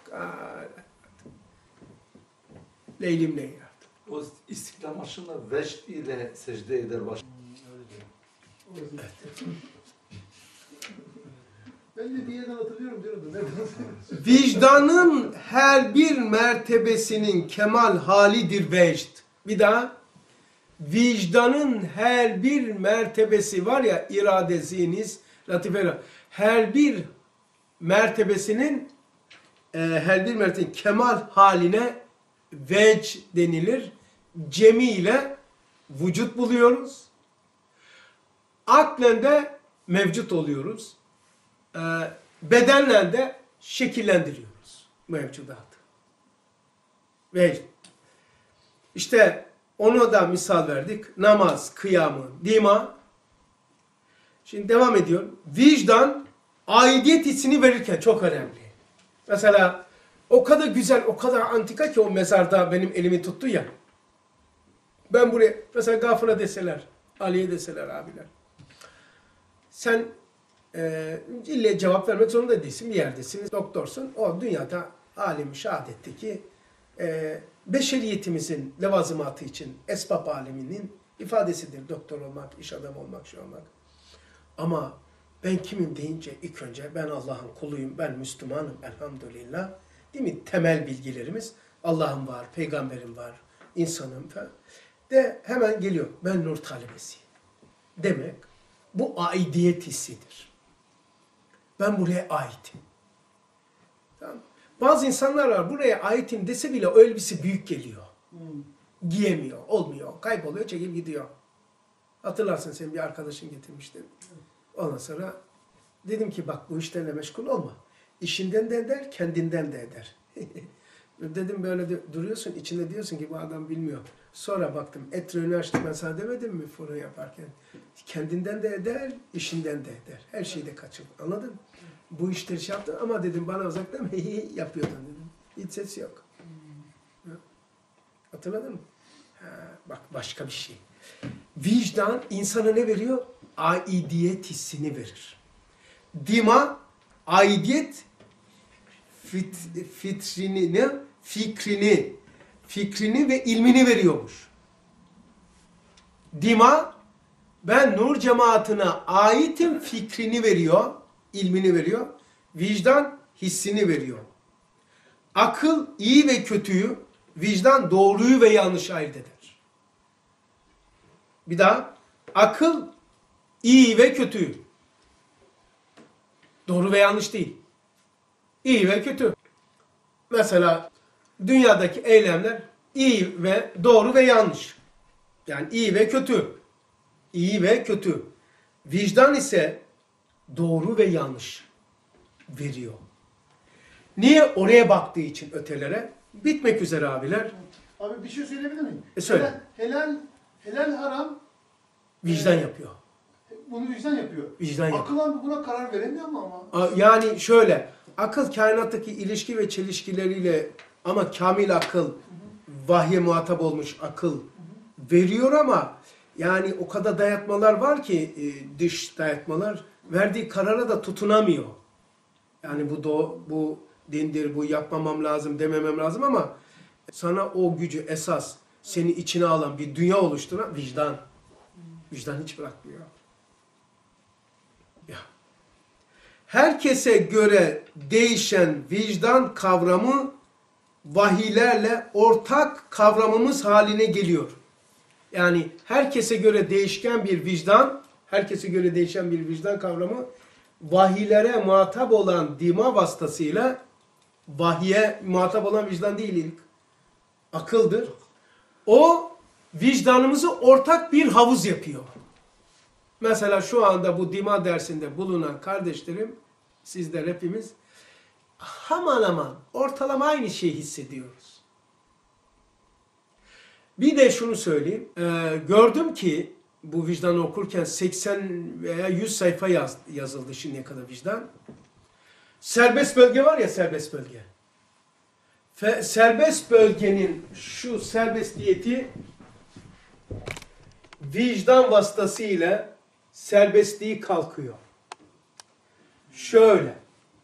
Leylim leylim. O İstiklal Marşı'nda vecd ile secde eder baş. Ben de bir yerden hatırlıyorum diyorum. Vicdanın her bir mertebesinin kemal halidir vecd. Bir daha. Vicdanın her bir mertebesi var ya, irade, zihniz, latife, her bir mertebesinin kemal haline vecd denilir. Cemi ile vücut buluyoruz. Aklen de mevcut oluyoruz. Bedenle de şekillendiriyoruz mevcudatı. Vecd. İşte onu da misal verdik. Namaz, kıyamı, dima. Şimdi devam ediyor. Vicdan aidiyet hissini verirken çok önemli. Mesela o kadar güzel, o kadar antika ki o mezarda benim elimi tuttu ya. Ben buraya, mesela Gafur'a deseler, Ali'ye deseler abiler. Sen ille cevap vermek zorunda değilsin, bir yerdesin, doktorsun. O dünyada alim-i şehadetteki beşeriyetimizin levazımatı için esbab aleminin ifadesidir. Doktor olmak, iş adamı olmak, şey olmak. Ama ben kimim deyince ilk önce ben Allah'ın kuluyum, ben Müslümanım elhamdülillah. Değil mi? Temel bilgilerimiz Allah'ım var, peygamberim var, insanım falan. De hemen geliyor. Ben nur talebesiyim. Demek bu aidiyet hissidir. Ben buraya aitim. Tamam. Bazı insanlar var buraya aitim dese bile o elbise büyük geliyor. Giyemiyor, olmuyor, kayboluyor, çekip gidiyor. Hatırlarsın senin bir arkadaşın getirmişti. Ondan sonra dedim ki bak bu işlerle meşgul olma. İşinden de eder, kendinden de eder. Dedim böyle duruyorsun, içinde diyorsun ki bu adam bilmiyor. Sonra baktım, etrönü açtım ben sana demedim mi fırın yaparken? Kendinden de eder, işinden de eder. Her şeyi de kaçır. Anladın mı? Bu işleri şey yaptın ama dedim bana uzak deme, yapıyordun dedim. Hiç ses yok. Hatırladın mı? Ha, bak başka bir şey. Vicdan insana ne veriyor? Aidiyet hissini verir. Dima, aidiyet fikrini ve ilmini veriyormuş. Dima, ben nur cemaatine aitim fikrini veriyor, ilmini veriyor. Vicdan hissini veriyor. Akıl iyi ve kötüyü, vicdan doğruyu ve yanlışı ayırt eder. Bir daha, akıl iyi ve kötüyü. Doğru ve yanlış değil. İyi ve kötü. Mesela dünyadaki eylemler iyi ve doğru ve yanlış. Yani iyi ve kötü. İyi ve kötü. Vicdan ise doğru ve yanlış veriyor. Niye? Oraya baktığı için ötelere. Bitmek üzere abiler. Abi bir şey söyleyebilir miyim? Söyle. Helal haram Vicdan yapıyor. bunu vicdan yapıyor. Vicdan yapıyor. Akıl abi buna karar veremiyor ama. Yani şöyle, akıl kainattaki ilişki ve çelişkileriyle ama kamil akıl, vahye muhatap olmuş akıl veriyor ama yani o kadar dayatmalar var ki dış dayatmalar verdiği karara da tutunamıyor. Yani bu dindir, bu yapmamam lazım dememem lazım ama sana o gücü esas seni içine alan bir dünya oluşturan vicdan. Vicdan hiç bırakmıyor. Ya. Herkese göre değişen vicdan kavramı vahiylerle ortak kavramımız haline geliyor. Yani herkese göre değişken bir vicdan, herkese göre değişen bir vicdan kavramı vahiylere muhatap olan dima vasıtasıyla vahiye muhatap olan vicdan değil ilk. Akıldır. O vicdanımızı ortak bir havuz yapıyor. Mesela şu anda bu dima dersinde bulunan kardeşlerim, sizler hepimiz hemen hemen ortalama aynı şeyi hissediyoruz. Bir de şunu söyleyeyim. Gördüm ki bu vicdanı okurken 80 veya 100 sayfa yazıldı şimdiye kadar vicdan. Serbest bölge var ya, serbest bölge. Serbest bölgenin şu serbestiyeti vicdan vasıtasıyla serbestliği kalkıyor. Şöyle.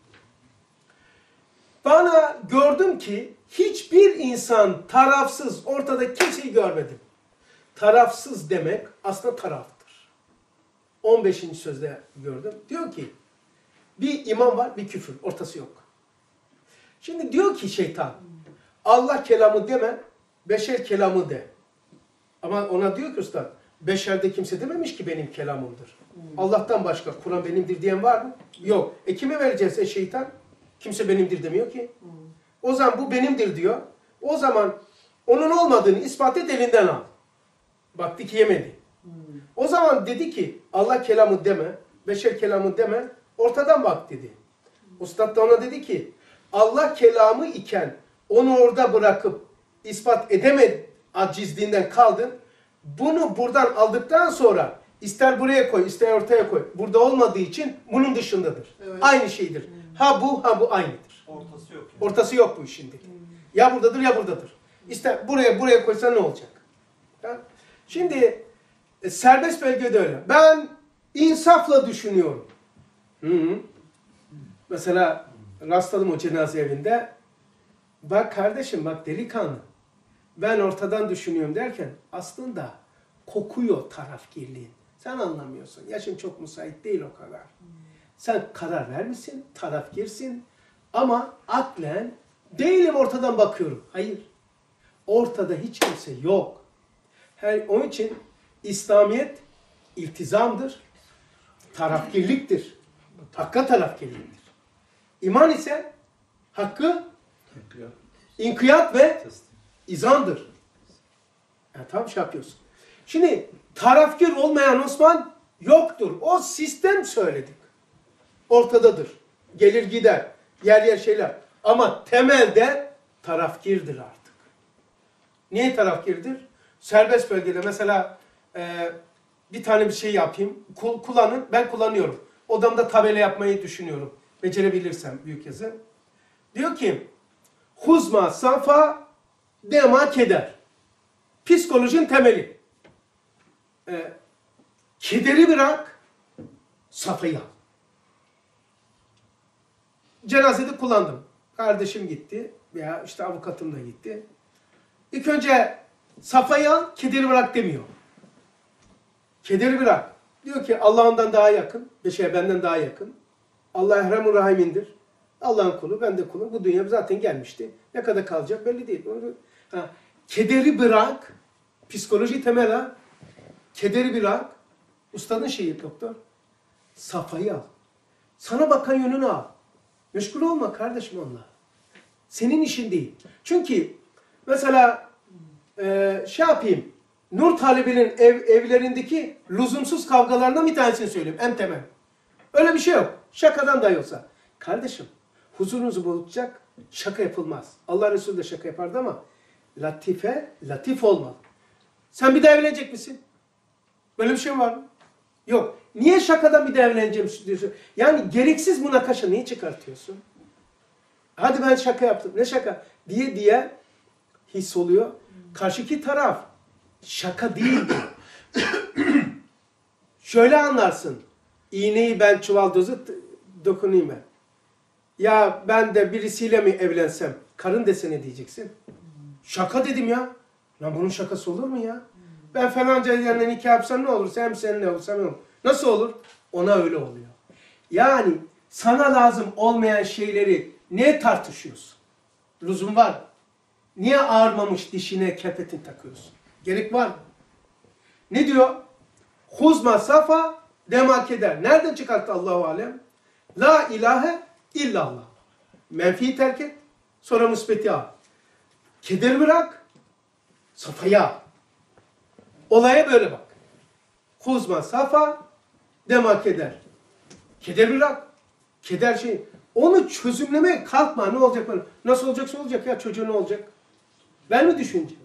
Bana gördüm ki hiçbir insan tarafsız, ortada kimseyi görmedim. Tarafsız demek aslında taraftır. 15. sözde gördüm. Diyor ki bir iman var, bir küfür. Ortası yok. Şimdi diyor ki şeytan, Allah kelamı deme, beşer kelamı de. Ama ona diyor ki usta, beşerde kimse dememiş ki benim kelamımdır. Allah'tan başka Kur'an benimdir diyen var mı? Yok. Kime vereceğiz şeytan? Kimse benimdir demiyor ki. O zaman bu benimdir diyor. O zaman onun olmadığını ispat et, elinden al. Baktı ki yemedi. O zaman dedi ki Allah kelamı deme, beşer kelamı deme, ortadan bak dedi. Ustad da ona dedi ki Allah kelamı iken onu orada bırakıp ispat edemedi, acizliğinden kaldın. Bunu buradan aldıktan sonra İster buraya koy, ister ortaya koy. Burada olmadığı için bunun dışındadır. Evet. Aynı şeydir. Ha bu aynıdır. Ortası yok yani. Ortası yok bu işin. Ya buradadır ya buradadır. İşte buraya koysan ne olacak? Ha? Şimdi serbest bölgede öyle. Ben insafla düşünüyorum. Hı. Mesela rastladım o cenaze evinde. Bak kardeşim, bak delikanlı. Ben ortadan düşünüyorum derken aslında kokuyor tarafkirliğin. Sen anlamıyorsun. Yaşın çok müsait değil o kadar. Sen karar vermişsin, tarafkirsin. Ama aklen değilim, ortadan bakıyorum. Hayır. Ortada hiç kimse yok. Onun için İslamiyet iltizamdır, tarafkirliktir. Hakka tarafkirliktir. İman ise hakkı inkiyat ve izandır. Yani tam şey yapıyorsun. Şimdi tarafkir olmayan Osman yoktur. O sistem söyledik. Ortadadır. Gelir gider. Yer yer şeyler. Ama temelde tarafkirdir artık. Niye tarafkirdir? Serbest bölgede mesela bir tane bir şey yapayım. Kullanın. Ben kullanıyorum. Odamda tabela yapmayı düşünüyorum. Becerebilirsem büyük yazı. Diyor ki huzma safa dema keder. Psikolojinin temeli. Kederi bırak, safayı al. Cenazede kullandım. Kardeşim gitti veya işte avukatım da gitti. İlk önce safayı al, kederi bırak demiyor. Kederi bırak. Diyor ki Allah ondan daha yakın, benden daha yakın. Allah Ehrem-ur Rahim'indir. Allah'ın kulu, ben de kulum. Bu dünya zaten gelmişti. Ne kadar kalacak belli değil. Kederi bırak, psikoloji temel ha. Kederi bırak, ustadın şeyi doktor. Safayı al. Sana bakan yönünü al. Meşgul olma kardeşim onunla. Senin işin değil. Çünkü mesela şey yapayım. Nur talebinin evlerindeki lüzumsuz kavgalarından bir tanesini söyleyeyim. En temel. Öyle bir şey yok. Şakadan dahi olsa. Kardeşim, huzurunuzu bozacak şaka yapılmaz. Allah Resulü de şaka yapardı ama latif olma. Sen bir daha evlenecek misin? Böyle bir şey var mı? Yok. Niye şakadan bir daha evleneceğim diyorsun? Yani gereksiz münakaşa niye çıkartıyorsun? Hadi ben şaka yaptım. Ne şaka? Diye his oluyor. Karşıki taraf şaka değildi. Şöyle anlarsın. İğneyi ben çuvaldozu dokunayım ben. Ya ben de birisiyle mi evlensem? Karın desene diyeceksin. Şaka dedim ya. Lan bunun şakası olur mu ya? Ben falanca yerine nikah yapsam ne olur? Hem seninle olsam ne olur? Nasıl olur? Ona öyle oluyor. Yani sana lazım olmayan şeyleri niye tartışıyorsun? Lüzum var mı? Niye ağarmamış dişine kepetin takıyorsun? Gerek var mı? Ne diyor? Huzma safa demak eder. Nereden çıkarttı Allahu alem? La ilahe illallah. Menfiyi terk et. Sonra müsbeti al. Keder bırak. Safayı al. Olaya böyle bak. Huzma safa demak eder. Keder bırak. Keder şey. Onu çözümlemeye kalkma. Ne olacak böyle? Nasıl olacaksa olacak ya. Çocuğu ne olacak? Ben mi düşüneceğim?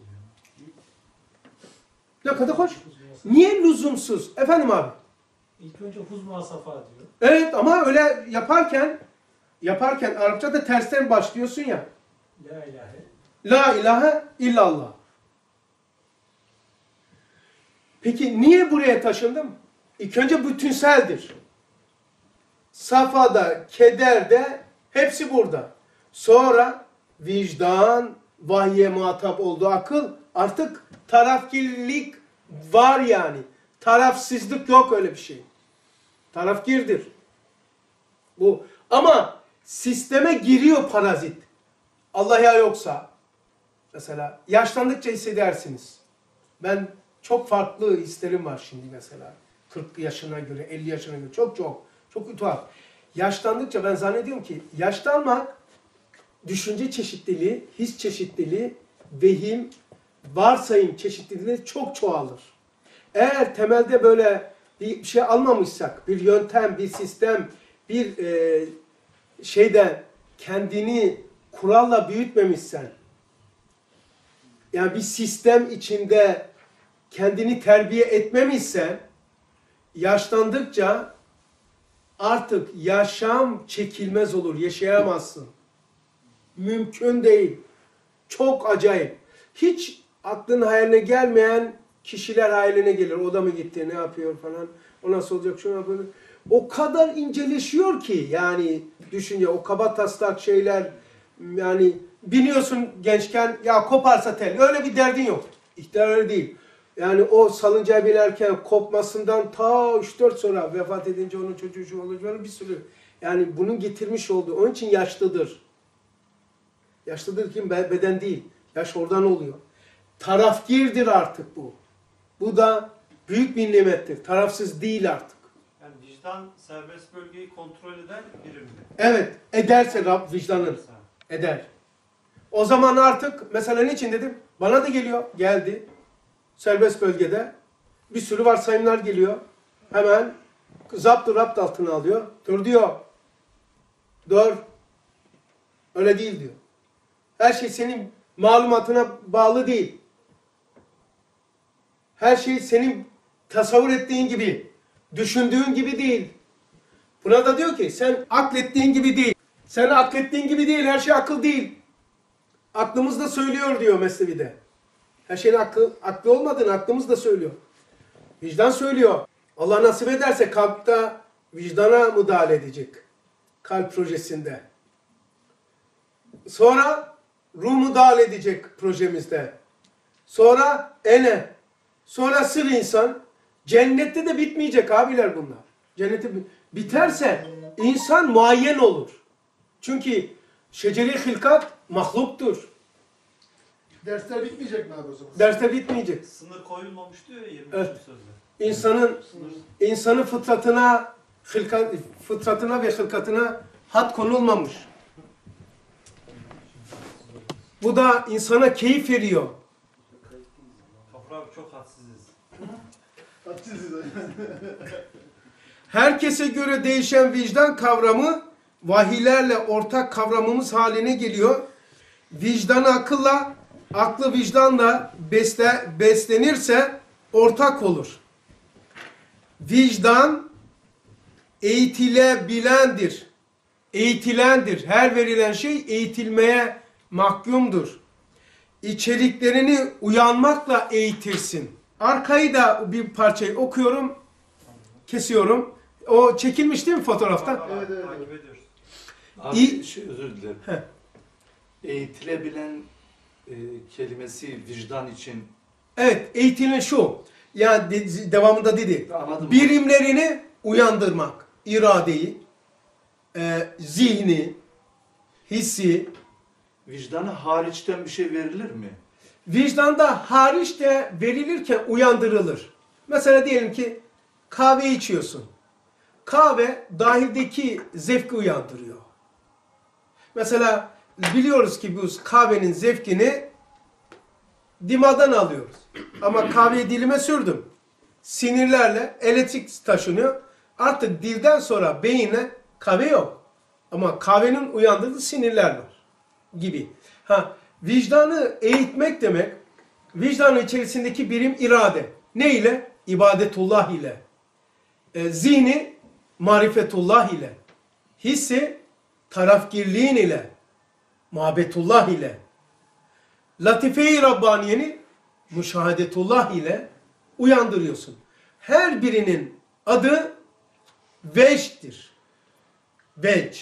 Ne kadar hoş. Niye lüzumsuz? Efendim abi. İlk önce huzma safa diyor. Evet ama öyle yaparken Arapçada tersten başlıyorsun ya. La ilahe. La ilahe illallah. Peki niye buraya taşındım? İlk önce bütünseldir. Safada, kederde hepsi burada. Sonra vicdan, vahye muhatap olduğu akıl, artık tarafkirlik var yani. Tarafsızlık yok, öyle bir şey. Tarafkirdir. Bu. Ama sisteme giriyor parazit. Allah ya yoksa. Mesela yaşlandıkça hissedersiniz. Ben çok farklı hislerim var şimdi mesela. 40 yaşına göre, 50 yaşına göre çok tuhaf. Yaşlandıkça ben zannediyorum ki yaşlanmak düşünce çeşitliliği, his çeşitliliği, vehim, varsayım çeşitliliği çok çoğalır. Eğer temelde böyle bir şey almamışsak, bir yöntem, bir sistem, bir şeyden kendini kuralla büyütmemişsen, yani bir sistem içinde kendini terbiye etmemişsen, yaşlandıkça artık yaşam çekilmez olur, yaşayamazsın. Mümkün değil. Çok acayip. Hiç aklın hayaline gelmeyen kişiler hayaline gelir. O da mı gitti, ne yapıyor falan. O nasıl olacak, şunu yapıyor. O kadar inceleşiyor ki yani düşünce, o kabataslak şeyler, yani biniyorsun gençken ya koparsa tel, öyle bir derdin yok. İhtiyar öyle değil. Yani o salıncağa binerken kopmasından ta 3-4 sonra vefat edince onun çocuğu şu olacak bir sürü. Yani bunun getirmiş olduğu, onun için yaşlıdır. Yaşlıdır ki beden değil. Yaş oradan oluyor. Tarafgirdir artık bu. Bu da büyük bir nimettir. Tarafsız değil artık. Yani vicdan serbest bölgeyi kontrol eden birim mi? Evet, ederse Rab vicdanın. Eder. O zaman artık mesela niçin dedim? Bana da geliyor. Geldi. Serbest bölgede bir sürü varsayımlar geliyor. Hemen zaptı rapt altına alıyor. Dur diyor. Dur. Öyle değil diyor. Her şey senin malumatına bağlı değil. Her şey senin tasavvur ettiğin gibi, düşündüğün gibi değil. Buna da diyor ki sen aklettiğin gibi değil. Sen aklettiğin gibi değil. Her şey akıl değil. Aklımız da söylüyor diyor Mesnevi'de. Her şeyin aklı olmadığını aklımız da söylüyor. Vicdan söylüyor. Allah nasip ederse kalpte vicdana müdahale edecek. Kalp projesinde. Sonra ruh müdahale edecek projemizde. Sonra ene. Sonra sır insan. Cennette de bitmeyecek abiler bunlar. Cennette biterse insan muayyen olur. Çünkü şeceri hilkat mahluktur. Dersler bitmeyecek mi abi o zaman? Dersler bitmeyecek. Sınır koyulmamış diyor ya 23. Evet. sözde. İnsanın fıtratına ve hılkatına had konulmamış. Bu da insana keyif veriyor. Kafra abi çok hadsiziz. Hadsizliz. Herkese göre değişen vicdan kavramı vahiylerle ortak kavramımız haline geliyor. Vicdan akılla, aklı vicdanla beslenirse ortak olur. Vicdan eğitilebilendir. Eğitilendir. Her verilen şey eğitilmeye mahkumdur. İçeriklerini uyanmakla eğitirsin. Arkayı da bir parçayı okuyorum, kesiyorum. O çekilmiş değil mi fotoğrafta? Evet, evet, Takip evet. ediyoruz. Abi özür dilerim. Eğitilebilen kelimesi vicdan için. Evet, eğitilen şu. Yani devamında dedi. Anladım. Birimlerini uyandırmak. İradeyi, zihni, hissi. Vicdana hariçten bir şey verilir mi? Vicdanda hariç de verilirken uyandırılır. Mesela diyelim ki kahve içiyorsun. Kahve dahildeki zevki uyandırıyor. Mesela biliyoruz ki bu kahvenin zevkini dimağdan alıyoruz. Ama kahveyi dilime sürdüm. Sinirlerle elektrik taşınıyor. Artık dilden sonra beyine kahve yok. Ama kahvenin uyandırdığı sinirler var. Gibi. Vicdanı eğitmek demek, vicdanın içerisindeki birim irade. Ne ile? İbadetullah ile. Zihni marifetullah ile. Hissi tarafgirliğin ile. Muhabbetullah ile. Latife-i Rabbaniye'ni müşahadetullah ile uyandırıyorsun. Her birinin adı vec'tir. Vec.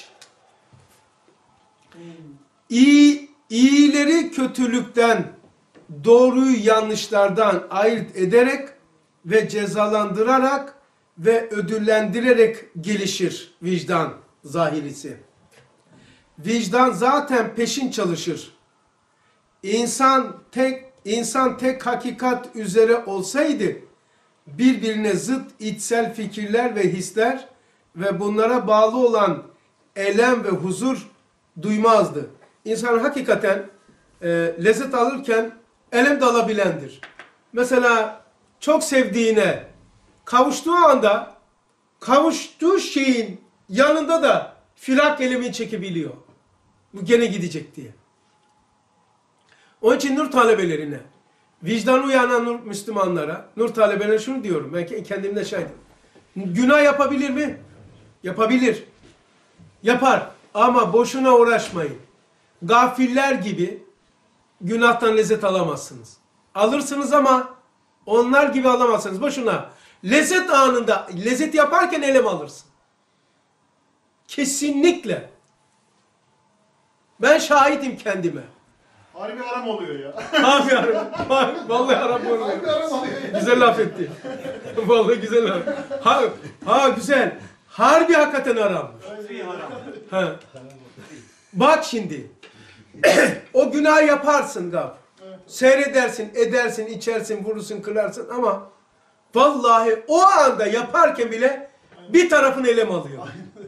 İyileri kötülükten, doğruyu yanlışlardan ayırt ederek ve cezalandırarak ve ödüllendirerek gelişir vicdan zahirisi. Vicdan zaten peşin çalışır. İnsan tek hakikat üzere olsaydı birbirine zıt içsel fikirler ve hisler ve bunlara bağlı olan elem ve huzur duymazdı. İnsan hakikaten lezzet alırken elem de alabilendir. Mesela çok sevdiğine kavuştuğu anda kavuştuğu şeyin yanında da firak elemi çekebiliyor. Bu gene gidecek diye. Onun için nur talebelerine, vicdan uyanan nur Müslümanlara, nur talebelerine şunu diyorum. Ben kendimde şahidim. Günah yapabilir mi? Yapabilir. Yapar. Ama boşuna uğraşmayın. Gafiller gibi günahtan lezzet alamazsınız. Alırsınız ama onlar gibi alamazsınız. Boşuna. Lezzet anında, lezzet yaparken elem alırsın. Kesinlikle. Ben şahidim kendime. Harbi haram oluyor ya. Abi haram. Vallahi haram oluyor. Harbi haram oluyor ya. Güzel laf etti. Vallahi güzel laf. Güzel. Harbi hakikaten haram. Ha. Bak şimdi. O günah yaparsın Gaf. Seyredersin, edersin, içersin, vurursun, kırarsın ama vallahi o anda yaparken bile bir tarafın elem alıyor.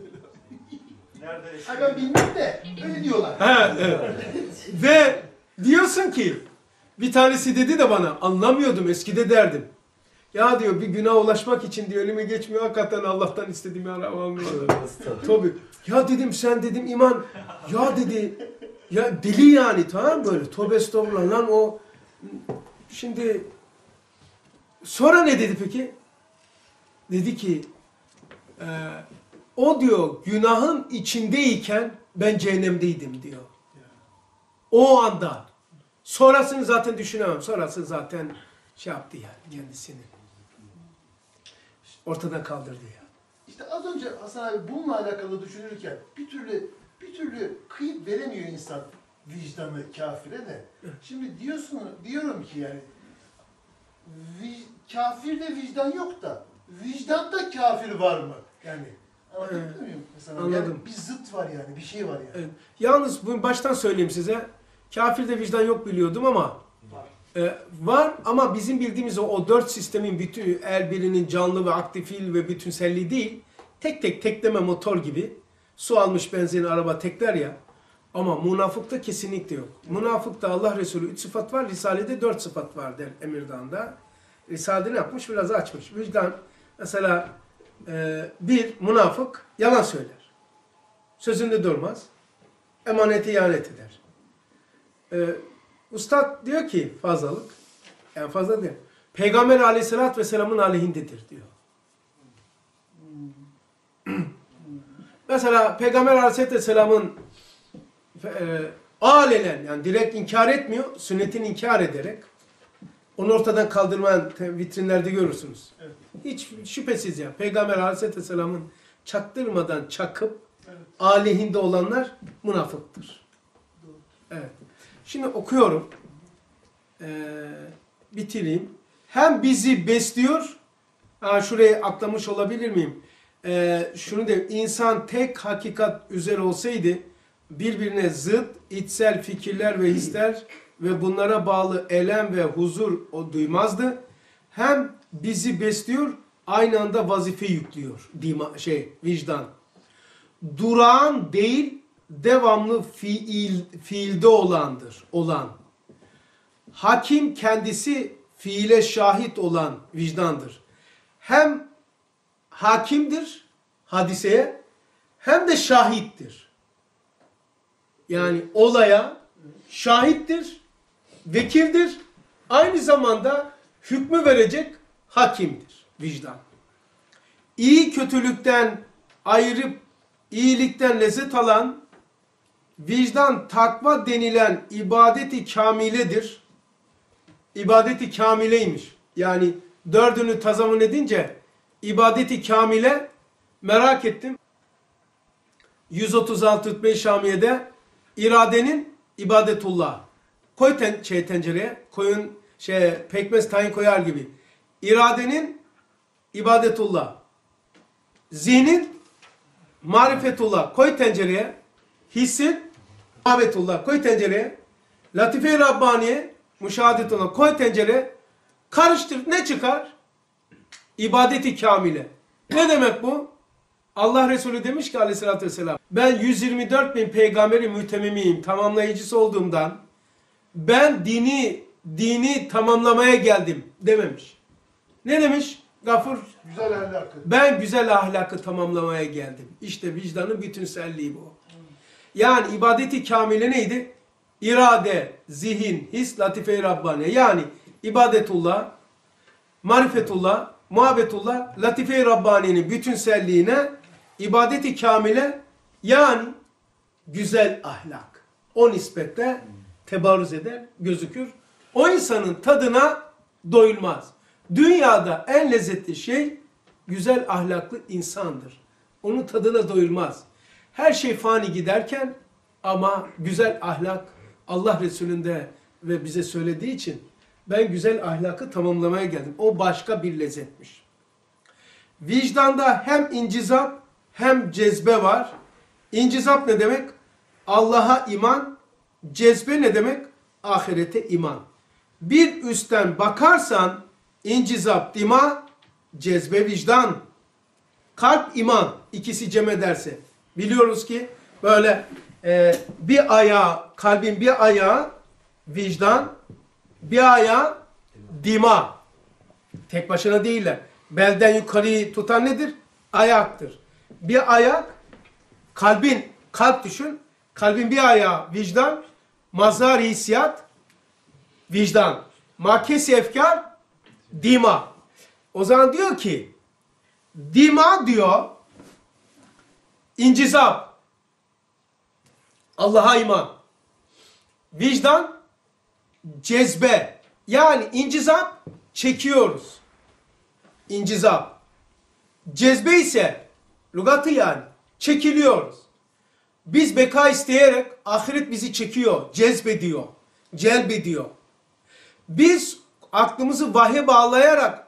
Ay ben bilmem de öyle diyorlar. Ha, evet. Ve diyorsun ki bir tanesi dedi de bana anlamıyordum eskide derdim. Ya diyor bir günaha ulaşmak için diyor elime geçmiyor hakikaten Allah'tan istediğimi almıyor. Tabii. Ya dedim sen dedim iman. Ya dedi ya deli yani tamam mı böyle tövbe estağfurullah lan o. Şimdi sonra ne dedi peki? Dedi ki o diyor günahın içindeyken ben cehennemdeydim diyor. O anda. Sonrasını zaten düşünemem. Sonrasını zaten şey yaptı yani kendisini. Ortadan kaldırdı ya. İşte az önce Hasan abi bununla alakalı düşünürken bir türlü kıyıp veremiyor insan vicdanı kafire de. Şimdi diyorum ki yani kafirde vicdan yok da vicdanda kafir var mı? Yani anlatabiliyor muyum? Mesela Anladım. yani bir zıt var yani, bir şey var yani. Evet. Yalnız bunu baştan söyleyeyim size. Kafirde vicdan yok biliyordum ama var ama bizim bildiğimiz o dört sistemin bütün her birinin canlı ve aktif fiil ve bütünselliği değil. Tek tek tekleme motor gibi su almış benzin araba tekler ya. Ama münafıkta kesinlikle yok. Münafıkta Allah Resulü 3 sıfat var. Risale'de 4 sıfat var der Emirdağ'da. Risale'de ne yapmış? Biraz açmış. Vicdan mesela bir münafık yalan söyler. Sözünde durmaz. Emanete ihanet eder. Ustad diyor ki fazlalık. Yani fazla değil. Peygamber aleyhissalatü vesselamın aleyhindedir diyor. Mesela Peygamber aleyhissalatü vesselamın alenen yani direkt inkar etmiyor. Sünnetini inkar ederek onu ortadan kaldırmayan vitrinlerde görürsünüz. Evet. Hiç şüphesiz ya. Peygamber aleyhissalatü vesselamın çaktırmadan çakıp aleyhinde olanlar münafıktır. Evet. Şimdi okuyorum. Bitireyim. Hem bizi besliyor. Şurayı atlamış olabilir miyim? Şunu de insan tek hakikat üzere olsaydı birbirine zıt içsel fikirler ve hisler ve bunlara bağlı elem ve huzur o duymazdı. Hem bizi besliyor aynı anda vazife yüklüyor. Vicdan. Durağan değil devamlı fiilde olandır. Hakim kendisi fiile şahit olan vicdandır. Hem hakimdir hadiseye hem de şahittir. Yani olaya şahittir, vekildir, aynı zamanda hükmü verecek hakimdir vicdan. İyi kötülükten ayırıp iyilikten lezzet alan vicdan takva denilen ibadeti kamiledir. İbadeti kamileymiş. Yani dördünü tazamun edince ibadeti kamile merak ettim. 136 Hutbe-i Şamiye'de iradenin ibadetullah. Koy tencereye, koyun pekmez tayin koyar gibi. İradenin ibadetullah. Zihnin marifetullah. Koy tencereye. Hissin muhabbetullah. Koy tencereye. Latife-i Rabbaniye müşahadetullah. Koy tencereye. Karıştır. Ne çıkar? İbadeti kamile. Ne demek bu? Allah Resulü demiş ki aleyhissalatü vesselam ben 124 bin peygamberi mütemimiyim, tamamlayıcısı olduğumdan ben dini tamamlamaya geldim dememiş. Ne demiş? Gafur. Güzel ahlakı. Ben güzel ahlakı tamamlamaya geldim. İşte vicdanın bütünselliği bu. Yani ibadeti kamile neydi? İrade, zihin, his, latife-i Rabbani. Yani ibadetullah, marifetullah, muhabbetullah, latife-i Rabbani'nin bütünselliğine, ibadeti kamile, yani güzel ahlak. O nispette tebarruz eder, gözükür. O insanın tadına doyulmaz. Dünyada en lezzetli şey güzel ahlaklı insandır. Onun tadına doyulmaz. Her şey fani giderken ama güzel ahlak Allah Resulü'nde ve bize söylediği için ben güzel ahlakı tamamlamaya geldim. O başka bir lezzetmiş. Vicdanda hem incizap hem cezbe var. İncizap ne demek? Allah'a iman. Cezbe ne demek? Ahirete iman. Bir üstten bakarsan incizap dima, cezbe vicdan. Kalp iman, ikisi cem ederse. Biliyoruz ki böyle bir ayağı, kalbin bir ayağı vicdan, bir ayağı dima. Tek başına değiller. Belden yukarıyı tutan nedir? Ayaktır. Bir ayak, kalp düşün. Kalbin bir ayağı vicdan, mazhar hissiyat, vicdan. Makesi efkar, dima. O zaman diyor ki, dima diyor, incizap, Allah'a iman. Vicdan, cezbe. Yani incizap, çekiyoruz. İncizap. Cezbe ise, lügatı yani, çekiliyoruz. Biz beka isteyerek, ahiret bizi çekiyor, cezbediyor, celbediyor. Biz aklımızı vahye bağlayarak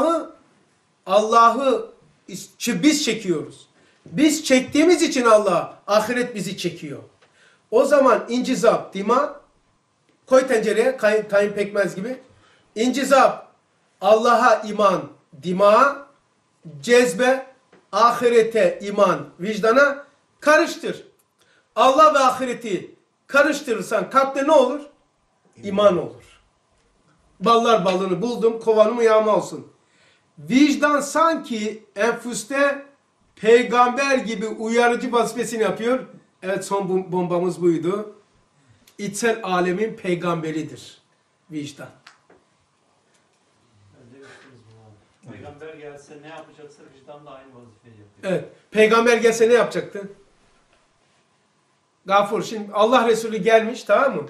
Allah'ı biz çekiyoruz. Biz çektiğimiz için ahiret bizi çekiyor. O zaman incizap, dima, koy tencereye tayin pekmez gibi. İncizap, Allah'a iman, dima, cezbe, ahirete iman, vicdana karıştır. Allah ve ahireti karıştırırsan kalpte ne olur? İman olur. Ballar balını buldum, kovanım yağma olsun. Vicdan sanki enfüste peygamber gibi uyarıcı vazifesini yapıyor. Evet, son bombamız buydu. İçsel alemin peygamberidir vicdan. Peygamber gelse ne yapacaksa vicdan da aynı vazifeyi yapıyor. Evet. Peygamber gelse ne yapacaktı? Gafur, şimdi Allah Resulü gelmiş, tamam mı?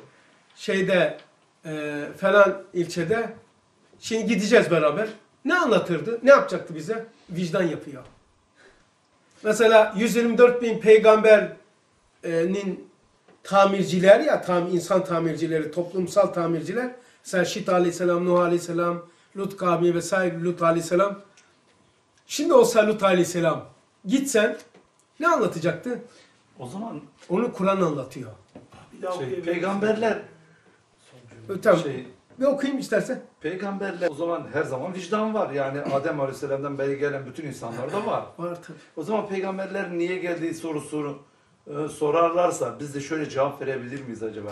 Falan ilçede. Şimdi gideceğiz beraber. Ne anlatırdı? Ne yapacaktı bize? Vicdan yapıyor. Mesela 124 bin peygamberin tamirciler ya, insan tamircileri, toplumsal tamirciler. Mesela Şit aleyhisselam, Nuh aleyhisselam, Lut kavmi vesaire, Lut aleyhisselam. Şimdi olsa Lut aleyhisselam gitsen ne anlatacaktı? O zaman Onu Kur'an anlatıyor. Bir daha okuyabilir misin? peygamberler Tamam. şey, Bir okuyayım istersen. peygamberler o zaman her zaman vicdan var. Yani Adem Aleyhisselam'dan beri gelen bütün insanlarda var. Var tabii. O zaman peygamberler niye geldiği sorusunu sorarlarsa biz de şöyle cevap verebilir miyiz acaba?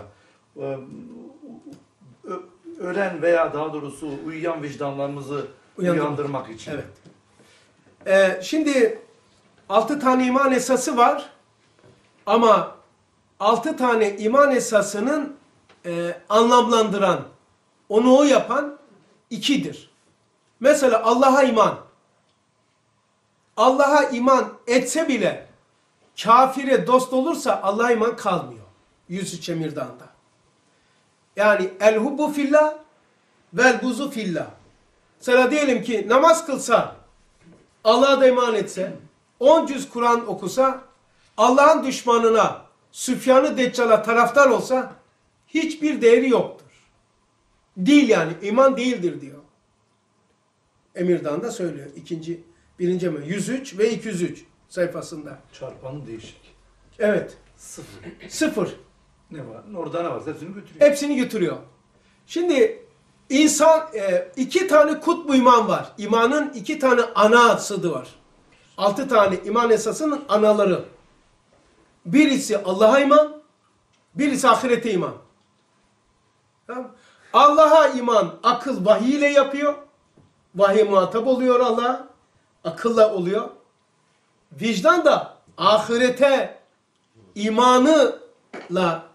Ölen veya daha doğrusu uyuyan vicdanlarımızı uyandırmak için. Evet. Şimdi 6 tane iman esası var. Ama 6 tane iman esasının anlamlandıran, onu o yapan 2'dir. Mesela Allah'a iman. Allah'a iman etse bile kafire dost olursa Allah'a iman kalmıyor. 103 Emirdağ'da. Yani el hubbu fillah vel buzu fillah. Mesela diyelim ki namaz kılsa, Allah'a da iman etse, 10 cüz Kur'an okusa, Allah'ın düşmanına, Süfyan-ı Deccal'a taraftar olsa hiçbir değeri yoktur. Değil yani, iman değildir diyor. Emirdağ'da söylüyor. 1. 103 ve 203 sayfasında. Çarpanı değişik. Evet. Sıfır. Ne var? Orada ne varsa hepsini götürüyor. Hepsini götürüyor. Şimdi insan 2 tane kutbu iman var. İmanın 2 tane ana sıdı var. 6 tane iman esasının anaları. Birisi Allah'a iman, birisi ahirete iman. Tamam. Allah'a iman akıl vahiy ile yapıyor. Vahiy muhatap oluyor Allah. Akılla oluyor. Vicdan da ahirete imanıyla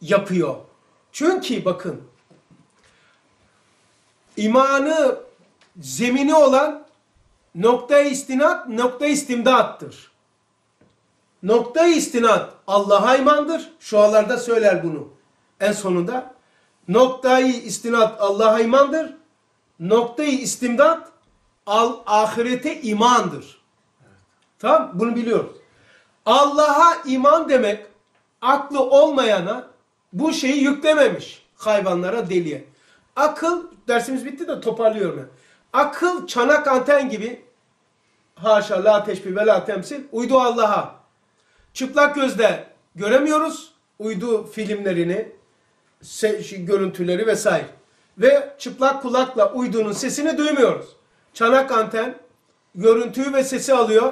yapıyor. Çünkü bakın, imanı zemini olan noktayı istinat, noktayı istimdattır. Noktayı istinat Allah'a imandır. Şualarda söyler bunu. En sonunda noktayı istinat Allah'a imandır. Noktayı istimdat ahirete imandır. Tamam, bunu biliyoruz. Allah'a iman demek aklı olmayana bu şeyi yüklememiş hayvanlara, deliye. Akıl, dersimiz bitti de toparlıyorum ben. Akıl çanak anten gibi, haşa la teşbih ve la temsil, uydu Allah'a. Çıplak gözle göremiyoruz uydu filmlerini, görüntüleri vesaire. Ve çıplak kulakla uydunun sesini duymuyoruz. Çanak anten görüntüyü ve sesi alıyor.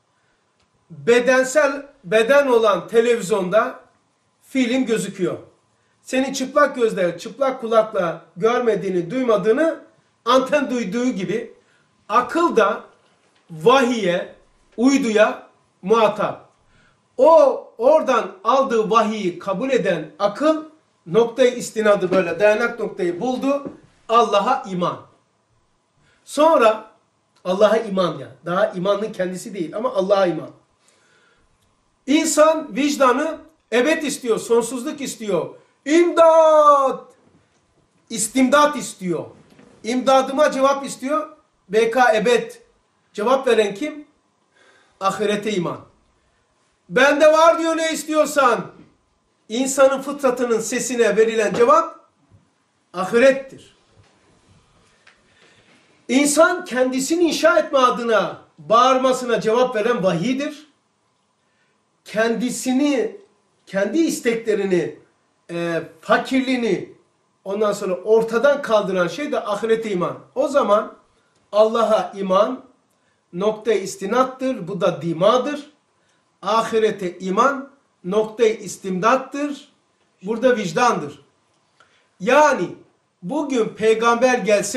Beden olan televizyonda film gözüküyor. Senin çıplak gözle, çıplak kulakla görmediğini, duymadığını anten duyduğu gibi akıl da vahiye, uyduya muhatap. O oradan aldığı vahiyi kabul eden akıl noktayı istinadı, böyle dayanak noktayı buldu. Allah'a iman. Sonra Allah'a iman ya. Daha imanın kendisi değil ama Allah'a iman. İnsan vicdanı ebed istiyor, sonsuzluk istiyor. İmdat! İstimdat istiyor. İmdadıma cevap istiyor. Beka ebed. Cevap veren kim? Ahirete iman. Bende var diyor ne istiyorsan. İnsanın fıtratının sesine verilen cevap ahirettir. İnsan kendisini inşa etme adına bağırmasına cevap veren vahidir. Kendisini, kendi isteklerini, fakirliğini ondan sonra ortadan kaldıran şey de ahirete iman. O zaman Allah'a iman nokta-i istinattır. Bu da dimadır. Ahirete iman nokta-i istimdattır. Burada vicdandır. Yani bugün peygamberler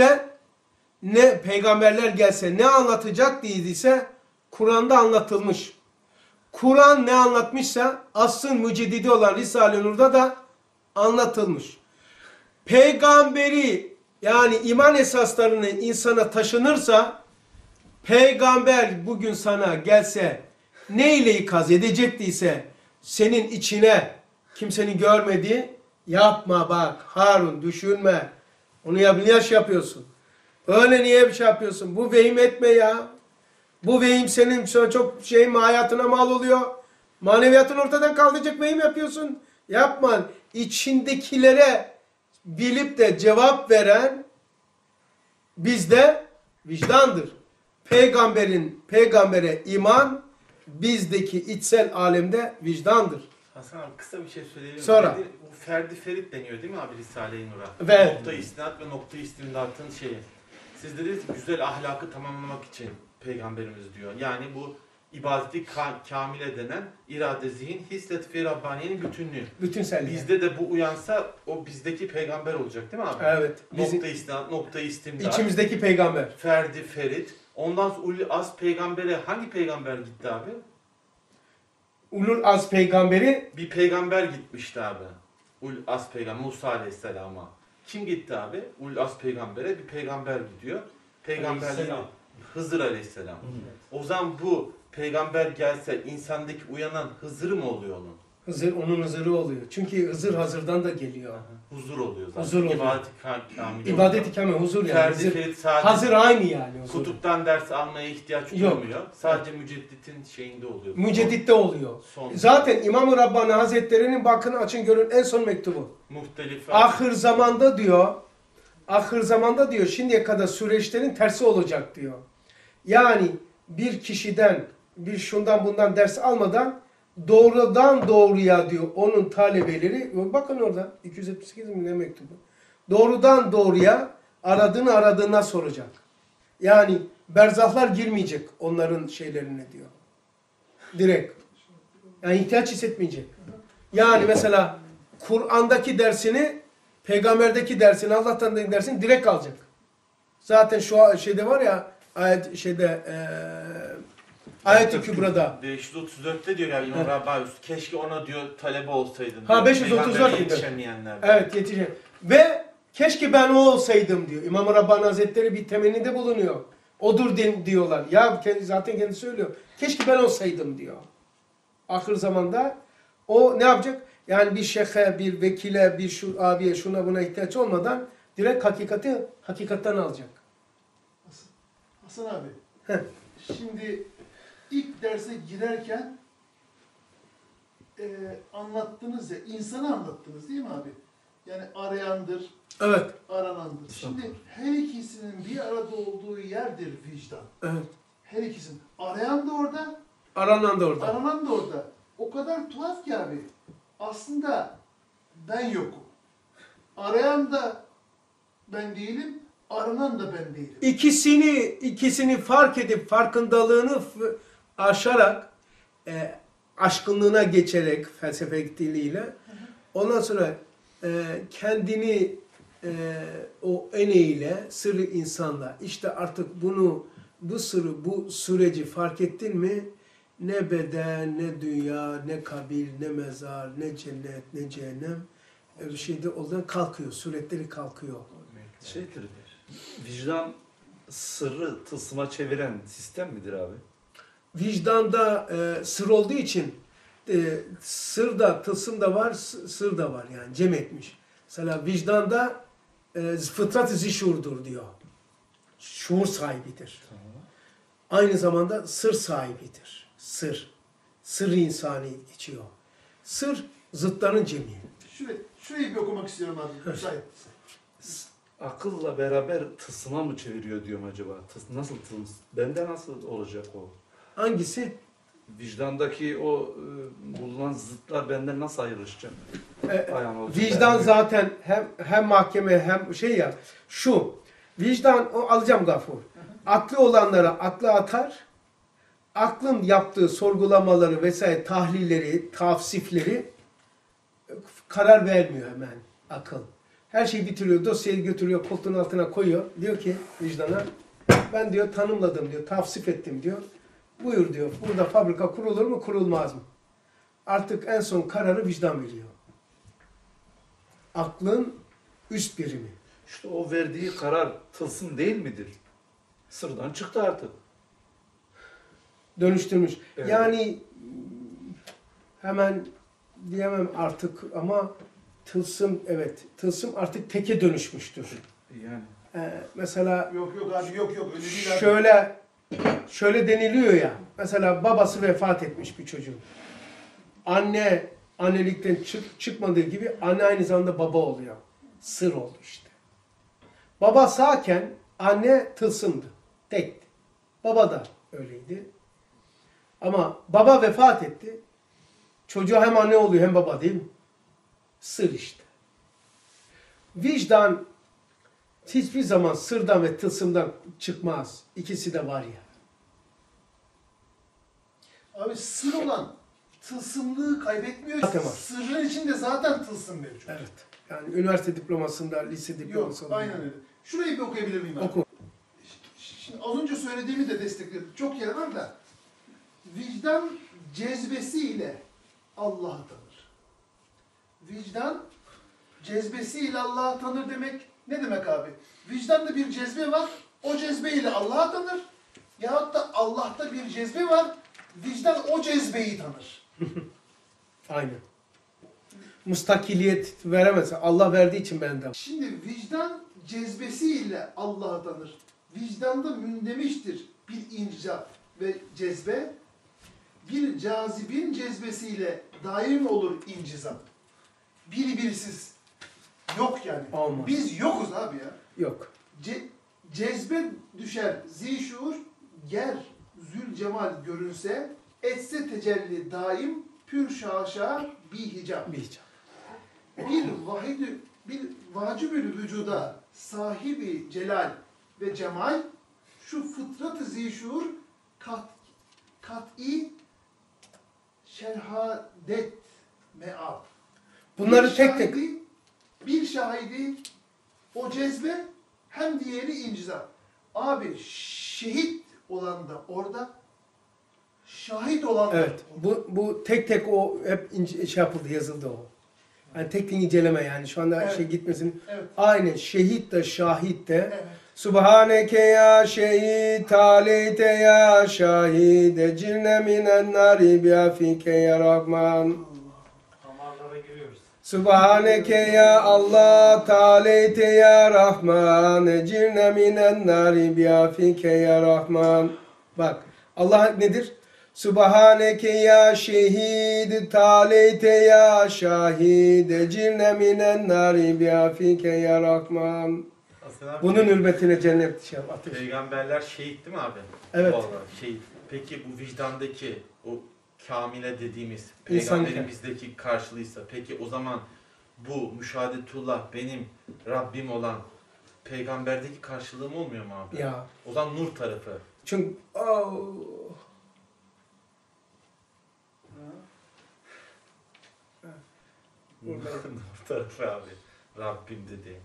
gelse ne anlatacak dediyse Kur'an'da anlatılmış. Kur'an ne anlatmışsa asrın müceddidi olan Risale-i Nur'da da anlatılmış. Peygamberi yani iman esaslarını insana taşınırsa peygamber bugün sana gelse ne ile ikaz edecektiyse senin içine kimsenin görmediği yapma bak Harun düşünme. Onu yaş yapıyorsun. Öyle niye bir şey yapıyorsun? Bu vehim etme ya. Bu vehim senin çok hayatına mal oluyor. Maneviyatın ortadan kaldıracak vehim yapıyorsun. Yapma. İçindekilere bilip de cevap veren bizde vicdandır. Peygambere iman bizdeki içsel alemde vicdandır. Hasan abi kısa bir şey söyleyeyim. Sonra. Bu Ferdi Ferit deniyor değil mi abi Risale-i Nur'a? Evet. Nokta istinat ve nokta istimdatın şeyi. Siz dediniz ki güzel ahlakı tamamlamak için peygamberimiz diyor. Yani bu ibadeti kamile denen irade, zihin, his, latife-i Rabbaniye'nin bütünlüğü. Bütünselliği. Bizde de bu uyansa o bizdeki peygamber olacak değil mi abi? Evet. Nokta istinat, nokta istimdat. İçimizdeki peygamber. Ferdi Ferit. Ondan sonra Ulul Az peygambere hangi peygamber gitti abi? Ulul Az peygamberi Bir peygamber gitmişti abi. Ulul Az peygamber Musa Aleyhisselam'a. Kim gitti abi? Ulul Az peygambere bir peygamber gidiyor. Peygamber Aleyhisselam. Hızır Aleyhisselam. O zaman bu peygamber gelse insandaki uyanan Hızır mı oluyor onun? onun Hızır'ı oluyor. Çünkü Hızır hazırdan da geliyor. Huzur oluyor zaten. Huzur oluyor. İbadet-i kamil. İbadet-i kamil huzur yani. Ferdi Hızır, Ferit sadece hazır aynı yani. Huzur. kutuptan ders almaya ihtiyaç Yok. duymuyor. Sadece mücedditin şeyinde oluyor. Mücedditte oluyor. Son. Zaten İmam-ı Rabbani Hazretleri'nin bakın açın görün en son mektubu. Muhtelif. Ahir zamanda diyor şimdiye kadar süreçlerin tersi olacak diyor. Yani bir kişiden bir şundan bundan ders almadan doğrudan doğruya diyor onun talebeleri bakın orada 278 mi ne mektubu. Doğrudan doğruya aradığına soracak. Yani berzahlar girmeyecek onların şeylerine diyor. Direkt. Yani ihtiyaç hissetmeyecek. Yani mesela Kur'an'daki dersini, peygamberdeki dersini, Allah'tan dersini direkt alacak. Zaten şu şeyde var ya Ayet-i Kübra'da. 534'te diyor yani İmam Rabbani keşke ona diyor talebe olsaydın. Ha, diyor. 534 Peygamberle diyor. yetişemeyenler. Evet yetecek. Ve Keşke ben o olsaydım diyor. İmam-ı Rabbani Hazretleri bir temennide bulunuyor. Odur diyorlar. Ya zaten kendi söylüyor. Keşke ben olsaydım diyor. Ahir zamanda o ne yapacak? Yani bir şeyhe, bir vekile, bir şu abiye, şuna buna ihtiyaç olmadan direkt hakikatten alacak. Hasan abi. Heh. Şimdi ilk derse girerken anlattınız ya, insanı anlattınız değil mi abi? Yani arayandır, Evet. aranandır. Şimdi her ikisinin bir arada olduğu yerdir vicdan. Evet. Her ikisinin. Arayan da orada, Aranan da orada. aranan da orada. O kadar tuhaf ki abi. Aslında ben yokum. Arayan da ben değilim, aranan da ben değilim. İkisini fark edip farkındalığını aşarak aşkınlığına geçerek felsefe diliyle ondan sonra kendini o eneğiyle sırrı insanla işte artık bu süreci fark ettin mi ne beden, ne dünya, ne kabir, ne mezar, ne cennet, ne cehennem bir şeyde oradan kalkıyor. Suretleri kalkıyor. Şeydir, vicdan sırrı tılsıma çeviren sistem midir abi? Vicdanda sır olduğu için sır da tılsım da var, sır da var yani cem etmiş. Mesela vicdanda fıtrat-ı zişurdur diyor. Şuur sahibidir. Aynı zamanda sır sahibidir. Sır. Sır insani geçiyor. Sır zıtların cemi. Şurayı bir okumak istiyorum abi. Müsait. Akılla beraber tılsıma mı çeviriyor diyorum acaba? Nasıl bende nasıl olacak o? Hangisi? Vicdandaki o bulunan zıtlar benden nasıl ayrışacak? Vicdan zaten hem mahkeme hem şey ya. Şu. Vicdan alacağım Gafur. Aklı olanlara aklı atar. Aklın yaptığı sorgulamaları vesaire tahlilleri, tavsifleri karar vermiyor hemen akıl. Her şeyi bitiriyor, dosyayı götürüyor, koltuğun altına koyuyor. Diyor ki vicdana, ben diyor tanımladım diyor, tavsif ettim diyor. Buyur diyor, burada fabrika kurulur mu, kurulmaz mı? Artık en son kararı vicdan veriyor. Aklın üst birimi. İşte o verdiği karar tılsım değil midir? Sırdan çıktı artık. Dönüştürmüş. Evet. Yani hemen diyemem artık ama tılsım, evet, tılsım artık teke dönüşmüştür. Yani. Yok Mesela abi, yok öyle değil abi. şöyle deniliyor ya, mesela babası vefat etmiş bir çocuğun. Anne annelikten çıkmadığı gibi anne aynı zamanda baba oluyor. Sır oldu işte. Baba sağken anne tılsımdı, tekti. Baba da öyleydi. Ama baba vefat etti. Çocuğa hem anne oluyor hem baba değil mi? Sır işte. Vicdan hiçbir zaman sırdan ve tılsımdan çıkmaz. İkisi de var ya. Abi sır olan tılsımlığı kaybetmiyor. Zaten var. Sırrın içinde zaten tılsım mevcut. Evet. Yani üniversite diplomasında, lise Yok, diplomasında. aynen öyle. Şurayı bir okuyabilir miyim abi? Oku. Şimdi az önce söylediğimi de destekledim. Çok yer var da. Vicdan cezbesiyle Allah'ı tanır. Vicdan cezbesiyle Allah'ı tanır demek ne demek abi? Vicdanda bir cezbe var, o cezbeyle Allah'ı tanır. Yahut da Allah'ta bir cezbe var, vicdan o cezbeyi tanır. Aynen. Mustakiliyet veremez. Allah verdiği için bende. Şimdi vicdan cezbesiyle Allah'ı tanır. Vicdanda mündemiştir bir incizap ve cezbe. Bir cazibin cezbesiyle daim olur incizap. Birisiz. Yok yani. Olmaz. Biz yokuz abi ya. Yok. Cezbe düşer zişur, ger zülcemal görünse, etse tecelli daim, pür şaşa bihicab. Bileceğim. Bir vacibül vücuda sahibi celal ve cemal, şu fıtrat-ı zişur kat'i şerhadet me'ab. Bunları tek tek. Bir şahidi o cezbe, hem diğeri incizap. Abi şehit olan da orada, şahit olan da Evet. Bu tek tek o hep şey yapıldı, yazıldı o. hani tek inceleme yani şu anda Evet. şey gitmesin. Evet. Aynen şehit de şahit de. Evet. Subhaneke ya şehit taleyte ya şahid ecirne minen nari biafike ya Rahman. Damarlara giriyoruz. Subhaneke ya Allah taleyte ya Rahman ecirne minen nari biafike ya Rahman. Bak Allah nedir? Subhaneke ya şehid taleyte ya şahid ecirne minen nari biafike ya Rahman. Hasan abi, Bunun hürmetine cennet şey ateş. peygamberler şehit değil mi abi? Evet. Vallahi şehit. Peki bu vicdandaki o kamile dediğimiz İnsan peygamberimizdeki karşılığıysa peki o zaman bu müşahadetullah benim Rabbim olan peygamberdeki karşılığım olmuyor mu abi? Ya O zaman nur tarafı. çünkü Nur tarafı abi. Rabbim dediğim.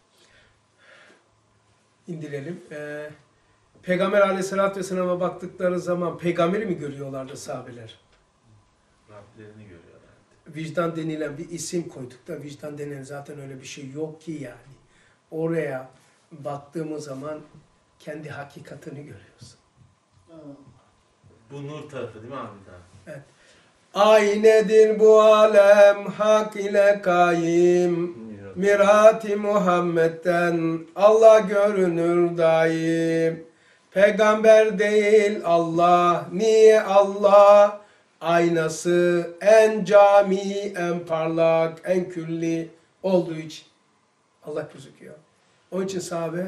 indirelim. Peygamber Aleyhisselatü Vesselam'a baktıkları zaman peygamberi mi görüyorlardı sahabeler? Rablerini görüyorlar. Vicdan denilen bir isim koyduk da vicdan denilen zaten öyle bir şey yok ki yani. Oraya baktığımız zaman kendi hakikatini görüyorsun. Bu nur tarafı değil mi abi daha? Aynedir bu alem hak ile kaim. Mirati Muhammed'den Allah görünür daim. Peygamber değil Allah, niye Allah? Aynası en cami, en parlak, en külli olduğu için Allah gözüküyor. Onun için sahabe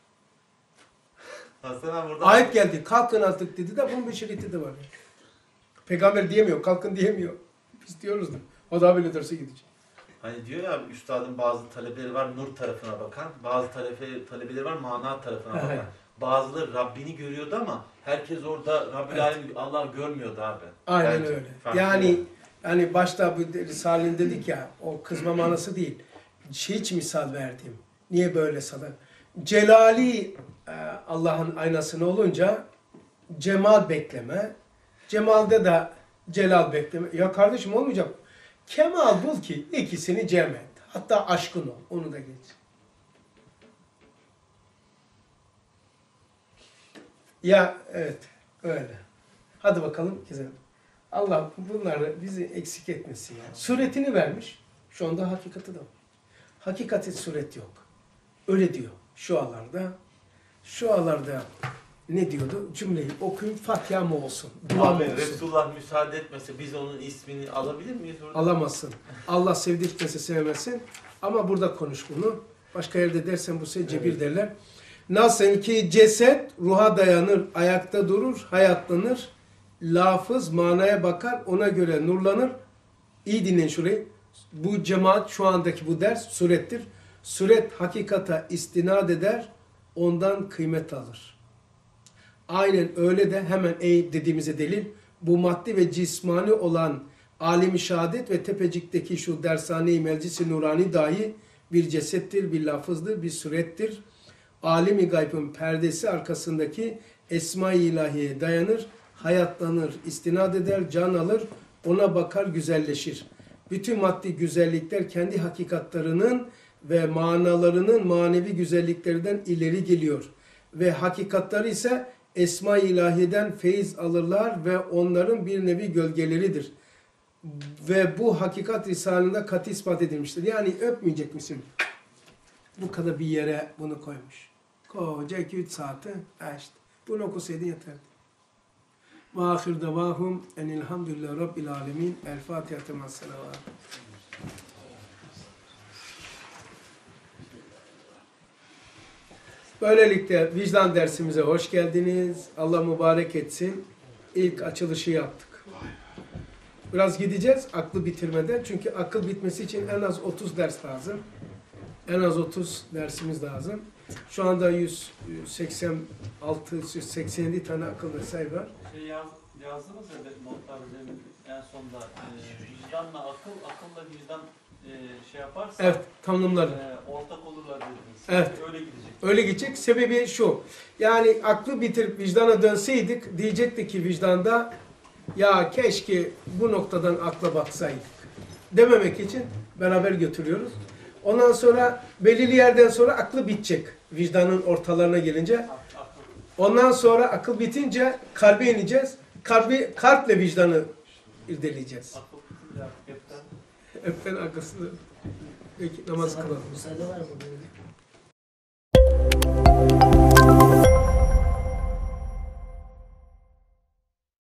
Hasan abi burada ayet geldi, kalkın artık dedi de bunun bir şeriti de var. Peygamber diyemiyor, kalkın diyemiyor. Biz diyoruz da. O da böyle derse gidecek. hani diyor ya üstadın bazı talebeleri var nur tarafına bakan, bazı talebeleri var mana tarafına bakan. Evet. Bazıları Rabbini görüyordu ama herkes orada Rabbil Evet. Alem Allah görmüyordu abi. Aynen Bence. öyle. Farklı Yani başta bu Risale'nin dedik ya, o kızma manası değil. Hiç misal verdim. Niye böyle sana? Celali Allah'ın aynasını olunca cemal bekleme. Cemalde de celal bekleme. Ya kardeşim olmayacak. Kemal bul ki ikisini cem et. Hatta aşkın ol. Onu da geç. Ya evet. Öyle. Hadi bakalım güzel. Allah bunları bizi eksik etmesin ya. Suretini vermiş. Şu anda hakikati de var. Hakikati suret yok. Öyle diyor. Şu alarda ne diyordu? Cümleyi okuyun, Fatiha mı olsun? Dua mı Abi olsun? Resulullah müsaade etmese biz onun ismini alabilir miyiz burada? Alamazsın. Allah sevdirtmese sevmesin. Ama burada konuş bunu. Başka yerde dersen bu sefer cebir derler. Nasıl ki ceset ruha dayanır, ayakta durur, hayatlanır. Lafız manaya bakar, ona göre nurlanır. İyi dinleyin şurayı. Bu cemaat şu andaki bu ders surettir. Suret hakikata istinad eder, ondan kıymet alır. Aynen öyle de hemen dediğimize delil. Bu maddi ve cismani olan alim-i şehadet ve tepecikteki şu dershane-i meclis-i nurani dahi bir cesettir, bir lafızdır, bir surettir. Alim-i gaybın perdesi arkasındaki esma-i ilahiye dayanır, hayatlanır, istinad eder, can alır, ona bakar, güzelleşir. Bütün maddi güzellikler kendi hakikatlarının ve manalarının manevi güzelliklerinden ileri geliyor. Ve hakikatları ise esma-i ilahiyeden feyiz alırlar ve onların bir nevi gölgeleridir. Ve bu hakikat risalinde katı ispat edilmiştir. Yani öpmeyecek misin? Bu kadar bir yere bunu koymuş. Koca 2-3 saati işte. Bunu okusaydın yeterdi. Ve ahir davahum enilhamdülillah rabbil alemin. El Fatiha temas selavat. Böylelikle vicdan dersimize hoş geldiniz. Allah mübarek etsin. İlk açılışı yaptık. Biraz gideceğiz aklı bitirmeden. Çünkü akıl bitmesi için en az 30 ders lazım. En az 30 dersimiz lazım. Şu anda 187 tane akıl vesaire var. Yazdınız ya notlar demin en sonda vicdanla akılla vicdan şey yaparsa Evet, tanımları. ortak olurlar dediniz. Evet. Öyle gidecek. Öyle gidecek. Sebebi şu. Yani aklı bitirip vicdana dönseydik diyecekti ki vicdanda ya keşke bu noktadan akla baksaydık. Dememek için beraber götürüyoruz. Ondan sonra belirli yerden sonra aklı bitecek. Vicdanın ortalarına gelince. Ondan sonra akıl bitince kalbe ineceğiz. Kalple vicdanı irdeleyeceğiz. Akıl bitince artık hepten Hepten arkasında. Peki namaz kılalım. Müsaade var mı?